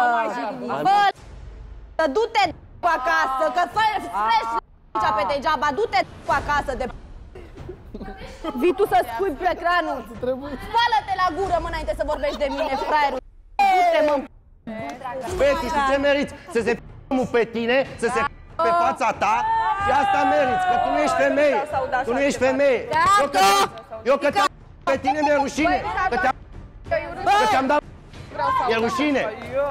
bă, du-te cu acasă, că fai fresh aici pe degeaba, du-te cu acasă de vii tu să scui pe ecranul. Spală-te la gură, mă, înainte să vorbești de mine, fraierul. Du-te, mă. Băieți, știi ce meriți? Să se p***mu pe tine, să se p***mu pe fața ta și asta meriți, că tu nu ești femeie. Tu nu ești femeie. Eu că te-am pe tine mi-e rușine. Că te-am dat e rușine.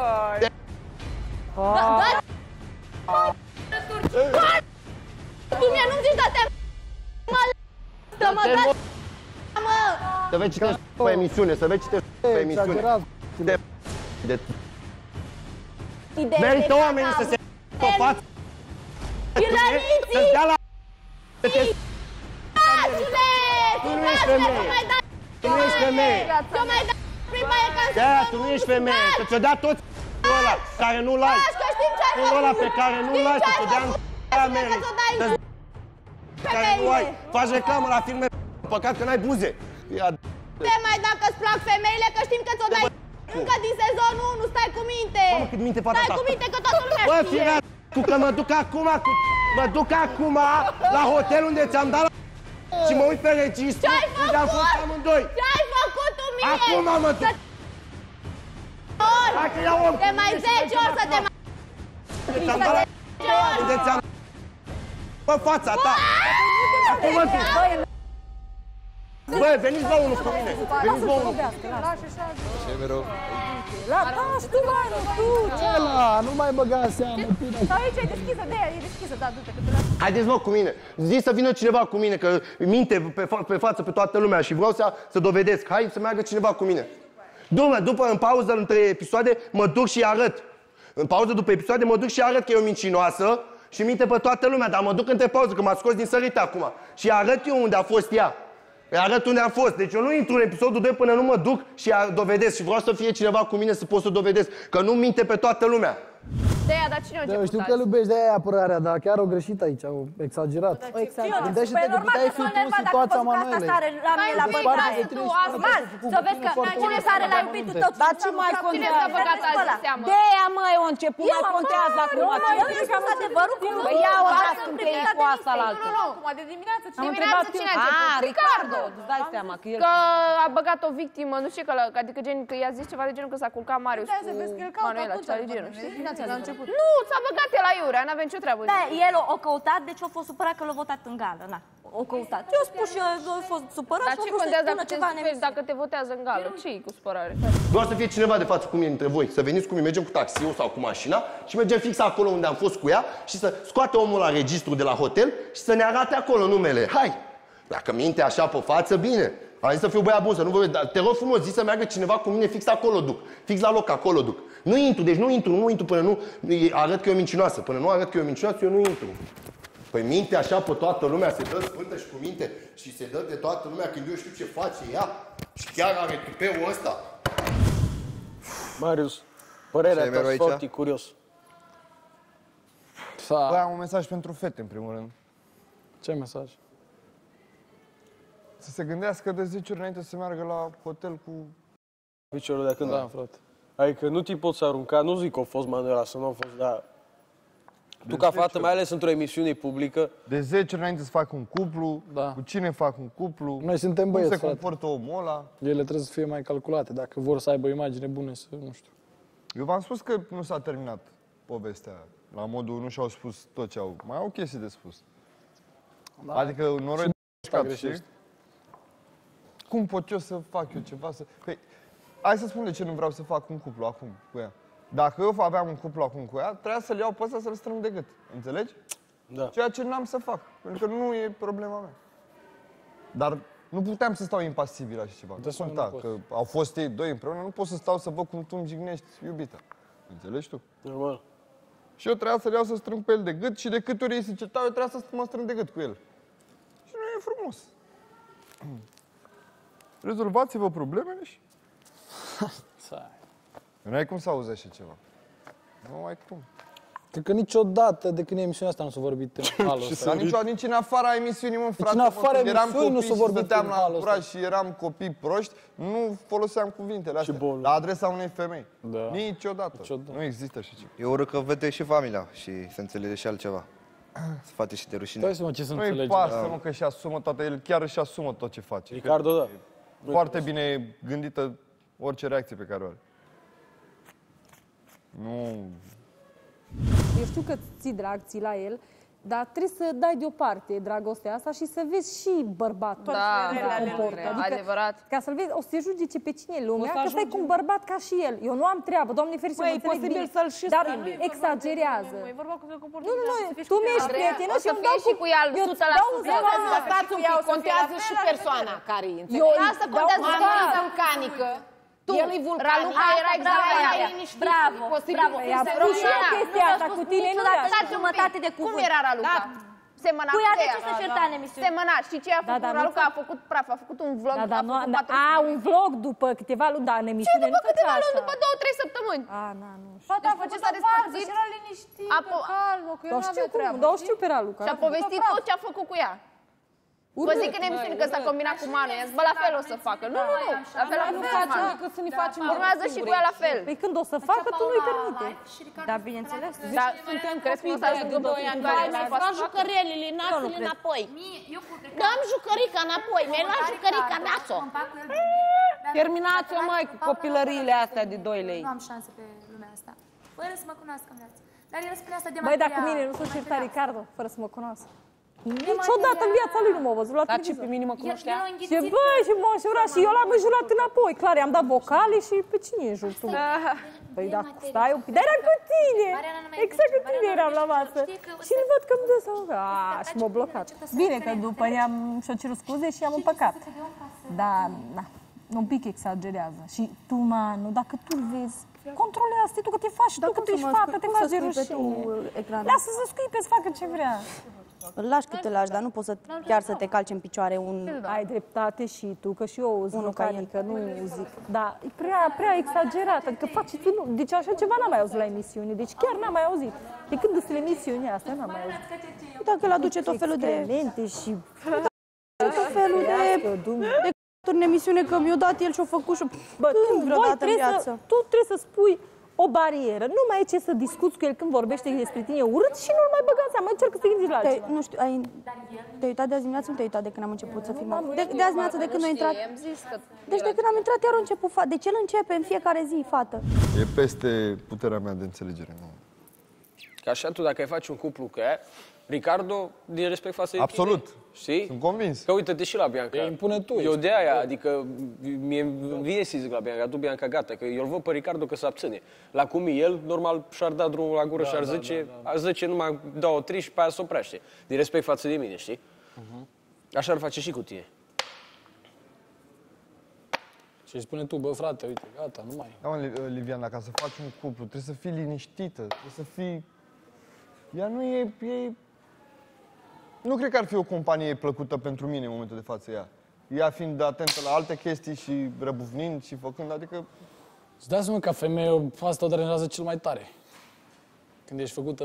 Tu mie nu-mi zici de-te mă l***ă, mă dați mă. Să vezi ce te pe emisiune, să vezi ce te pe emisiune. De de merită oamenii să se pe față. Să-ți dea la tu nu ești femeie. Tu nu ești femeie. Ți-o mai dat prima e ca să da, tu nu ești femeie, că ți-o dea toți ăla care nu-l ai. Ăla pe care nu-l ai, să te dea în la meri. Care nu ai. Faci reclamă la filme, păcat că n-ai buze. Te mai dacă-ți plac femeile, că știm că ți-o dai încă din sezonul unu, stai cu minte. Mamă, cât minte fata ta. Stai cu minte, că toată lumea știe. Bă, știe. cu că mă duc acum, cu, mă duc acum la hotel unde ți-am dat la și mă uit pe registru unde am fost amândoi. Ce-ai făcut tu mie? Acum mă duc. De mai zece ori să te mai... Ți-am dat la unde ți-am... Bă, fața ta! Acum mă duc! Bă, veniți la unul cu mine! Veniți la unul! Ce mereu? La tași tu, mai nu, tu! Ce la? Nu mai băga în seamă, tine! Sau aici e deschisă, de aia e deschisă, da, du-te, că te las. Haideți, mă, cu mine! Zici să vină cineva cu mine, că minte pe, fa pe față pe toată lumea și vreau să, să dovedesc. Hai să meargă cineva cu mine. După, după, în pauză, între episoade, mă duc și arăt. În pauză, după episoade, mă duc și arăt că e o mincinoasă și minte pe toată lumea, dar mă duc între pauză, că m-a scos din sărite acum. Și arăt eu unde a fost ea. Îi arăt unde a fost. Deci eu nu intru în episodul doi până nu mă duc și dovedesc. Și vreau să fie cineva cu mine să pot să dovedesc. Că nu minte pe toată lumea. De aia, dar cine a început? Eu știu că îl iubești, de aia apărarea, dar chiar o greșit aici, au exagerat. O exagerat. Gândește-te că puteai fi tu în situația Manuelei. La mine la băiat, tu asmal, să vezi că cine care l-a iubit tu tot. Dar ce mai contează? De aia, măi, o început, mai contează acum. Eu zic că adevărul cum. Băi, ia o dați când te iei cu asta la altă. Nu, nu, acum de dimineață. Dimineață cine a început? Ah, Ricardo. Îți dai seama că el... Că a băgat o victimă, nu știu că, adică gen, că i-a zis ceva de genul că s-a culcat Marius cu Manuela, ceva de genul, știi? Nu, s-a băgat el la iurea, n-avea nicio treabă. Da, el o, o căutat, deci a fost supărat că l-a votat în gală, na. O căutat. Eu spus și eu a fost supărat. Dar ce contează dacă, ceva dacă te votează în gală? Ce-i cu supărare? Doar să fie cineva de față cu mine dintre voi. Să veniți cu mine, mergem cu taxiul sau cu mașina și mergem fix acolo unde am fost cu ea și să scoate omul la registru de la hotel și să ne arate acolo numele. Hai! Dacă minte așa pe față, bine. Am zis să fiu băiat bun, să nu vă... Dar te rog frumos, zi să meargă cineva cu mine, fix acolo duc. Fix la loc, acolo duc. Nu intru, deci nu intru, nu intru până nu arăt că e o mincinoasă. Până nu arăt că e o mincinoasă, eu nu intru. Păi minte așa pe toată lumea, se dă sfântă și cu minte și se dă de toată lumea când eu știu ce face ea și chiar are tupeul ăsta. Marius, părerea ta, foarte curios. Băi, am un mesaj pentru fete, în primul rând. Ce mesaj? Să se gândească de zece ori înainte să meargă la hotel cu... Piciorul de când am, frate. Adică nu te poți arunca, nu zic că a fost Manuela, să nu a fost, dar... Tu ca fată, mai ales într-o emisiune publică... De zece ori înainte să fac un cuplu, da. Cu cine fac un cuplu, noi suntem băieți, cum se comportă omul ăla. Ele trebuie să fie mai calculate, dacă vor să aibă o imagine bună, să nu știu. Eu v-am spus că nu s-a terminat povestea. La modul nu și-au spus tot ce au. Mai au chestii de spus. Da. Adică noroi de greșești. Cum pot eu să fac eu ceva să... Păi, hai să spun de ce nu vreau să fac un cuplu acum cu ea. Dacă eu aveam un cuplu acum cu ea, trebuia să-l iau pe ăsta să-l strâng de gât. Înțelegi? Da. Ceea ce n-am să fac. Pentru că nu e problema mea. Dar nu puteam să stau impasibil la așa ceva. De conta, că au fost ei doi împreună, nu pot să stau să văd cum tu îmi jignești iubita. Înțelegi tu? Normal. Și eu trebuia să-l iau să strâng pe el de gât și de câte ori ei se certau, eu trebuia să mă strâng de gât cu el. Și nu e frumos. Rezolvați-vă problemele și... Nu ai cum să auzi așa ceva. Nu ai cum. Cred că niciodată de când e emisiunea asta nu s-a vorbit în halul ăsta. Dar niciodată, nici în afara emisiunii, mă, frate. Nici în afara emisiunii nu s-a vorbit stăteam la cura și eram copii proști, nu foloseam cuvintele astea. La adresa unei femei. Da. Niciodată. Niciodată. Nu există așa ceva. Eu urât că vede și familia și se înțelege și altceva. Se face și de rușine. Stai să mă, ce să nu-i înțelegi. pasă, da. Mă, că își asumă toată, el chiar își asumă tot ce face. Ricardo, da. Foarte bine gândită orice reacție pe care o are. Nu... Eu știu că ții drag, ții la el, dar trebuie să dai deoparte dragostea asta și să vezi și bărbatul da, cum se comportă. Adică, adevărat. Ca să-l vezi, o să te judece pe cine e lumea, că stai cu un bărbat ca și el. Eu nu am treabă, Doamne ferește, mă înțeleg bine, să-l și dar schimbi. exagerează. Nu, e vorba că se comportă. Nu, nu, nu, tu mi-ești prietenă și îmi dau și cu ea o sută la sută. Stați un pic, contează și persoana care e. Eu asta contează că vulcanică. Tu, el e vulcanic. Raluca era exact la ea. Bravo, bravo. I-a spus și eu chestia asta, cu tine nu i-a spus. jumătate de cuvânt. Cum era Raluca? Semăna cu ea. de ce să certa în emisiune? Semăna. Și ce a făcut Raluca? A făcut praf, a făcut un vlog. A, un vlog după câteva luni, dar în emisiune nu după câteva luni, după două, trei săptămâni. A, na, nu știu. Fata a făcut s-a despărțit. Era liniștită, calmă, că eu n-avea treabă. Dar știu pe Raluca. Și a povestit tot ce a făcut cu ea. Vă zic în emisiune că s-a combinat cu Manu, i-a zis, bă, la fel o să facă. Nu, nu, nu, la fel nu facem decât să ne facem. Urmează și cu ea la fel. Păi când o să facă, tu nu-i permite. Da, bineînțeles. Dar suntem, crezi că o să ajungă doi ani care mi-ai luat jucărelile, națele înapoi. Dăm jucărica înapoi, mi-ai luat jucărica, națo. Terminați-o, măi, cu copilăriile astea de doi lei. Nu am șanse pe lumea asta. Fără să mă cunoască în viață. Dar el spune asta de material. Băi, dar cu mine nu s-a certat Ricardo, fără să mă cunoască. Niciodată în viața lui nu m-a văzut la televizor. Dar ce pe mine mă cunoștea? Și băi, și m-a înjurat și eu l-am înjurat înapoi. Clar, i-am dat vocale și pe cine înjur tu? Păi da, stai un pic. Dar eram cu tine. Exact cu tine eram la masă. Și îl văd că îmi dă sau... Aaaa, și m-a blocat. Bine că după i-am și-o cerut scuze și i-am împăcat. Dar, na, un pic exagerează. Și tu, Manu, dacă tu-l vezi, controlează-te tu că te faci, tu că tu ești fată, te faci de rușine. Lasă să scuipe, să facă ce vrea. Îl lași cât îl lași, dar nu poți să, chiar să te calci în picioare un... Ai dreptate și tu, că și eu sunt mecanică, nu zic. Dar e prea, prea exagerat, adică faci tu, nu, deci așa ceva n-am mai auzit la emisiune, deci chiar n-am mai auzit. De când sunt emisiunea asta, n-am mai auzit. Dacă îl aduce tot felul de... Elemente și... Tot felul de... de în emisiune, că mi-a dat el și-o făcut și-o... Bă, tu, vreodată în viață. Să, tu trebuie să spui o barieră. Nu mai e ce să discuți cu el când vorbește despre tine urât și nu-l mai băga în seamă. Încerc să te gândești la altceva. Nu știu, ai... te-ai uitat de azi dimineață? Nu te-ai uitat de când am început să filmăm? De, de azi dimineață, de când a intrat... Deci de când am intrat, iar a început fată. Deci el începe în fiecare zi, fată. E peste puterea mea de înțelegere. Că așa tu, dacă ai face un cuplu cu ea, Ricardo, din respect față de Absolut. Tine, știi? Sunt convins. Că uite-te și la Bianca. E impune tu. Eu de aia, adică mie vine să zic la Bianca, tu Bianca gata, că eu îl văd pe Ricardo că se abține. La cum e el, normal și-ar da drumul la gură da, și ar zice, da, da, da. ar zice numai dau o tri și pe aia se oprește. Din respect față de mine, știi? Uh-huh. Așa ar face și cu tine. Și îi spune tu, bă, frate, uite, gata, nu mai. Da, mă, Liviana, ca să faci un cuplu, trebuie să fii liniștită, trebuie să fii... Ea nu e, e... Nu cred că ar fi o companie plăcută pentru mine în momentul de față ea. Ea fiind atentă la alte chestii și răbufnind și făcând, adică... Îți dai seama că femeia asta o deranjează cel mai tare. Când ești făcută...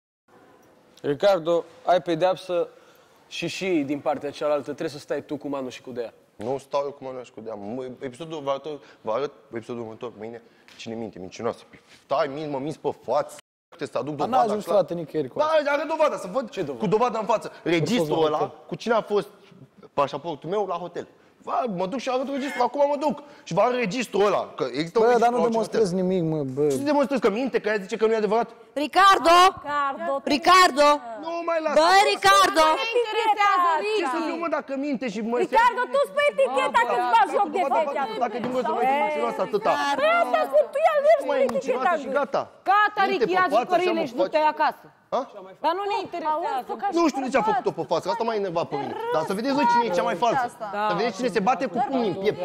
Ricardo, ai pedeapsă și și din partea cealaltă trebuie să stai tu cu Manu și cu Dea. Nu stau eu cu Manu și cu Dea. Episodul vă arăt, vă arăt episodul următor mâine. Cine minte, mincinoasă. Stai, mint, mă minți pe față. Să aduc dovada. N-a ajuns, frate, nicăieri cu asta. Da, arăt dovada, să văd ce dovada? Cu dovada în față. Registrul ăla, cu cine a fost pașaportul meu la hotel. Va, mă duc și arăt registrul, acum mă duc. Și vă arăt registrul ăla, că există bă, un dar nu demonstrezi nimic, mă, bă. Ce demonstrezi? Că minte? Că ea zice că nu e adevărat? Ricardo! Ricardo! Ricardo! Nu mai lasă! Bă, Ricardo! Nu mă interesează, Ricky! Să fiu, mă, dacă minte și mă... Ricardo, tu spui eticheta când îți bagi joc de fete. Dacă din gură să mă zic mincinoasă atâta. Păi asta sunt tu, ea nu spui eticheta. Și gata. Gata, Ricky, ia zi părâile și du-te acasă. Dar nu ne interesează. Nu știu de ce a făcut-o pe față, asta m-a enervat pe mine. Dar să vedeți voi cine e cea mai falsă. Să vedeți cine se bate cu pumnii în piept.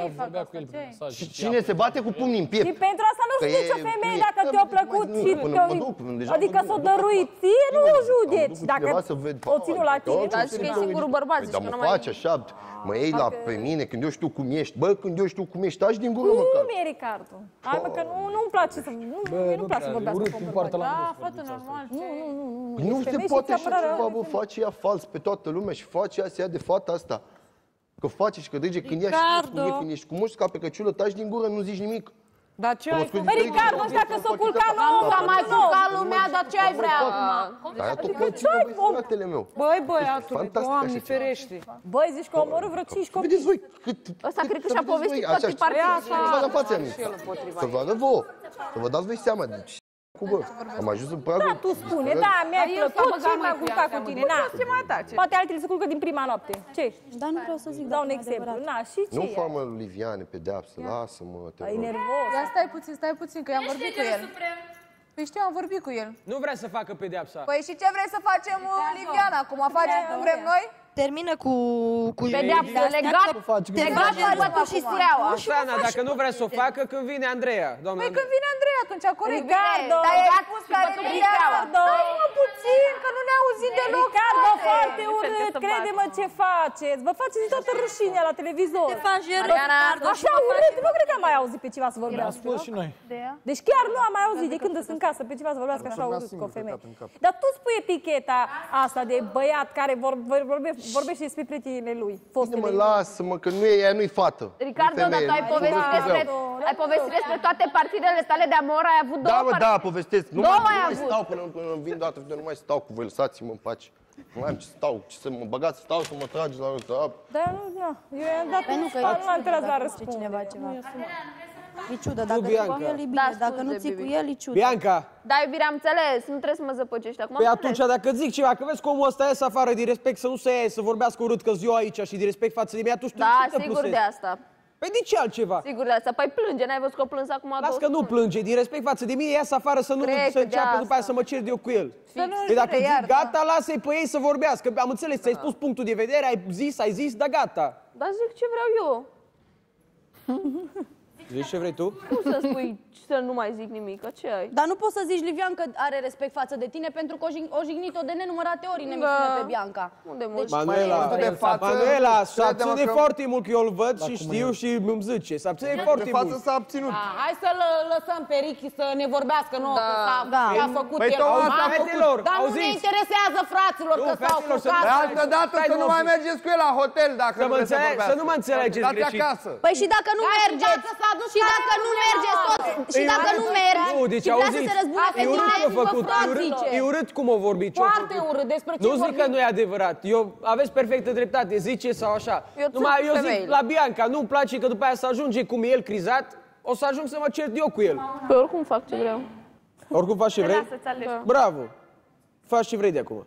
Și cine se bate cu pumnii în piept. Și pentru asta nu judeci o femeie dacă te-a plăcut și adică s-o dăruit ție, nu o judeci. Dacă o ținu la tine. Dar zici că e singurul bărbat, zici că nu mă mai... faci așa, mă iei la pe mine când eu știu cum ești. Bă, când eu știu cum ești, taci din gură măcar. Cum e, Ricardo? Hai mă, că nu-mi place să... Nu-mi place să vorbească cu un bărbat. Da, fată normal. Nu, nu, nu. Nu se poate așa ceva, bă, face ea fals pe toată lumea și face ea să ia de fata asta. Că face și că drege când ea știe, când ești cu mușca pe căciulă, taci din gură, nu zici nimic. Dar ce ai făcut? Bă, Ricardo, ăsta că s-o culca nouă, s-a mai culcat lumea, dar ce ai vrea acum? Dar ea tot conține, băi, fratele meu. Băi, băiatule, Doamne ferește. Băi, zici că omoră vreo cinci copii. Vedeți voi cât... Ăsta cred că și-a povestit toate partidele. Să vă vadă fața mea. Să vă vadă vouă. Să vă dați voi seama de ce cu bă. Am ajuns în pragul... Da, tu spune, da, mi-a plăcut și m-a culcat cu tine, na. Poate altele se culcă din prima noapte. Ce? Dar nu vreau să zic. Dau un exemplu, na, și ce Nu e? fă, mă, Liviane, pedeapsă, lasă-mă, te Ai rog. nervos. Dar stai puțin, stai puțin, că i-am vorbit cu el. Păi știu, am vorbit cu el. Nu vrea să facă pedeapsa. Păi și ce vrei să facem, Liviana? Cum a facem cum vrem noi? Termină cu... cu pedeapsă, legat, legat bătul și steaua. Oșana, dacă nu vrea să o facă, când vine Andreea, doamna. Păi când vine Andreea, atunci corect. Ricardo, Dar ai spus care e Ricardo. Stai mă puțin, că nu ne auzim deloc. Ricardo, foarte urât, crede-mă ce faceți. Vă faceți toată rușinea la televizor. Te faci rău, Ricardo. Așa urât, nu cred că am mai auzit pe ceva să vorbească. Am spus și noi. Deci chiar nu am mai auzit de când sunt în casă pe ceva să vorbească așa urât cu o femeie. Dar tu spui eticheta asta de băiat care vorbește despre prietenile lui. Mă, lasă-mă, că nu e ea, nu-i fată. Ricardo, dacă ai povestit despre, ai povestit despre toate partidele tale de amor, ai avut două Da, mă, partide. da, povestesc. Nu Două mai, ai nu mai avut. stau până, până vin dată, nu mai stau cu voi, lăsați-mă în pace. Nu mai am ce stau, ce să mă băgați, stau să mă tragi la ăsta. Da, nu, da. Eu i-am dat Păi nu, că nu am tras la răspuns. cineva ceva. E ciudă, dacă Tu, ții Bianca. cu el e bine, Da, dacă nu scuze, ții cu Bibi. el e ciudă. Bianca, Da, iubire, am înțeles, nu trebuie să mă zăpăcești acum. păi am atunci înțeles. dacă zic ceva, că vezi că omul ăsta ies afară din respect să nu se ia, să vorbească urât că eu aici și din respect față de mine, atunci tu Da, ce te sigur plusezi? de asta. Păi de ce altceva? Sigur de asta. Păi plânge, n-ai văzut că o plâns acum două Las că nu plânge, din respect față de mine, ies afară să nu Cred să că de înceapă după aia asta. să mă cer de eu cu el. Să nu Păi dacă jure, iar, zic gata, lasă-i pe ei să vorbească. Am înțeles, ți-ai spus punctul de vedere, ai zis, ai zis, dar gata. Dar zic ce vreau eu. Zici ce vrei tu? Nu să spui să nu mai zic nimic, că ce ai? Dar nu poți să zici, Livian, că are respect față de tine pentru că o jig- o jignit-o de nenumărate ori în emisiune Da. pe Bianca. Unde mult? Manuela, de față, Manuela, se credem abține că- foarte mult, că eu îl văd și știu și îmi zice. Se abține foarte De față mult. s-a abținut. Da, hai să-l lăsăm pe Ricky să ne vorbească nouă, că s-a, Da. ce-a făcut Păi el. tocmai Am asta a făcut. fetelor, Dar nu ne auziți? interesează, fraților, Nu, că s-au fetelor, să- culcat. De altă dată Stai, să nu domnul, mai fi- mergeți cu el la hotel dacă Să, mă vreți să înțeleg, vorbească. să nu mă înțelegeți Dați greșit. acasă. Păi și dacă nu Dați mergeți, acasă, s-a dus și la dacă nu România. mergeți toți, și E dacă urât. nu mergi, Nu, deci și vrea să auziți, se răzbune pe e urât tine, ce a făcut, tot e urât, zice. e urât cum o vorbit, ce-a Foarte făcut. urât, despre ce Nu zic vorbim? că nu e adevărat, eu aveți perfectă dreptate, zice sau așa. Eu Numai țin eu zic femeile. la Bianca, nu-mi place că după aia să ajunge cum e el crizat, o să ajung să mă cert eu cu el. Păi oricum fac ce vreau. Oricum faci ce vrei? Lasă-ți alegi. Bravo! Faci ce vrei de acum.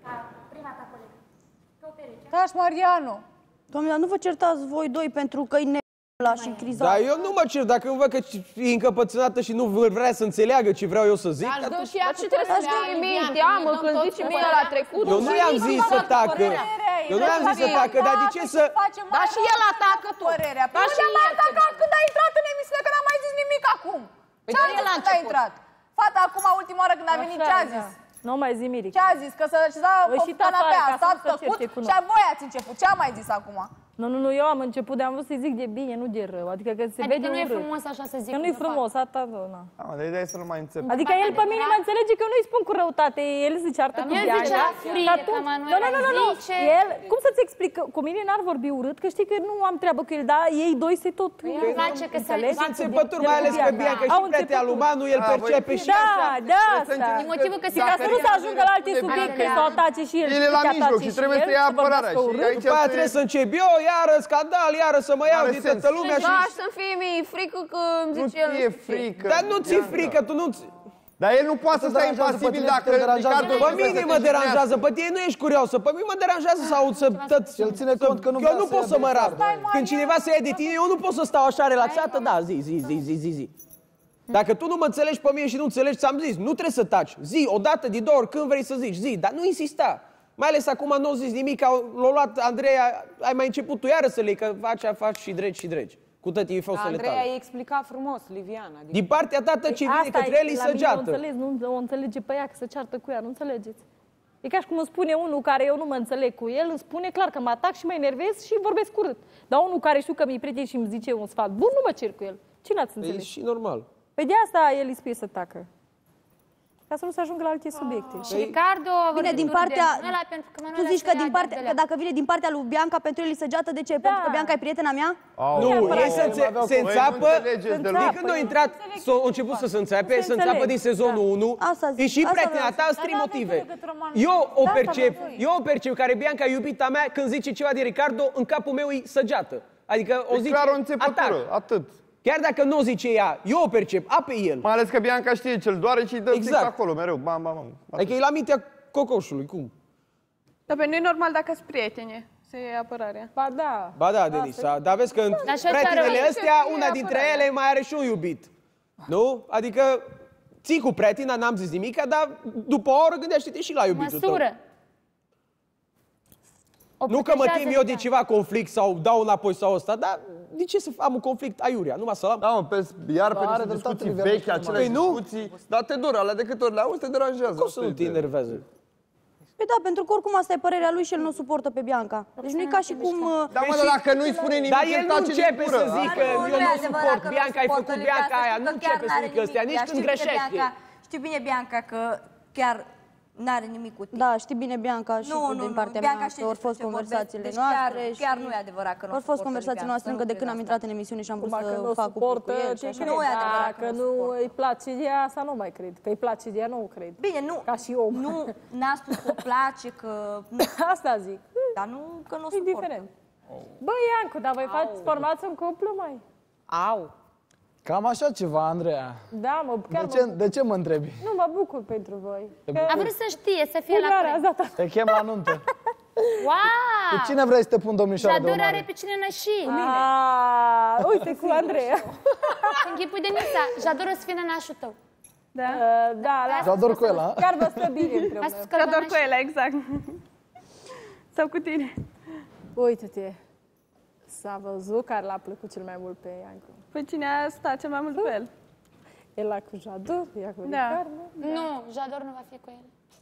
Taci, Mariano. Doamne, dar nu vă certați voi doi pentru că e ne... la și crizat. Dar eu nu mă cer, dacă îmi văd că e încăpățânată și nu vrea să înțeleagă ce vreau eu să zic, Dar dă și ea Dar cu ce trebuie să părerea, spui Livian, minte, că amă, ne când dăm zici toți mie la trecut. eu nu i-am zis să tacă. Eu nu i-am zis să tacă, dar de ce să... Dar și el atacă tu. Părerea. Dar și el atacă când a intrat în emisiune. spune că n-am mai zis nimic acum. Păi Ce a de zis la când a intrat? Fata acum, ultima oară când a venit, ce a zis? Nu mai zi, Mirica. Ce a zis? Că să șeza pe canapea, a stat tăcut și voi ați început. Ce a mai zis acum? Nu, nu, nu, eu am început de am vrut să-i zic de bine, nu de rău. Adică că se Adică vede nu e urât. frumos așa să zic. Că nu e frumos, asta nu, na. Da, mă, dar ideea e să nu mai înțeleg. Adică el pe mine mă înțelege că eu nu-i spun cu răutate, el se ceartă cu El Bianca. zicea frie, Dar tu- că Manuela Nu, nu, nu, nu, zice. el, cum să-ți explic, că cu mine n-ar vorbi urât, că știi că nu am treabă cu el, dar ei doi se tot... Îmi place că se Sunt țepături, mai ales că Bianca și prietena lui Manu, el percepe și Da, asta. da, asta. Din motivul că se Ca să nu se ajungă la alte subiecte, să o atace și el. El e la mijloc și trebuie să ia apărarea. După aia trebuie să încep eu, iară scandal, iară să mă iau din toată lumea și... Da, să-mi fie mie frică că îmi zice el. Nu ți-e frică. Dar nu ți-e frică, tu nu-ți... Dar el nu poate să stai impasibil dacă Ricardo... Pe mine mă deranjează, pe tine nu ești curioasă, pe mine mă deranjează să aud să... El ține cont că nu eu nu pot să mă rap. Când cineva se ia de tine, eu nu pot să stau așa relaxată, da, zi, zi, zi, zi, zi, zi. Dacă tu nu mă înțelegi pe mine și nu înțelegi, ți-am zis, nu trebuie să taci. Zi, o dată, de două ori, când vrei să zici, zi, dar nu insista. Mai ales acum nu au zis nimic, l-a luat Andreea, ai mai început tu iară să le că faci, faci și dregi și dregi. Cu tătii fostele Andreea tale. i-a explicat frumos, Liviana. Din partea ta ce vine Asta către el e, e la mine săgeată. o înțeles, nu o înțelege pe ea că se ceartă cu ea, nu înțelegeți? E ca și cum îmi spune unul care eu nu mă înțeleg cu el, îmi spune clar că mă atac și mă enervez și vorbesc urât. Dar unul care știu că mi-e prieten și îmi zice un sfat bun, nu mă cer cu el. Cine ați înțeles? E și normal. Păi de asta el îi spune să tacă. Ca să nu se ajungă la alte subiecte. Și Ricardo a Bine, vorbit din urât de partea... Manuela pentru că Tu Manuela zici se că, ia din de partea, alea. că dacă vine din partea lui Bianca, pentru el e săgeată, de ce? Da. Pentru că Bianca e prietena mea? Nu, ei se, se înțeapă, de când a intrat, s-a început să se înțepe, se înțeapă din sezonul unu, e și prietena ta, sunt trei motive. Eu o percep, eu o percep, care Bianca e iubita mea, când zice ceva de Ricardo, în capul meu e săgeată. Adică o zice clar o înțepătură, atât. Chiar dacă nu o zice ea, eu o percep, a pe el. Mai ales că Bianca știe ce-l doare și îi dă Exact. acolo mereu. Bam, bam, bam. Adică e la mintea cocoșului, cum? Dar pe nu e normal dacă sunt prietene să iei apărarea. Ba da. Ba da, Denisa, dar vezi că în Dar și ăsta prietenele rău. astea, una dintre ele mai are și un iubit. Nu? Adică ții cu prietena, n-am zis nimic, dar după o oră gândește-te și la iubitul tău. Măsură. Nu că mă tem eu de ceva conflict sau dau înapoi sau ăsta, dar de ce să am un conflict aiurea? Numai să l-am? Da, mă, pe, iar pe are niște dreptate, discuții Liviana, vechi, și acele Păi nu? discuții, dar te dură, alea de câte ori le auzi, te deranjează. Cum să nu te enervează? Păi da, pentru că oricum asta e părerea lui și el nu o suportă pe Bianca. Deci nu e ca și cum... Da, mă, dar dacă nu-i spune nimic, Dar el nu tace din începe gură. să zică, Nu, nu eu e nu adevărat suport, că nu Bianca ai suportă făcut Liviana, Bianca aia, știu nu că chiar începe să n-are zică ăstea, nimic. nici Ea când știu bine, greșește. Bianca, știu bine, Bianca, că chiar n-are nimic cu tine. Da, știi bine, Bianca, și Nu, tu nu, din nu, partea Bianca mea, știe că au despre fost ce vorbesc. conversațiile Deci noastre. chiar- și chiar nu e adevărat că nu Au fost suportă conversațiile Liviana, noastre să încă nu de când am crezi intrat în emisiune și am vrut Numai că nu să o fac cu suportă, cu el și ce așa. crede? Nu e adevărat că Dacă nu nu suportă. îi place de ea, asta nu mai cred. Că îi place de ea, nu o cred. Bine, nu. Ca și om. Nu, n-a spus că o place, că... Nu, Asta zic. dar nu, că nu suportă. Indiferent. Băi, Iancu, dar voi faci, formați un cuplu, mai? Au. Cam așa ceva, Andreea. Da, mă, chiar De ce, mă, de ce mă întrebi? nu mă bucur pentru voi. Că... A vrut să știe, să fie la Fulgarea, curent. da, Te chem la nuntă. Wow! Cu cine vrei să te pun, domnișoara de Jador are onoare? pe cine năși. Ah, uite cu Andreea. Închipui de Nisa, Jador o să fie nănașul tău. Da, da, da. Jador cu el, a? Chiar vă stă bine împreună. A spus că Jador nănaș- cu ele, exact. Sau cu tine. Uite-te. S-a văzut care l-a plăcut cel mai mult pe Iancu. Păi cine a stat cel mai mult pe el? El a cu Jador, ea cu Da. Ricardo. Nu, Jador nu va fi cu el.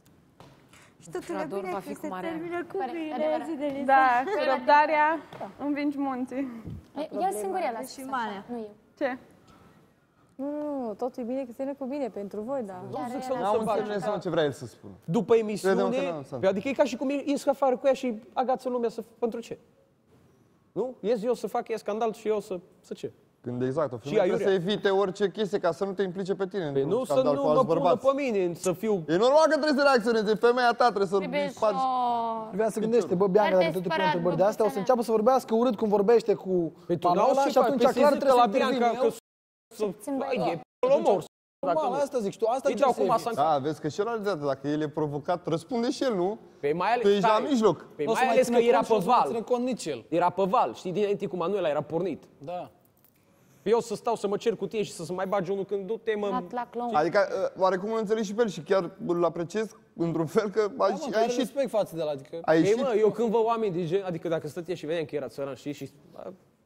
Și totul e Jador bine va că fi se cu Mariana. termină cu Pare- bine, adevărat. zi de Lisa. Da, cu răbdarea învingi munții. Ea singura la Și Manea. nu eu. Ce? Nu, nu, totul e bine că se ne cu bine pentru voi, da. Zic să nu N-am se bage. înțeles ce vrea el să spună. După Credem emisiune, că n-am să- pe- adică e ca și cum ies afară cu ea și agață lumea să... Pentru ce? Nu? Ies eu să fac ea scandal și eu să... Să ce? Când exact, o femeie trebuie să aiurea. evite orice chestie ca să nu te implice pe tine Păi într-un nu să scandal nu cu mă alți pună bărbați. pe mine, să fiu... E normal că trebuie să reacționeze, femeia ta trebuie să Trebuie îi faci... să... Vreau să gândește, bă, Bianca, Dar dacă te tot îi pune spărat, întrebări de bă, astea, o să puțină. înceapă să vorbească urât cum vorbește cu Păi tu n-auzi Manuela ce și atunci faci? Păi clar se trebuie zică să la Bianca intervin că... eu. Să... Hai, e p***l omor. Dacă Normal, nu. asta zic, tu asta Nici trebuie să acum eviți. să... Da, vezi că și el are dreptate, dacă el e provocat, răspunde și el, nu? Păi mai ales... Tu ești la stai. mijloc. Păi Nu o să mai mai ales țină că era cont și pe o să mai val. țină cont nici el. Era pe val, știi, dinainte cu Manuela, era pornit. Da. Eu să stau să mă cer cu tine și să se mai bagi unul când du-te, mă... Dat la clown. Adică, uh, oarecum îl înțeleg și pe el și chiar îl apreciez într-un fel că a, Da, mă, ieșit- că a are ieșit. respect față de la, adică... A Ei, ieșit. mă, eu când văd oameni de gen, adică dacă stătea și vedeam că era țăran, știi, și a,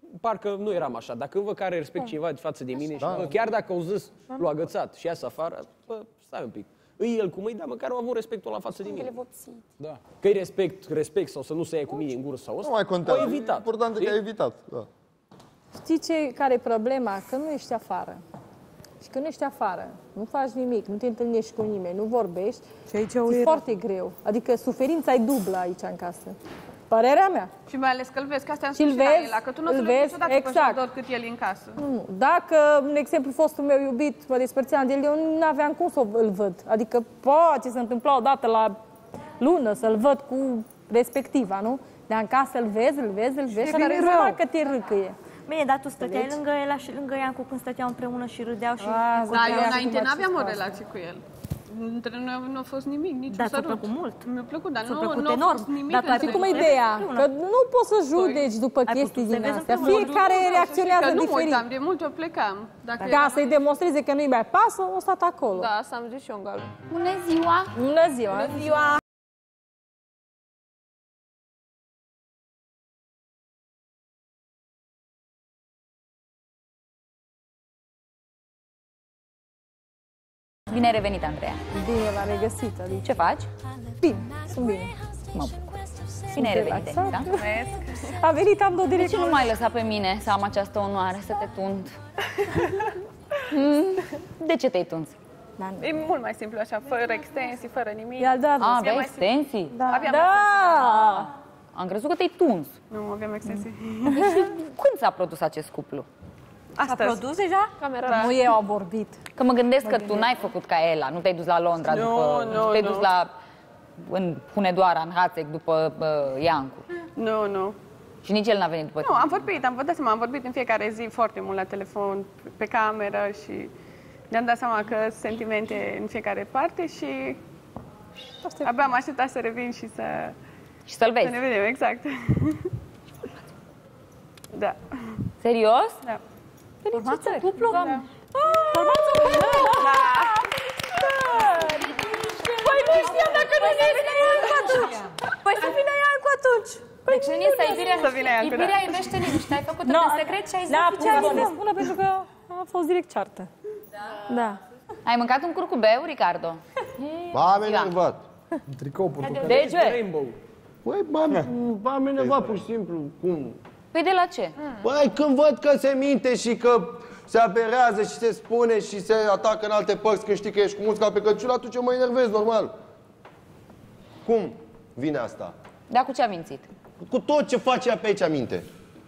parcă nu eram așa. Dacă văd că are respect cineva față de mine și bă, chiar dacă au zis, l-a agățat și iasă afară, bă, stai un pic. Îi el cum îi, dar măcar au avut respectul la față de mine. Da. Că-i respect, respect sau să nu se ia cu mine în gură sau ăsta, nu mai contează. au evitat. Important e că ai evitat. Da. Știi ce, care e problema? Că nu ești afară. Și când ești afară, nu faci nimic, nu te întâlnești cu nimeni, nu vorbești, e foarte greu. Adică suferința e dublă aici în casă. Părerea mea. Și mai ales că îl vezi, că asta am Și-l spus și vezi, la el, că tu nu o să îl vezi vezi, niciodată exact. pe cât el e în casă. Nu. Dacă, în exemplu, fostul meu iubit mă despărțeam de el, eu nu aveam cum să îl văd. Adică poate se întâmpla odată la lună să-l văd cu respectiva, nu? Dar în casă îl vezi, îl vezi, îl vezi și vine are rău. că te râcăie. Bine, dar tu stăteai Înțelegi? lângă el și lângă Iancu când stăteau împreună și râdeau și... Da, eu înainte n-aveam o relație cu el. Între noi nu a fost nimic, nici Da, un ți-a sărut. plăcut mult. Mi-a plăcut, dar Ți-a nu, plăcut nu a enorm. fost nimic. Dar tu ai între Știi cum e noi. ideea? Că nu poți să judeci după Ai chestii putut să din vezi astea. împreună. Fiecare Nu, reacționează să știi că nu mă diferit. uitam, de multe ori plecam. Dacă Ca eram- să-i demonstreze că nu-i mai pasă, o stat acolo. Da, asta am zis și eu în gală. Bună ziua! Bună ziua! Bună ziua! Bine ai revenit, Andreea. Bine v-am regăsit. Adică. Ce faci? Bine, sunt bine. Mă bucur. Bine ai revenit, da? A venit am două De direct. ce nu m-ai lăsat pe mine să am această onoare să te tund? De ce te-ai tuns? E mult mai simplu așa, fără extensii, fără nimic. I-a dat. A, E aveai mai simplu. extensii? Da. Aveam Da! Am crezut că te-ai tuns. Nu, aveam extensii. Și când s-a produs acest cuplu? S-a produs deja? Camera. Nu eu am vorbit. Că mă gândesc că tu n-ai făcut ca Ela, nu te-ai dus la Londra Nu, după... nu, te-ai nu. dus la... în Hunedoara, în Hațec, după uh, Iancu. Nu, nu. Și nici el n-a venit după Nu, tine. am vorbit, am văzut seama, am vorbit în fiecare zi foarte mult la telefon, pe cameră și ne-am dat seama că sunt sentimente în fiecare parte și abia am așteptat să revin și să... Și să-l vezi. Să ne vedem, exact. Da. Serios? Da. Formați un cuplu? Da. Formați un cuplu? Da. Păi nu știam dacă nu ne vine Iancu atunci. Păi să vină Iancu atunci. Deci nu este Iubirea, Să vină Iancu, Iubirea da. iubește liniște, ai făcut-o No, pe secret și ai zis n-a oficial. putut să ne spună pentru că a fost direct ceartă. Da. Ai mâncat un curcubeu, Ricardo? Ba, am enervat. Un tricou portocaliu. De ce? Băi, m-am, m-am enervat pur și simplu. Cum? Păi de la ce? Băi, când văd că se minte și că se aberează și se spune și se atacă în alte părți când știi că ești cu muzica pe căciul, atunci eu mă enervez, normal. Cum vine asta? Dar cu ce a mințit? Cu tot ce face ea pe aici minte.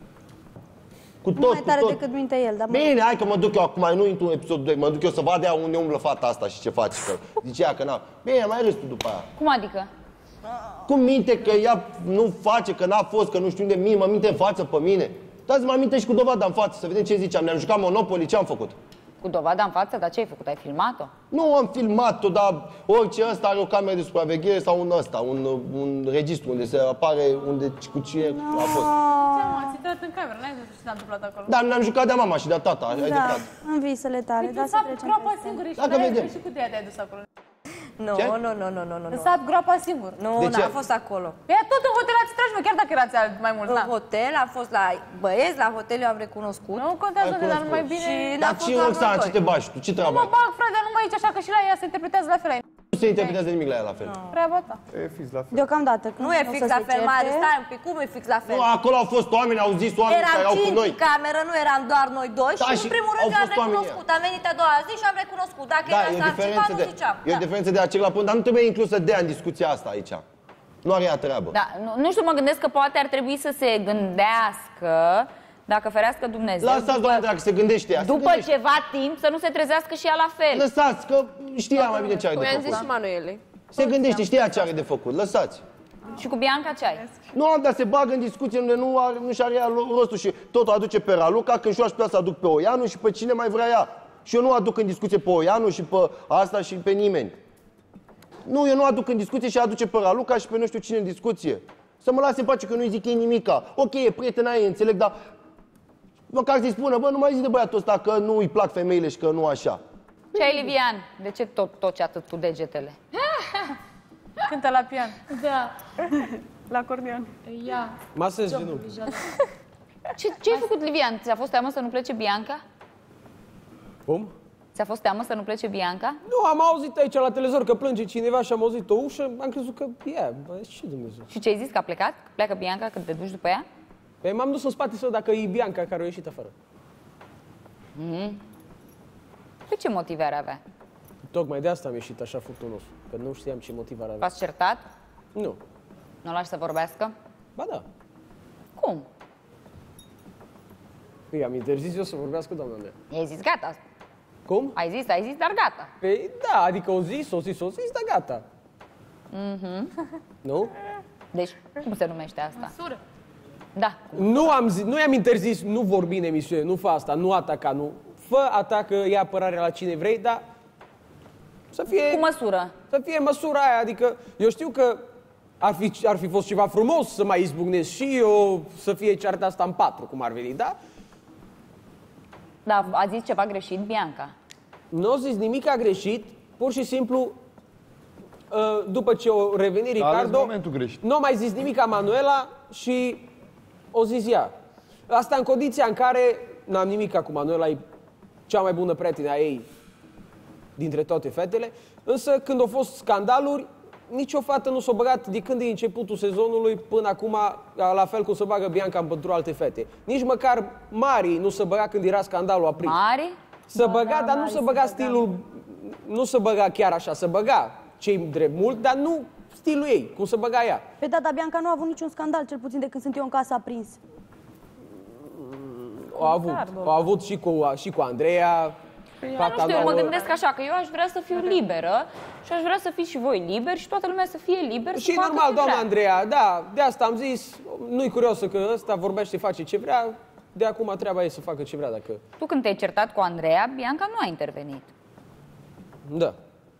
Cu Nu tot, mai cu tare tot. decât minte el, dar... Bine, hai că mă duc eu acum, nu intru în episodul doi, mă duc eu să vad ea unde umblă fata asta și ce face. Că zice ea că n-a. Bine, mai râs tu după aia. Cum adică? Cum minte că ea nu face, că n-a fost, că nu știu unde, mie mă minte în față pe mine. Dați-mă aminte și cu dovada în față, să vedem ce ziceam. Ne-am jucat Monopoly, ce am făcut? Cu dovada în față? Dar ce ai făcut? Ai filmat-o? Nu am filmat-o, dar orice ăsta are o cameră de supraveghere sau un ăsta, un, un registru unde se apare unde, cu cine a fost. Ați intrat în cameră, n-ai văzut ce s-a întâmplat acolo. Dar ne-am jucat de mama și de tata, ai Da, dreptate. în visele tale, Păi da, tu să sap trecem groapa peste. singur și Dacă n-ai vedem. și cu de te-ai dus acolo. Nu, Ce? nu, nu, nu, nu, nu. În sap groapa singur. Nu, De ce? n-am fost acolo. Păi tot în hotel ați tragi, mă, chiar dacă erați alt- mai mult, În da. hotel, am fost la băieți, la hotel eu am recunoscut. Nu contează Ai unde, dar cunoscut. numai bine... Și Dar n-am fost ce, doar Roxana, noi ce doi. te bagi tu? Ce Nu treabă mă ai? bag, frate, dar numai aici, așa că și la ea se interpretează la fel. Nu se interpretează nimic la ea la fel. Treaba ta. E fix la fel. Deocamdată. Nu e fix la fel, Mare, stai un pic, cum e fix la fel? Nu, acolo au fost oameni, au zis oameni Eram care au cu cinci noi. în cameră, nu eram doar noi doi Da, și și în primul au rând eu am fost oamenii recunoscut. Am venit a doua zi și am recunoscut. Dacă Da, era e o să altceva, diferență nu de, ziceam. e o Da. diferență de acela punct, dar nu trebuie inclusă Dea în discuția asta aici. Nu are ea treabă. Da, nu, nu știu, mă gândesc că poate ar trebui să se gândească, dacă ferească Dumnezeu, Lăsați, doamne, dacă se gândește ea. se după gândește. ceva timp, să nu se trezească și ea la fel. Lăsați, că știa mai bine ce are Cum de i-am zis și făcut. Manuelei. Se gândește, știa ce are de făcut. Lăsați. Și cu Bianca ce ai? Nu am, dar se bagă în discuție unde nu, are, nu și-are ea rostul și tot o aduce pe Raluca, când și eu aș putea să aduc pe Oianu și pe cine mai vrea ea. Și eu nu aduc în discuție pe Oianu și pe asta și pe nimeni. Nu, eu nu aduc în discuție și aduce pe Raluca și pe nu știu cine în discuție. Să mă lase în pace că nu-i zic ei nimica. Ok, e prietena ei, înțeleg, dar măcar să-i spună, bă, nu mai zi de băiatul ăsta că nu îi plac femeile și că nu așa. Ce ai, Livian? De ce tot toci atât cu degetele? Cântă la pian. Da. La acordeon. Ia. Masez genunchi. Ce, ce ai făcut, Livian? Ți-a fost teamă să nu plece Bianca? Cum? Ți-a fost teamă să nu plece Bianca? Nu, am auzit aici la televizor că plânge cineva și am auzit o ușă, am crezut că e ea, și Dumnezeu. Și ce ai zis, că a plecat? Că pleacă Bianca când te duci după ea? Păi m-am dus în spate să văd dacă e Bianca care a ieșit afară. Mm. Pe ce motive ar avea? Tocmai de asta am ieșit așa furtunos, că nu știam ce motiv ar avea. V-ați certat? Nu. Nu lași să vorbească? Ba da. Cum? Păi am interzis eu să vorbească doamna mea. I-ai zis gata. Cum? Ai zis, ai zis, dar gata. Păi da, adică o zis, o zis, o zis, dar gata. Mhm. Nu? Deci, cum se numește asta? Măsură. Da. Nu am zis, nu i-am interzis, nu vorbi în emisiune, nu fă asta, nu ataca, nu. Fă atacă, ia apărarea la cine vrei, dar să fie... Cu măsură. Să fie măsura aia, adică eu știu că ar fi, ar fi fost ceva frumos să mai izbucnesc și eu, să fie cearta asta în patru, cum ar veni, da? Da, a zis ceva greșit Bianca. Nu a zis nimic a greșit, pur și simplu, după ce o reveni Ricardo, nu a mai zis nimic a Manuela și o zis ea. Asta în condiția în care, n-am nimic cu Manuela, e cea mai bună prietenă a ei dintre toate fetele, însă când au fost scandaluri, nicio fată nu s-a băgat de când e începutul sezonului până acum, la fel cum se bagă Bianca pentru alte fete. Nici măcar Mari nu se băga când era scandalul aprins. Mari? Se băga, dar nu se băga stilul, nu se băga chiar așa, se băga cei drept mult, dar nu stilul ei, cum se băga ea. Pe da, dar Bianca nu a avut niciun scandal, cel puțin de când sunt eu în casă aprins. O a avut, o a avut și cu, și cu Andreea. Dar nu știu, eu mă gândesc așa, că eu aș vrea să fiu liberă și aș vrea să fiți și voi liberi și toată lumea să fie liberă. Și normal, doamna Andreea, da, de asta am zis, nu-i curiosă că ăsta vorbește, face ce vrea, de acum treaba e să facă ce vrea, dacă... Tu când te-ai certat cu Andreea, Bianca nu a intervenit. Da.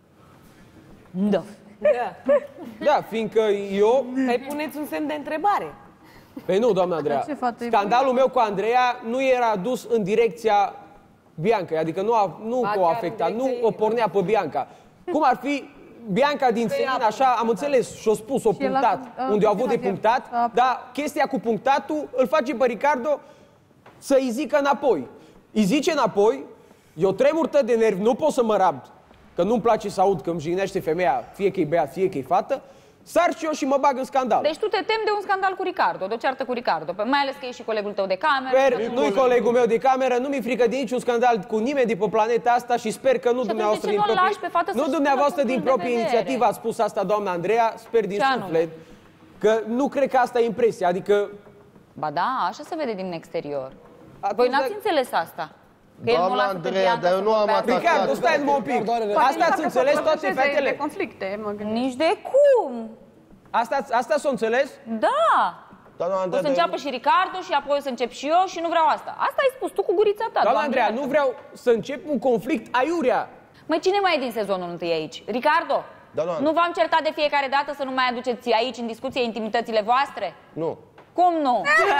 Da. Da. Da, fiindcă eu... Păi puneți un semn de întrebare. Păi nu, doamna Andreea, scandalul meu cu Andreea nu era dus în direcția Bianca, adică nu, a, nu o afecta, nu o pornea pe Bianca. Cum ar fi Bianca din Senin, așa, am înțeles și-o spus, o punctat, unde au avut de punctat, dar chestia cu punctatul îl face pe Ricardo să îi zică înapoi. Îi zice înapoi, eu tremur tăt de nervi, nu pot să mă rabd, că nu-mi place să aud că îmi jignește femeia, fie că e băiat, fie că e fată, sar și eu și mă bag în scandal. Deci tu te temi de un scandal cu Ricardo, de o ceartă cu Ricardo, mai ales că e și colegul tău de cameră. Sper, nu-i colegul meu de cameră, nu mi-e frică de niciun scandal cu nimeni de pe planeta asta și sper că nu și dumneavoastră din nu proprie, nu dumneavoastră din proprie inițiativă ați spus asta, doamna Andreea, sper din suflet, că nu cred că asta e impresia, adică... Ba da, așa se vede din exterior. Voi n-ați înțeles asta? Că doamna Andreea, dar eu nu am atacat. Ricardo, stai un pic. Asta ați înțeles toate fetele? De conflicte, mă gândesc. Nici de cum. Asta, asta s-o înțeles? Da. Doamna o să înceapă și Ricardo și apoi o să încep și eu și nu vreau asta. Asta ai spus tu cu gurița ta. Doamna Andreea, nu vreau să încep un conflict aiurea. Măi, cine mai e din sezonul întâi aici? Ricardo? Da, nu v-am certat de fiecare dată să nu mai aduceți aici în discuție intimitățile voastre? Nu. Cum nu?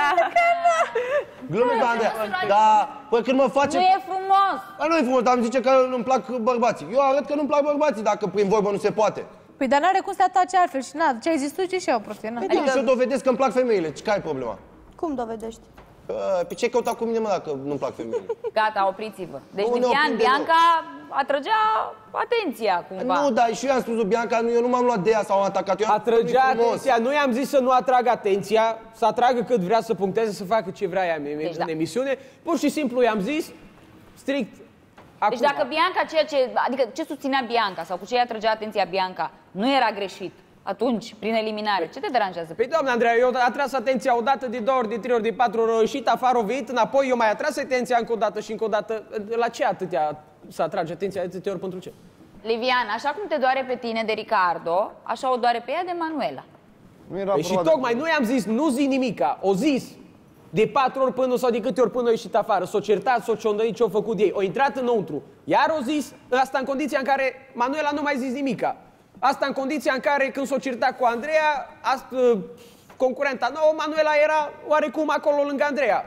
Glumesc, doamna Andreea. Dar, păi când mă face... Nu e frumos. Dar nu e frumos, dar îmi zice că nu-mi plac bărbații. Eu arăt că nu-mi plac bărbații, dacă prin vorbă nu se poate. Păi dar n-are cum să atace altfel și na, ce ai zis tu, ce și eu, prostie, na. Păi adică... și eu dovedesc că îmi plac femeile, care e problema? Cum dovedești? Pe ce căuta cu mine, mă, dacă nu-mi plac femeile? Gata, opriți-vă. Deci, Nu, Livian, Bianca atrăgea atenția, cumva. Nu, dar și eu am spus Bianca, nu, eu nu m-am luat de ea sau am atacat. Eu atrăgea atenția, nu i-am zis să nu atragă atenția, să atragă cât vrea, să puncteze, să facă ce vrea ea în, deci, în da. emisiune. Pur și simplu i-am zis, strict, acum. Deci dacă Bianca, ceea ce, adică ce susținea Bianca sau cu ce i-a atrăgea atenția Bianca, nu era greșit, atunci, prin eliminare, ce te deranjează? Păi, doamna Andreea, eu am atras atenția odată, de două ori, de trei ori, de patru ori, a ieșit afară, a venit înapoi, eu mai atras atenția încă o dată și încă o dată. La ce atâtea să atrage atenția atâtea ori pentru ce? Livian, așa cum te doare pe tine de Ricardo, așa o doare pe ea de Manuela. Nu era păi și tocmai, nu i-am zis, nu zi nimica, o zis de patru ori până sau de câte ori până a ieșit afară, s-o certat, s-o ciondăit ce-o făcut ei, o intrat înăuntru, iar o zis, asta în condiția în care Manuela nu mai zis nimica. Asta în condiția în care, când s-o certat cu Andreea, asta, concurenta nouă, Manuela era oarecum acolo lângă Andreea.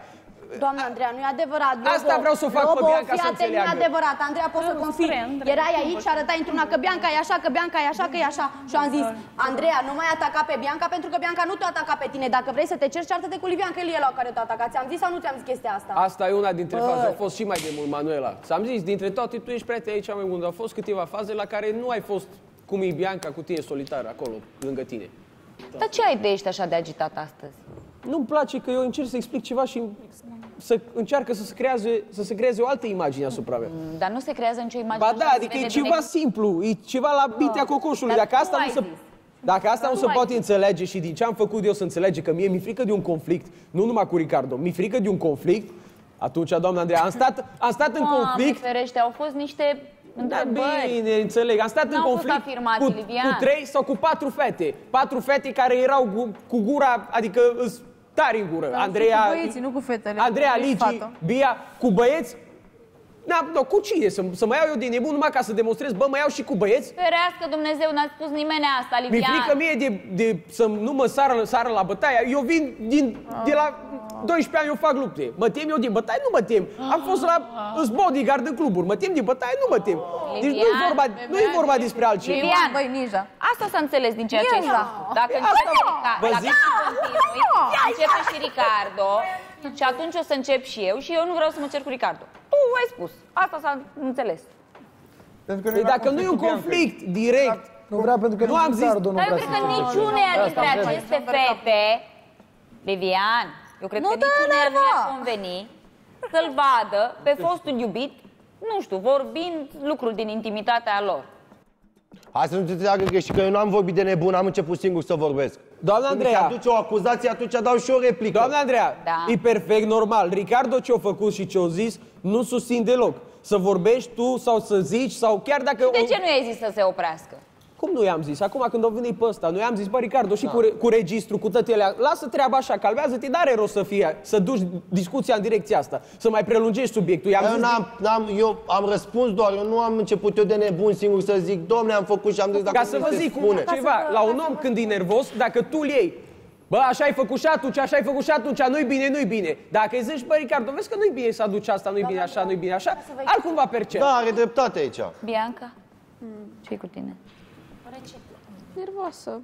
Doamna Andreea, nu e adevărat. Lobo, Asta vreau să o fac Lobo, pe Bianca să fii atent, înțeleagă. nu e adevărat. Andreea, poți să confirm. Erai aici și arătai într-una că Bianca e așa, că Bianca e așa, că e așa. Și am zis, Andreea, nu mai ataca pe Bianca pentru că Bianca nu te ataca pe tine. Dacă vrei să te ceri, ceartă-te cu Livian, că el e la care te ataca. Ți-am zis sau nu ți-am zis chestia asta? Asta e una dintre faze. Au fost și mai de mult, Manuela. S-am zis, dintre toate, tu ești prieten aici mai mult. Au fost câteva faze la care nu ai fost cum e Bianca cu tine solitar acolo, lângă tine. Dar ce ai de ești așa de agitat astăzi? Nu-mi place că eu încerc să explic ceva și să încearcă să se creeze, să se creeze o altă imagine asupra mea. Mm, dar nu se creează nicio imagine. Ba da, adică e ceva simplu, e ceva la bitea cocoșului. Dar Dacă asta tu nu se, ai zis. dacă asta Dar nu tu se ai poate zis. înțelege și din ce am făcut eu să înțelege că mie mi-e frică de un conflict, nu numai cu Ricardo, mi-e frică de un conflict, atunci, doamna Andreea, am stat, am stat în Doamne conflict. ferește, au fost niște Da, întrebări. bine, înțeleg. Am stat în N-au fost conflict afirmații, cu, Livian. cu trei sau cu patru fete. Patru fete care erau cu, cu gura, adică îs tari în gură. Dar Andreea, cu băieții, nu cu fetele. Andreea, Ești Ligi, fată. Bia, cu băieți. Da, no, cu cine? Să, să mă iau eu de nebun numai ca să demonstrez, bă, mă iau și cu băieți? Ferească Dumnezeu, n-a spus nimeni asta, Mi-e Livian. frică mie de, de să nu mă sară, sară la bătaie. Eu vin din, de la doisprezece ani, eu fac lupte. Mă tem eu de bătaie? Nu mă tem. Am fost la îs bodyguard în cluburi. Mă tem de bătaie? Nu mă tem. Deci nu e vorba, nu e vorba despre altceva. Livian, Băi, Ninja. asta s-a înțeles din ceea ce ai Ninja. spus. Dacă Asta- începe, Rica- Vă dacă zic- continui, începe și Ricardo și atunci o să încep și eu și eu nu vreau să mă cer cu Ricardo. Tu ai spus. Asta s-a înțeles. Păi dacă nu e un conflict direct, Nu vrea pentru că nu am zis. Dar eu cred că niciunea dintre aceste fete, Livian, eu cred Nu că te niciunea nu enerva. ar conveni să-l vadă pe fostul iubit, nu știu, vorbind lucruri din intimitatea lor. Hai să nu te înțeleagă greșit, că eu nu am vorbit de nebun, am început singur să vorbesc. Doamna Când Andreea. mi se aduce o acuzație, atunci dau și o replică. Doamna Andreea, Da. e perfect normal. Ricardo ce-a făcut și ce-a zis nu susțin deloc. Să vorbești tu sau să zici sau chiar dacă... De o- ce nu i-ai zis să se oprească? Cum nu i-am zis? Acum când o venit pe ăsta, nu i-am zis, bă, Ricardo, și cu, re- cu registru, cu tătele, lasă treaba așa, calmează-te, n-are rost să fie, să duci discuția în direcția asta, să mai prelungești subiectul. I-am Eu, zis, n-am, n-am, eu am răspuns doar, eu nu am început eu de nebun singur să zic, domne, am făcut și am zis, dacă ca nu să mi vă se zic cum, spune. ceva, la un om când e nervos, dacă tu îl iei, bă, așa ai făcut și atunci, așa ai făcut și atunci, nu-i bine, nu-i bine. Dacă îi zici, bă, Ricardo, vezi că nu-i bine să aduci asta, nu-i bine așa, nu-i bine așa, altcum va percepe. Da, are dreptate aici. Bianca, ce-i cu tine? Nervoasă.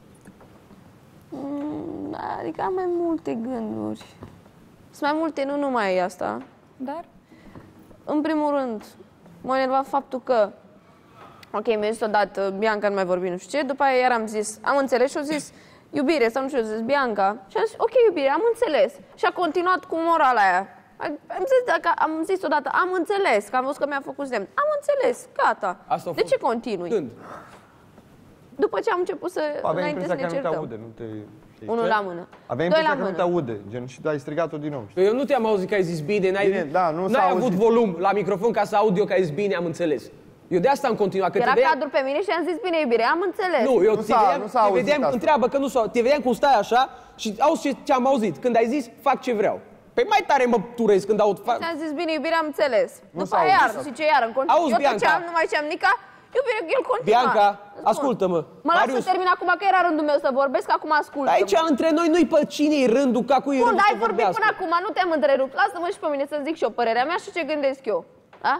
Mm, Adică am mai multe gânduri. Sunt mai multe, nu numai asta. Dar? În primul rând, m-a enervat faptul că ok, mi-a zis odată, Bianca nu mai vorbi, nu știu ce, după aia iar am zis, am înțeles și au zis, iubire, sau nu știu, zis Bianca. Și am zis, ok, iubire, am înțeles. Și a continuat cu morala aia. Am zis, dacă, am zis odată, am înțeles, că am văzut că mi-a făcut semn. Am înțeles, gata. Asta a De fost. ce continui? Când? După ce am început să, Aveam înainte să impresia ne că nu te certăm. aude, nu te... știi Unul ce? la mână. Aveam Doi la impresia că nu mână. te aude, gen, și ai strigat-o din nou. Eu nu te-am auzit că ai zis bine, n-ai, Bine, da, nu s-a n-ai auzit. avut volum la microfon ca să aud eu că ai zis bine, am înțeles. Eu de asta am continuat, că Era te vedeam... cadru pe mine și am zis, bine, iubire, am înțeles. Nu, eu Nu te s-a- vedeam, nu s-a te auzit vedeam asta. întreabă că nu s-a... Te vedeam cum stai așa și auzi ce, ce am auzit. Când ai zis, fac ce vreau. Păi mai tare mă turezi când aud... Fac... Și am zis, bine, iubire, am înțeles. Nu După s-a aia auzit iar, asta. și ce iar, în continuu. Auzi, Eu Bianca. tăceam, nu mai ziceam nica, iubire, el continua. Bianca, Spun. ascultă-mă. Mă las Marius, să termin acum, că era rândul meu să vorbesc, acum ascultă. aici între noi nu-i pe cine-i rândul, ca cu-i Bun, rândul dar să ai vorbit vorbească. până acum, nu te-am întrerupt. Lasă-mă și pe mine să zic și eu părerea mea și ce gândesc eu. Da?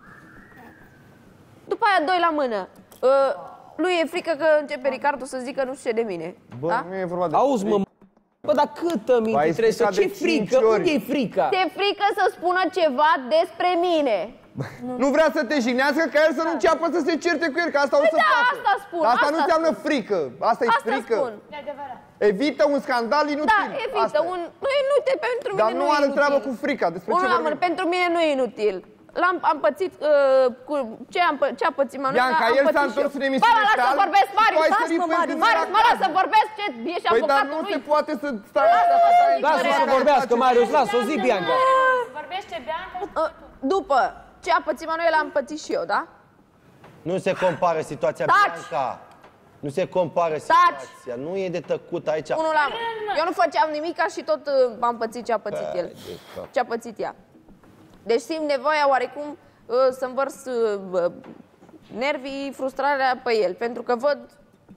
După aia, doi la mână. Uh, lui e frică că începe Ricardo să zică nu știu ce de mine. Bă, Da? nu e vorba de... Auzi, mă, bă, dar câtă minte Ai trebuie să... explicat Ce de cinci frică? ori. Unde e frica? Te frică să spună ceva despre mine. Nu vrea să te jignească ca el să nu înceapă să se certe cu el, că asta o să Păi da, facă. asta spun, Dar asta, asta nu înseamnă spun. frică. Asta e Asta frică. spun. Evită un scandal inutil. Da, evită. Asta e. Un... Nu, e- nu te, pentru mine Dar nu e are inutil. treabă cu frica. Despre Unul ce la vorbim? mână, pentru mine nu e inutil. L-am am pățit uh, cu ce, am, pă- ce a pățit Manuela, Bianca, am el s-a pățit și întors eu. în emisiune Bă, mă las să calm, vorbesc, tu Marius, ai lasă-mă, sărit pe Marius, gândul Marius, la mă las calm. să vorbesc, ce ești Păi, dar avocatul nu lui. se poate să stai... Lasă-o să vorbească, Marius, lasă-o, zi, Bianca. Vorbește Bianca. Uh, După ce a pățit Manuela, am pățit și eu, da? Nu se compară situația, Taci! Bianca. Nu se compară situația. Nu e de tăcut aici. Unul la mână. Eu nu făceam nimica și tot uh, am pățit ce a pățit el. Ce a pățit ea. Deci simt nevoia oarecum uh, să-mi vărs uh, nervii, frustrarea pe el. Pentru că văd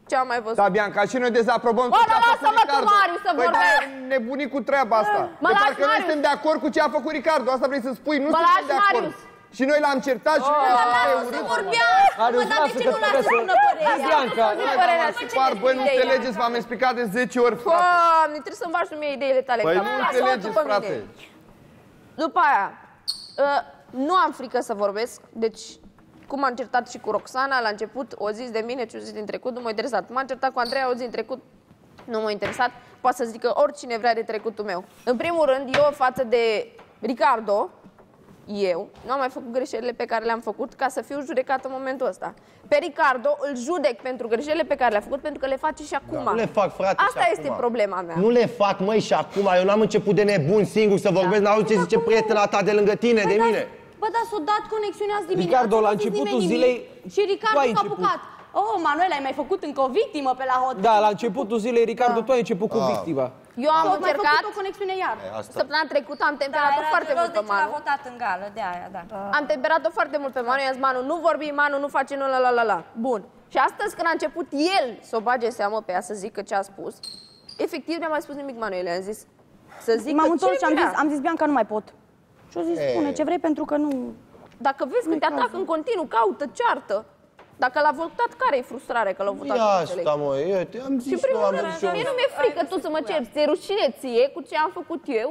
Ce am mai văzut? Da, Bianca, și noi dezaprobăm Bă, tot ce a făcut lasă-mă tu, Ricardo. Marius, să Păi vorbesc. da, nebunit cu treaba asta. Mă De lași, parcă noi Marius. suntem de acord cu ce a făcut Ricardo. Asta vrei să spui, nu Mă suntem lași, de acord. Marius. Și noi l-am certat și noi l-am urât. Marius, dar de ce nu lasă să spună părerea? Bianca, Par, băi, nu înțelegeți, v-am explicat de zece ori, frate. Doamne, trebuie să învași mie ideile tale. Păi că nu lasă-mă înțelegeți, tu pe frate. mine. După aia, uh, nu am frică să vorbesc, deci cum am certat și cu Roxana, la început o zis de mine, ce o zis din trecut, nu m-a interesat. M-am certat cu Andreea o zi din trecut, nu m-a interesat. Poate să zică oricine vrea de trecutul meu. În primul rând, eu față de Ricardo, eu nu am mai făcut greșelile pe care le-am făcut ca să fiu judecat în momentul ăsta. Pe Ricardo îl judec pentru greșelile pe care le-a făcut, pentru că le face și acum. Da, nu le fac, frate, Asta și este acum. problema mea. Nu le fac, măi, și acum. Eu n-am început de nebun singur să vorbesc, n-auzi ce zice prietena ta de lângă tine, de mine. Bă, da, s-a dat conexiunea azi dimineața. Ricardo, la n-a zis începutul nimeni zilei, nimic. Și Ricardo tu ai s-a început. apucat. Oh, Manuel, ai mai făcut încă o victimă pe la hotel. Da, la începutul zilei, Ricardo, tu ai început cu Ah. victima. Eu am Tot mai încercat, făcut o conexiune iar. săptămâna trecută am temperat-o Da, era foarte de mult rost pe de ce l-a Manu. votat în gală, de aia, da. Am temperat-o foarte mult pe Manu, i-am zis, Manu, nu vorbi, Manu, nu face, nu la la la la. Bun. Și astăzi când a început el să o bage seamă pe ea, să zică ce a spus, efectiv nu am mai spus nimic Manuel, i-am zis să zic M-am că întors ce și am vrea. zis, am zis, Bianca, nu mai pot. Și o zis, E. spune ce vrei, pentru că nu... Dacă vezi că te atacă în continuu, caută, ceartă. Dacă l-a votat, care e frustrare că l-a votat? Ia Nu înțeleg. asta, mă, eu te-am Și zis în primul eu, am rând, zis eu. mie nu mi-e frică tu să mă ceri, ți-e rușine ție cu ce am făcut eu?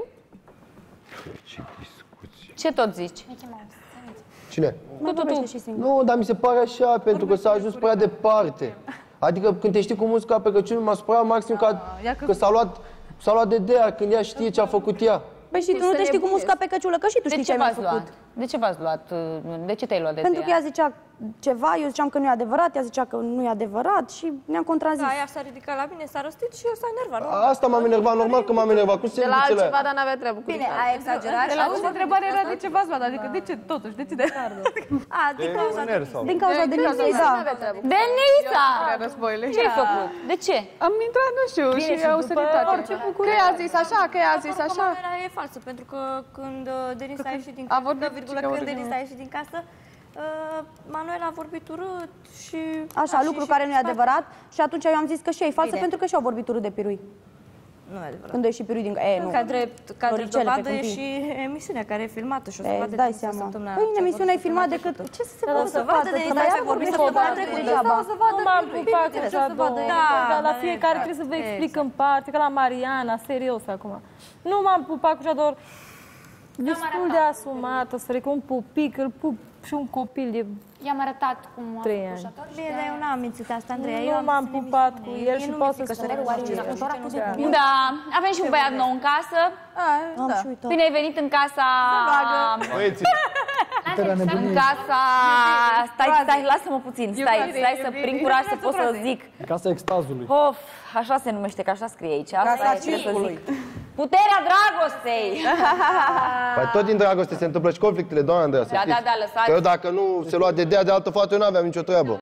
Ce tot zici? Cine? Nu, tu, tu. Nu, dar mi se pare așa, pentru că s-a ajuns prea departe. Adică când te știi cu muzica pe Crăciun, m-a supărat maxim ca, că s-a luat, s-a luat de dea când ea știe ce a făcut ea. Păi și tu nu te știi cu musca pe căciulă, că și tu știi ce ai mai v-ați făcut. luat? De ce v-ați luat? De ce te-ai luat de Pentru că ea? ea zicea ceva, eu ziceam că nu e adevărat, ea zicea că nu e adevărat și ne-am contrazis. Da, ea s-a ridicat la mine, s-a răstit și eu s-a enervat. Asta m-am enervat, normal că m-am enervat. Cum se De la zice altceva, dar n-avea treabă cu Bine, Ricardo. a exagerat. De la auzi, întrebarea era de ce v-ați luat, adică de ce, totuși, de ce de... A, din cauza de Din cauza de Denisa, da. Denisa! Războile. Ce-ai făcut? De ce? Am intrat, nu știu, Bine, și și au după săritat. orice bucurie. Că ea a zis așa, că ea a zis așa. Manuela e falsă, pentru că când uh, Denisa a ieșit din a casă, vorbit virgulă, și că când original. Denisa a ieșit din casă, uh, Manuela a vorbit urât și... Așa, da, lucru și- care și- nu e adevărat și atunci eu am zis că și ei falsă Bine. pentru că și-au vorbit urât de Pirui. Nu e adevărat. Când a ieșit Pirui din... E, nu. Ca drept, ca drept Floricele pe dovadă e câmpii. și emisiunea care e filmată și o să E, vadă dai Denisa seama. săptămâna Păi în ce a emisiune ai vorbit filmat săptămâna decât... trecută. Ce să se Da, poate o să vadă Denisa ce a vorbit săptămâna trecută. degeaba. O să vadă Nu m-am Pirui. pupat cu Bine, cea să vadă două, ea. dar la Da, fiecare exact. trebuie să vă explic Exact. în parte, ca la Mariana, serios acum. Nu m-am pupat cu cea două, destul de asumată, să recunosc un pupic, îl pup și un copil de I-am arătat cum a trei făcut ani. și atunci. Bine, dar eu n-am mințit asta, Andreea. Eu Nu am m-am zis în pupat cu emisiune. el Mie și nu pot mi-e să frică spun recunoaște. Da, avem și un băiat nou în casă. Am și uitat. Bine ai venit în casa... Băieții, În casa... Stai, stai, lasă-mă puțin, stai, stai să prind curaj să pot să zic. Casa extazului. Of, așa se numește, că așa scrie aici. Asta Casa e, trebuie să circului. zic. Puterea dragostei! Păi tot din dragoste se întâmplă și conflictele, doamna Andreea, să Da, știți. da, da, lăsați. Că eu dacă nu se lua de dea de altă fată, eu n-aveam nicio treabă.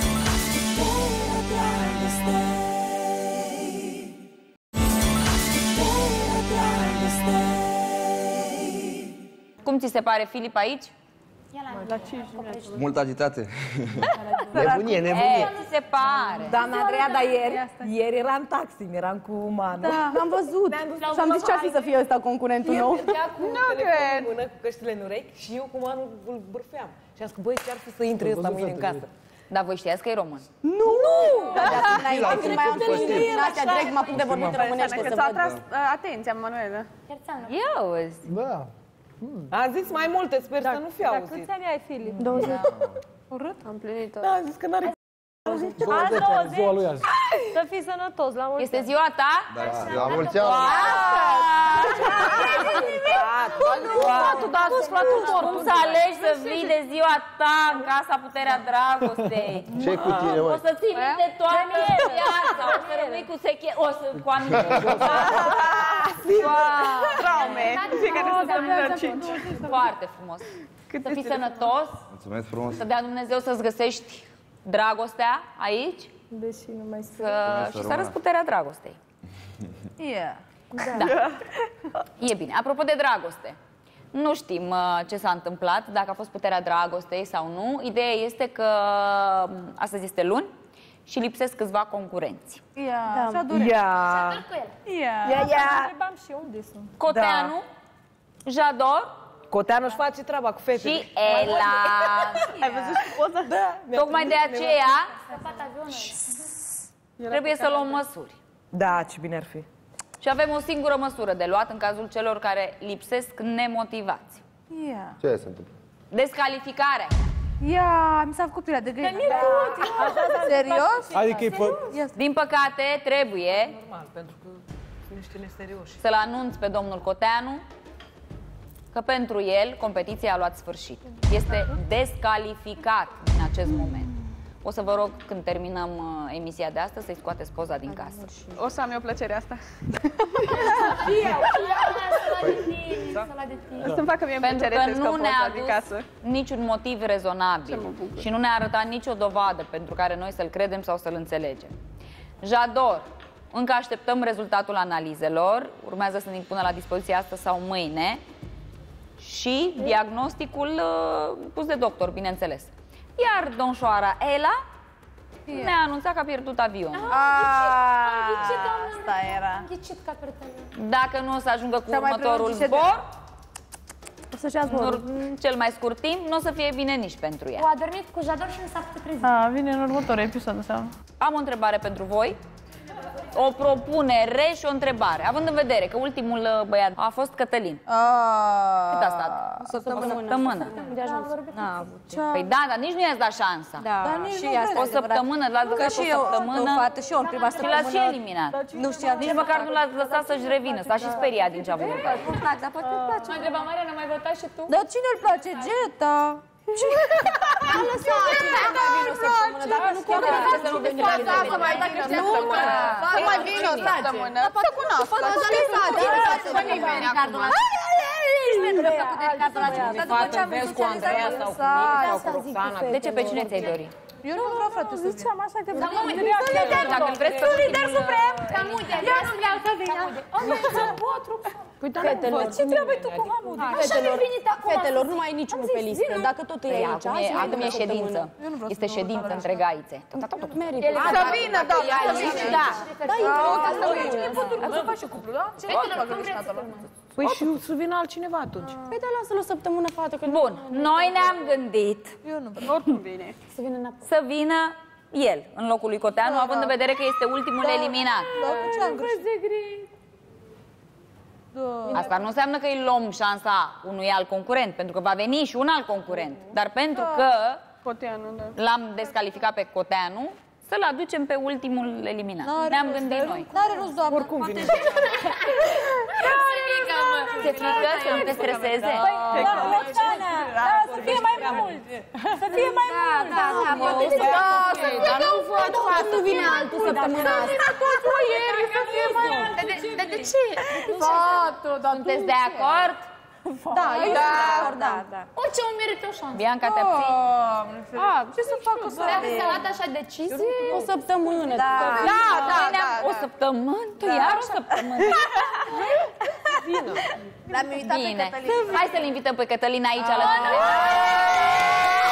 Cum ți se pare, Filip, aici? Multă agitate. Nebunie, nebunie. E, ți se pare. Doamna Andreea, dar ieri, ieri eram în taxi, eram cu Manu. Da, am văzut. Și am zis ce-ar fi să fie ăsta concurentul nou. Nu cred. Mână cu căștile în urechi și eu cu Manu îl bârfeam. Și am zis, băi, ce-ar fi să intre ăsta mâine în casă? Dar voi știați că e român? Nu! Înainte, când mai am spus din astea direct, mă apuc de vorbit românește Că să ți-a văd. atras uh, atenția, Manuela. Ia auzi. Da. Am zis mai multe, sper să nu fi Dar auzit. câți ani ai, Filip? douăzeci. Urât? Am plinit-o. Da, am zis că n-are... Azi Ziua douăzeci. lui azi. Să fii sănătos, la mulți Este ani. ziua ta? Da, la mulți ani. Tu da suflatul mort. Cum să alegi să vii de ziua ta în casa Puterea Dragostei? Ce cu tine, mă? O să ții minte toată viața, o să rămâi cu seche... O să... cu aminte. Traume, fiecare săptămână cinci. Foarte frumos. Să fii sănătos, Mulțumesc frumos. să dea Dumnezeu să-ți găsești dragostea aici Deși nu mai să... și să arăți puterea dragostei. Yeah. Da. E bine. Apropo de dragoste, nu știm uh, ce s-a întâmplat, dacă a fost puterea dragostei sau nu. Ideea este că uh, astăzi este luni și lipsesc câțiva concurenți. Ia, Da. Ia. Ia. cu el. Ia. Ia, ia. Întrebam și eu unde sunt. Coteanu, Jador Coteanu își face treaba cu fetele. și Ela. Ai văzut și poza? Da. Tocmai de aceea trebuie să luăm măsuri. Da, ce bine ar fi. Și avem o singură măsură de luat în cazul celor care lipsesc nemotivați. Ia. Ce se întâmplă? Descalificare. Ia, mi s-a făcut pielea de găină. Serios? Adică e pe... Din păcate, trebuie Normal, pentru că sunt niște neserioși. să-l anunț pe domnul Coteanu că pentru el competiția a luat sfârșit. Este descalificat din acest moment. O să vă rog, când terminăm uh, emisia de astăzi, să-i scoateți poza din casă. O să am eu plăcerea asta. O să-mi facă mie Pentru plăcere că să scot nu ne-a poza din casă. adus niciun motiv rezonabil și nu ne-a arătat nicio dovadă pentru care noi să-l credem sau să-l înțelegem. Jador, încă așteptăm rezultatul analizelor, urmează să ne pună la dispoziție astăzi sau mâine, și diagnosticul uh, pus de doctor, bineînțeles. Iar domnșoara Ela ne-a anunțat că a pierdut avionul. Asta era. Dacă nu o să ajungă cu Cea mai următorul prelungită zbor, O să-și ia zborul. în cel mai scurt timp, nu o să fie bine nici pentru ea. O a dormit cu Jador și nu s-a putut trezi. A, vine în următorul episod, înseamnă. Am o întrebare pentru voi, o propunere și o întrebare. Având în vedere că ultimul uh, băiat a fost Cătălin. Cât a stat? O săptămână. O săptămână. De ajuns. N-a avut. Păi da, dar nici nu i-ați dat șansa. Da, Dar nici și nu asta O e adevărat. săptămână, l-ați Că lăsat și o eu, săptămână o fată și eu în prima și săptămână. l-ați și eliminat. Nu știa Nici măcar nu l-ați lăsat să-și revină, s-a și speriat din ce a văzut. Dar poate îți place. M-a întrebat Mariana, mai votat și tu? Dar cine îl place? Geta. A lăsat cineva mai vine o săptămână, dacă nu contează să nu veni la mine. Să mai dacă știa săptămână. Să mai vină o săptămână. Să cunoască. Să nimeni acum. Fată, vezi cu Andreea sau cu mine sau cu Roxana. De ce, pe cine ți-ai dori? Eu nu vreau, frate, să Ziceam așa că... Dar mă uite, Dacă îl vreți pe lider suprem. cam uite, vreau să vreau să vină. O, nu, să potru. Păi, fetelor, Ce treabă tu cu Hamud? fetelor, fetelor, nu mai e niciunul pe listă. Dacă tot îi Păi, aici, acum hai e, să acum vedem e o ședință. săptămână. Este ședință între gaițe. Merită. Să vină, da, să vină. Da, da, e O să faci și cuplu, da? Ce Păi și să vină altcineva atunci. Păi da, lasă-l o săptămână, fată. Bun, noi ne-am gândit Oricum vine. Să vină înapoi. să vină el în locul lui Coteanu, având în vedere că este ultimul eliminat. ce am greșit? Asta nu înseamnă că îi luăm șansa unui alt concurent, pentru că va veni și un alt concurent. Dar pentru că Coteanu, da. l-am descalificat pe Coteanu, să-l aducem pe ultimul eliminat. Ne-am gândit noi. N-are rost, doamnă. Oricum vine. Se frică să nu te streseze? Roxana, da, să fie mai mult. Să fie mai mult. Da, da, poate să dar nu văd fată. Nu vine altul săptămâna asta. De de ce? Fată, dar Sunteți de acord? Da, eu sunt de acord, da, da. Orice om merită o șansă. Bianca, te abții? A, ce să fac o să Vreau să luat așa decizie. O săptămână. Da, da, da, da. O săptămână? Tu iar o săptămână? L-am invitat pe Bine. Cătălin. Hai să-l invităm pe Cătălin aici alături de noi.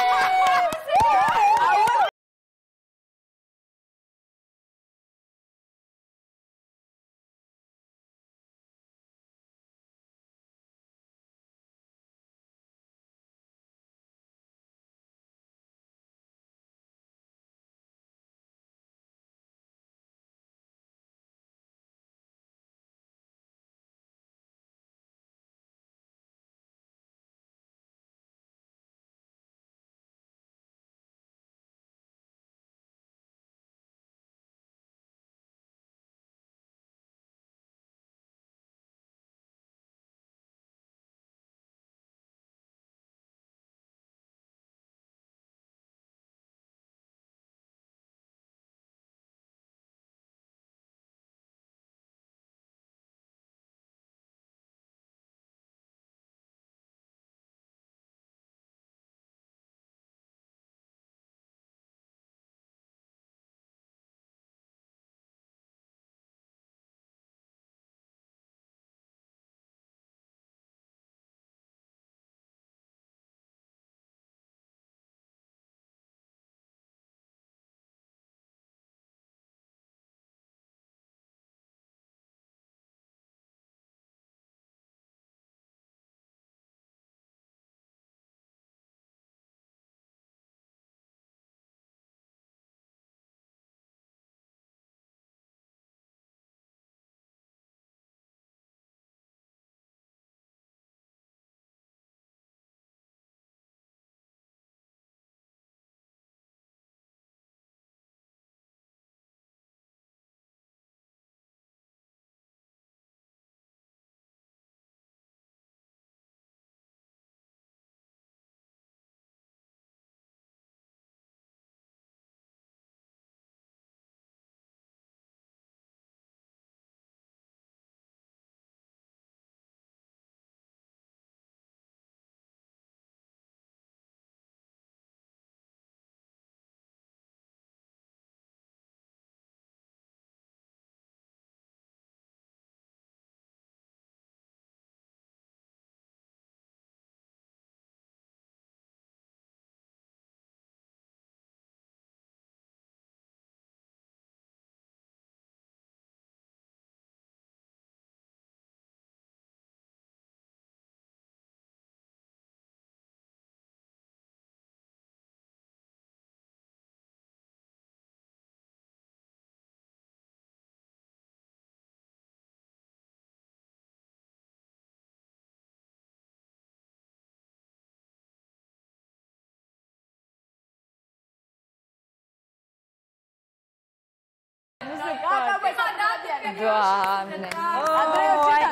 Doamne! Andrei,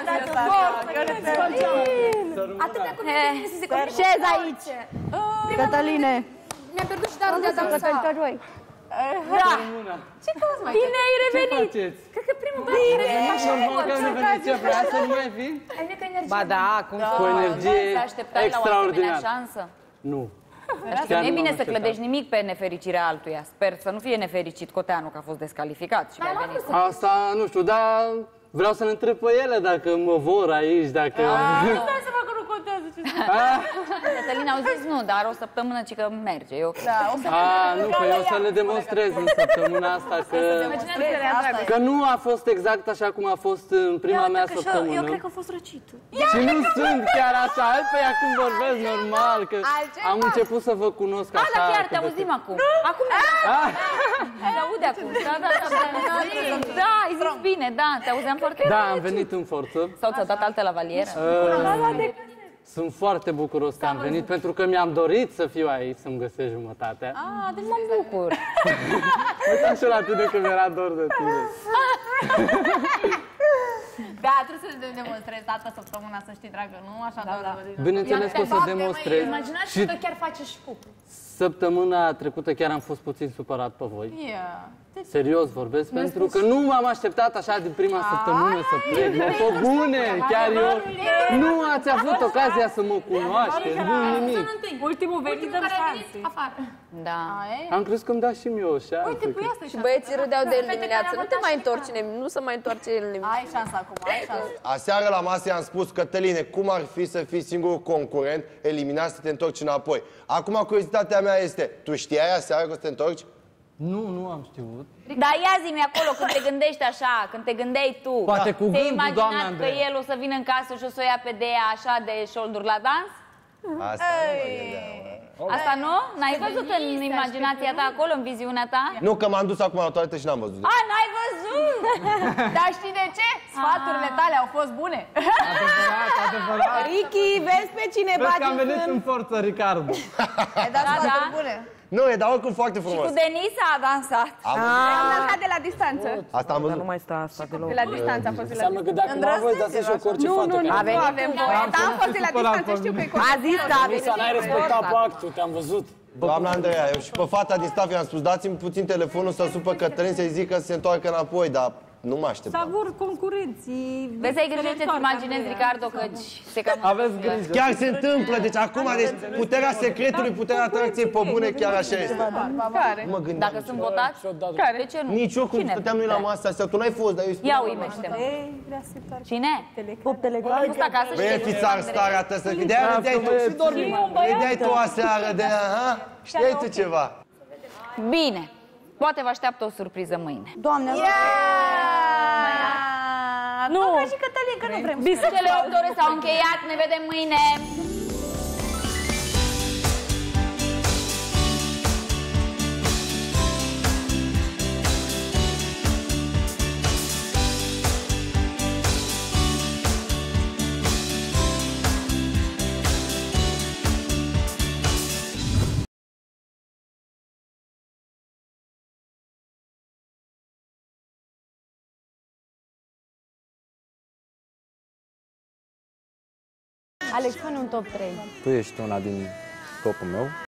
Atâtea copii să se confirme. Șez aici. Cătăline. Mi-am pierdut și darul de a dansa. Da. Ce cauți, mai? Bine ai revenit! Ce faceți? Cred că primul băiat Bine! Normal că nu veniți, ce vrea să nu mai fi? ai venit cu energie. Ba da, cum Cu energie Te așteptai la o asemenea extraordinară. șansă? Nu. Nu e bine să clădești nimic pe nefericirea altuia. Sper să nu fie nefericit Coteanu că a fost descalificat și că a venit. Asta, nu știu, dar vreau să-l întreb pe ele dacă mă vor aici, dacă... Stai să fac că nu contează ce spune. Cătălina, au zis nu, dar o săptămână ci că merge. Eu... Da, o să A, nu, că eu o să le demonstrez în săptămâna asta că... Că nu a fost exact așa cum a fost în prima mea săptămână. Eu cred că a fost răcită. Și nu sunt chiar așa, altfel acum vorbesc normal, că am început să vă cunosc așa. A, dar chiar te auzim acum. Acum te aude acum. Da, da, da. Da, ai zis bine, da, te auzeam foarte bine. Da, am venit în forță. Sau ți-au dat altă la valieră? Sunt foarte bucuros că am venit, pentru că mi-am dorit să fiu aici, să-mi găsesc jumătatea. Ah, deci mă bucur. Uitați și la tine că mi-era dor de tine. Da, trebuie să ne demonstrezi toată săptămâna, să știi, dragă, nu? Așa, da, da. Bineînțeles că o să demonstrez. Imaginați Și că chiar face și cuplul. săptămâna trecută chiar am fost puțin supărat pe voi. Yeah. Serios vorbesc, pentru că nu m-am așteptat așa din prima săptămână să plec. Mă, pe bune, chiar eu. Nu ați avut ocazia să mă cunoașteți, nu nimic. Ultimul venit în șanse. Afară. Da. Am crezut că îmi dați și mie o șansă. Uite, păi asta e Și băieții râdeau de el dimineață. Nu te mai întorci, nu se mai întoarce el nimic. Ai șansa acum, ai șansa. Aseară la masă i-am spus, Cătăline, cum ar fi să fii singurul concurent, eliminat să te întorci înapoi. Acum curiozitatea mea este, tu știai aseară că o să te întorci? Nu, nu am știut. Dar ia zi-mi acolo, când te gândești așa, când te gândeai tu, Poate cu te-ai gândul, doamna imaginat că Andreea. el o să vină în casă și o să o ia pe Dea așa de șolduri la dans? Asta nu mă gândeam. Asta nu? N-ai văzut în imaginația ta acolo, în viziunea ta? Nu, că m-am dus acum la toaletă și n-am văzut. A, n-ai văzut! Dar știi de ce? Sfaturile tale au fost bune. Adevărat, adevărat. Ricky, vezi pe cineva Vezi că am din venit sân? în forță, Ricardo. Ai dat Da, sfaturi da. bune. Nu, e dar oricum foarte Și frumos. cu Denisa a dansat. Am Am dansat de la distanță. Asta am văzut. Nu mai sta asta deloc. De la distanță a fost de la Înseamnă că dacă nu am voie, dați și eu cu orice Nu, fată. nu, nu, care nu vrea. avem voie. Dar am fost de la distanță, știu că e A zis că a venit. Lisa, n-ai respectat pactul, te-am văzut. Doamna Andreea, eu și pe fata din staff i-am spus, dați-mi puțin telefonul să supă Cătălin să-i zic că se întoarcă înapoi, dar nu mă așteptam. Savur concurenții. Vezi, ai grijă ce-ți imaginezi, Ricardo, că se cam... Aveți grijă. Chiar se întâmplă, deci acum, deci puterea secretului, puterea atracției pe bune, chiar așa este. Care? Nu mă gândeam. Dacă sunt votați? Care? De ce nu? Nici eu, cum Cine? stăteam noi la masă astea, tu n-ai fost, dar eu îi Ia spuneam. uimește-mă. Vrea să întoarce. Cine? Pup telegram. A fost acasă și Băi, te fiți ar starea ta să... De-aia râdeai tu, și dormi, râdeai tu aseară de aia, ha? Știai tu ceva? Bine. Poate vă așteaptă o surpriză mâine. Doamne, Nu! Ca și Cătălin, că nu vrem. Cele opt ore s-au încheiat, ne vedem mâine. Alex, spune un top trei. Tu ești una din topul meu.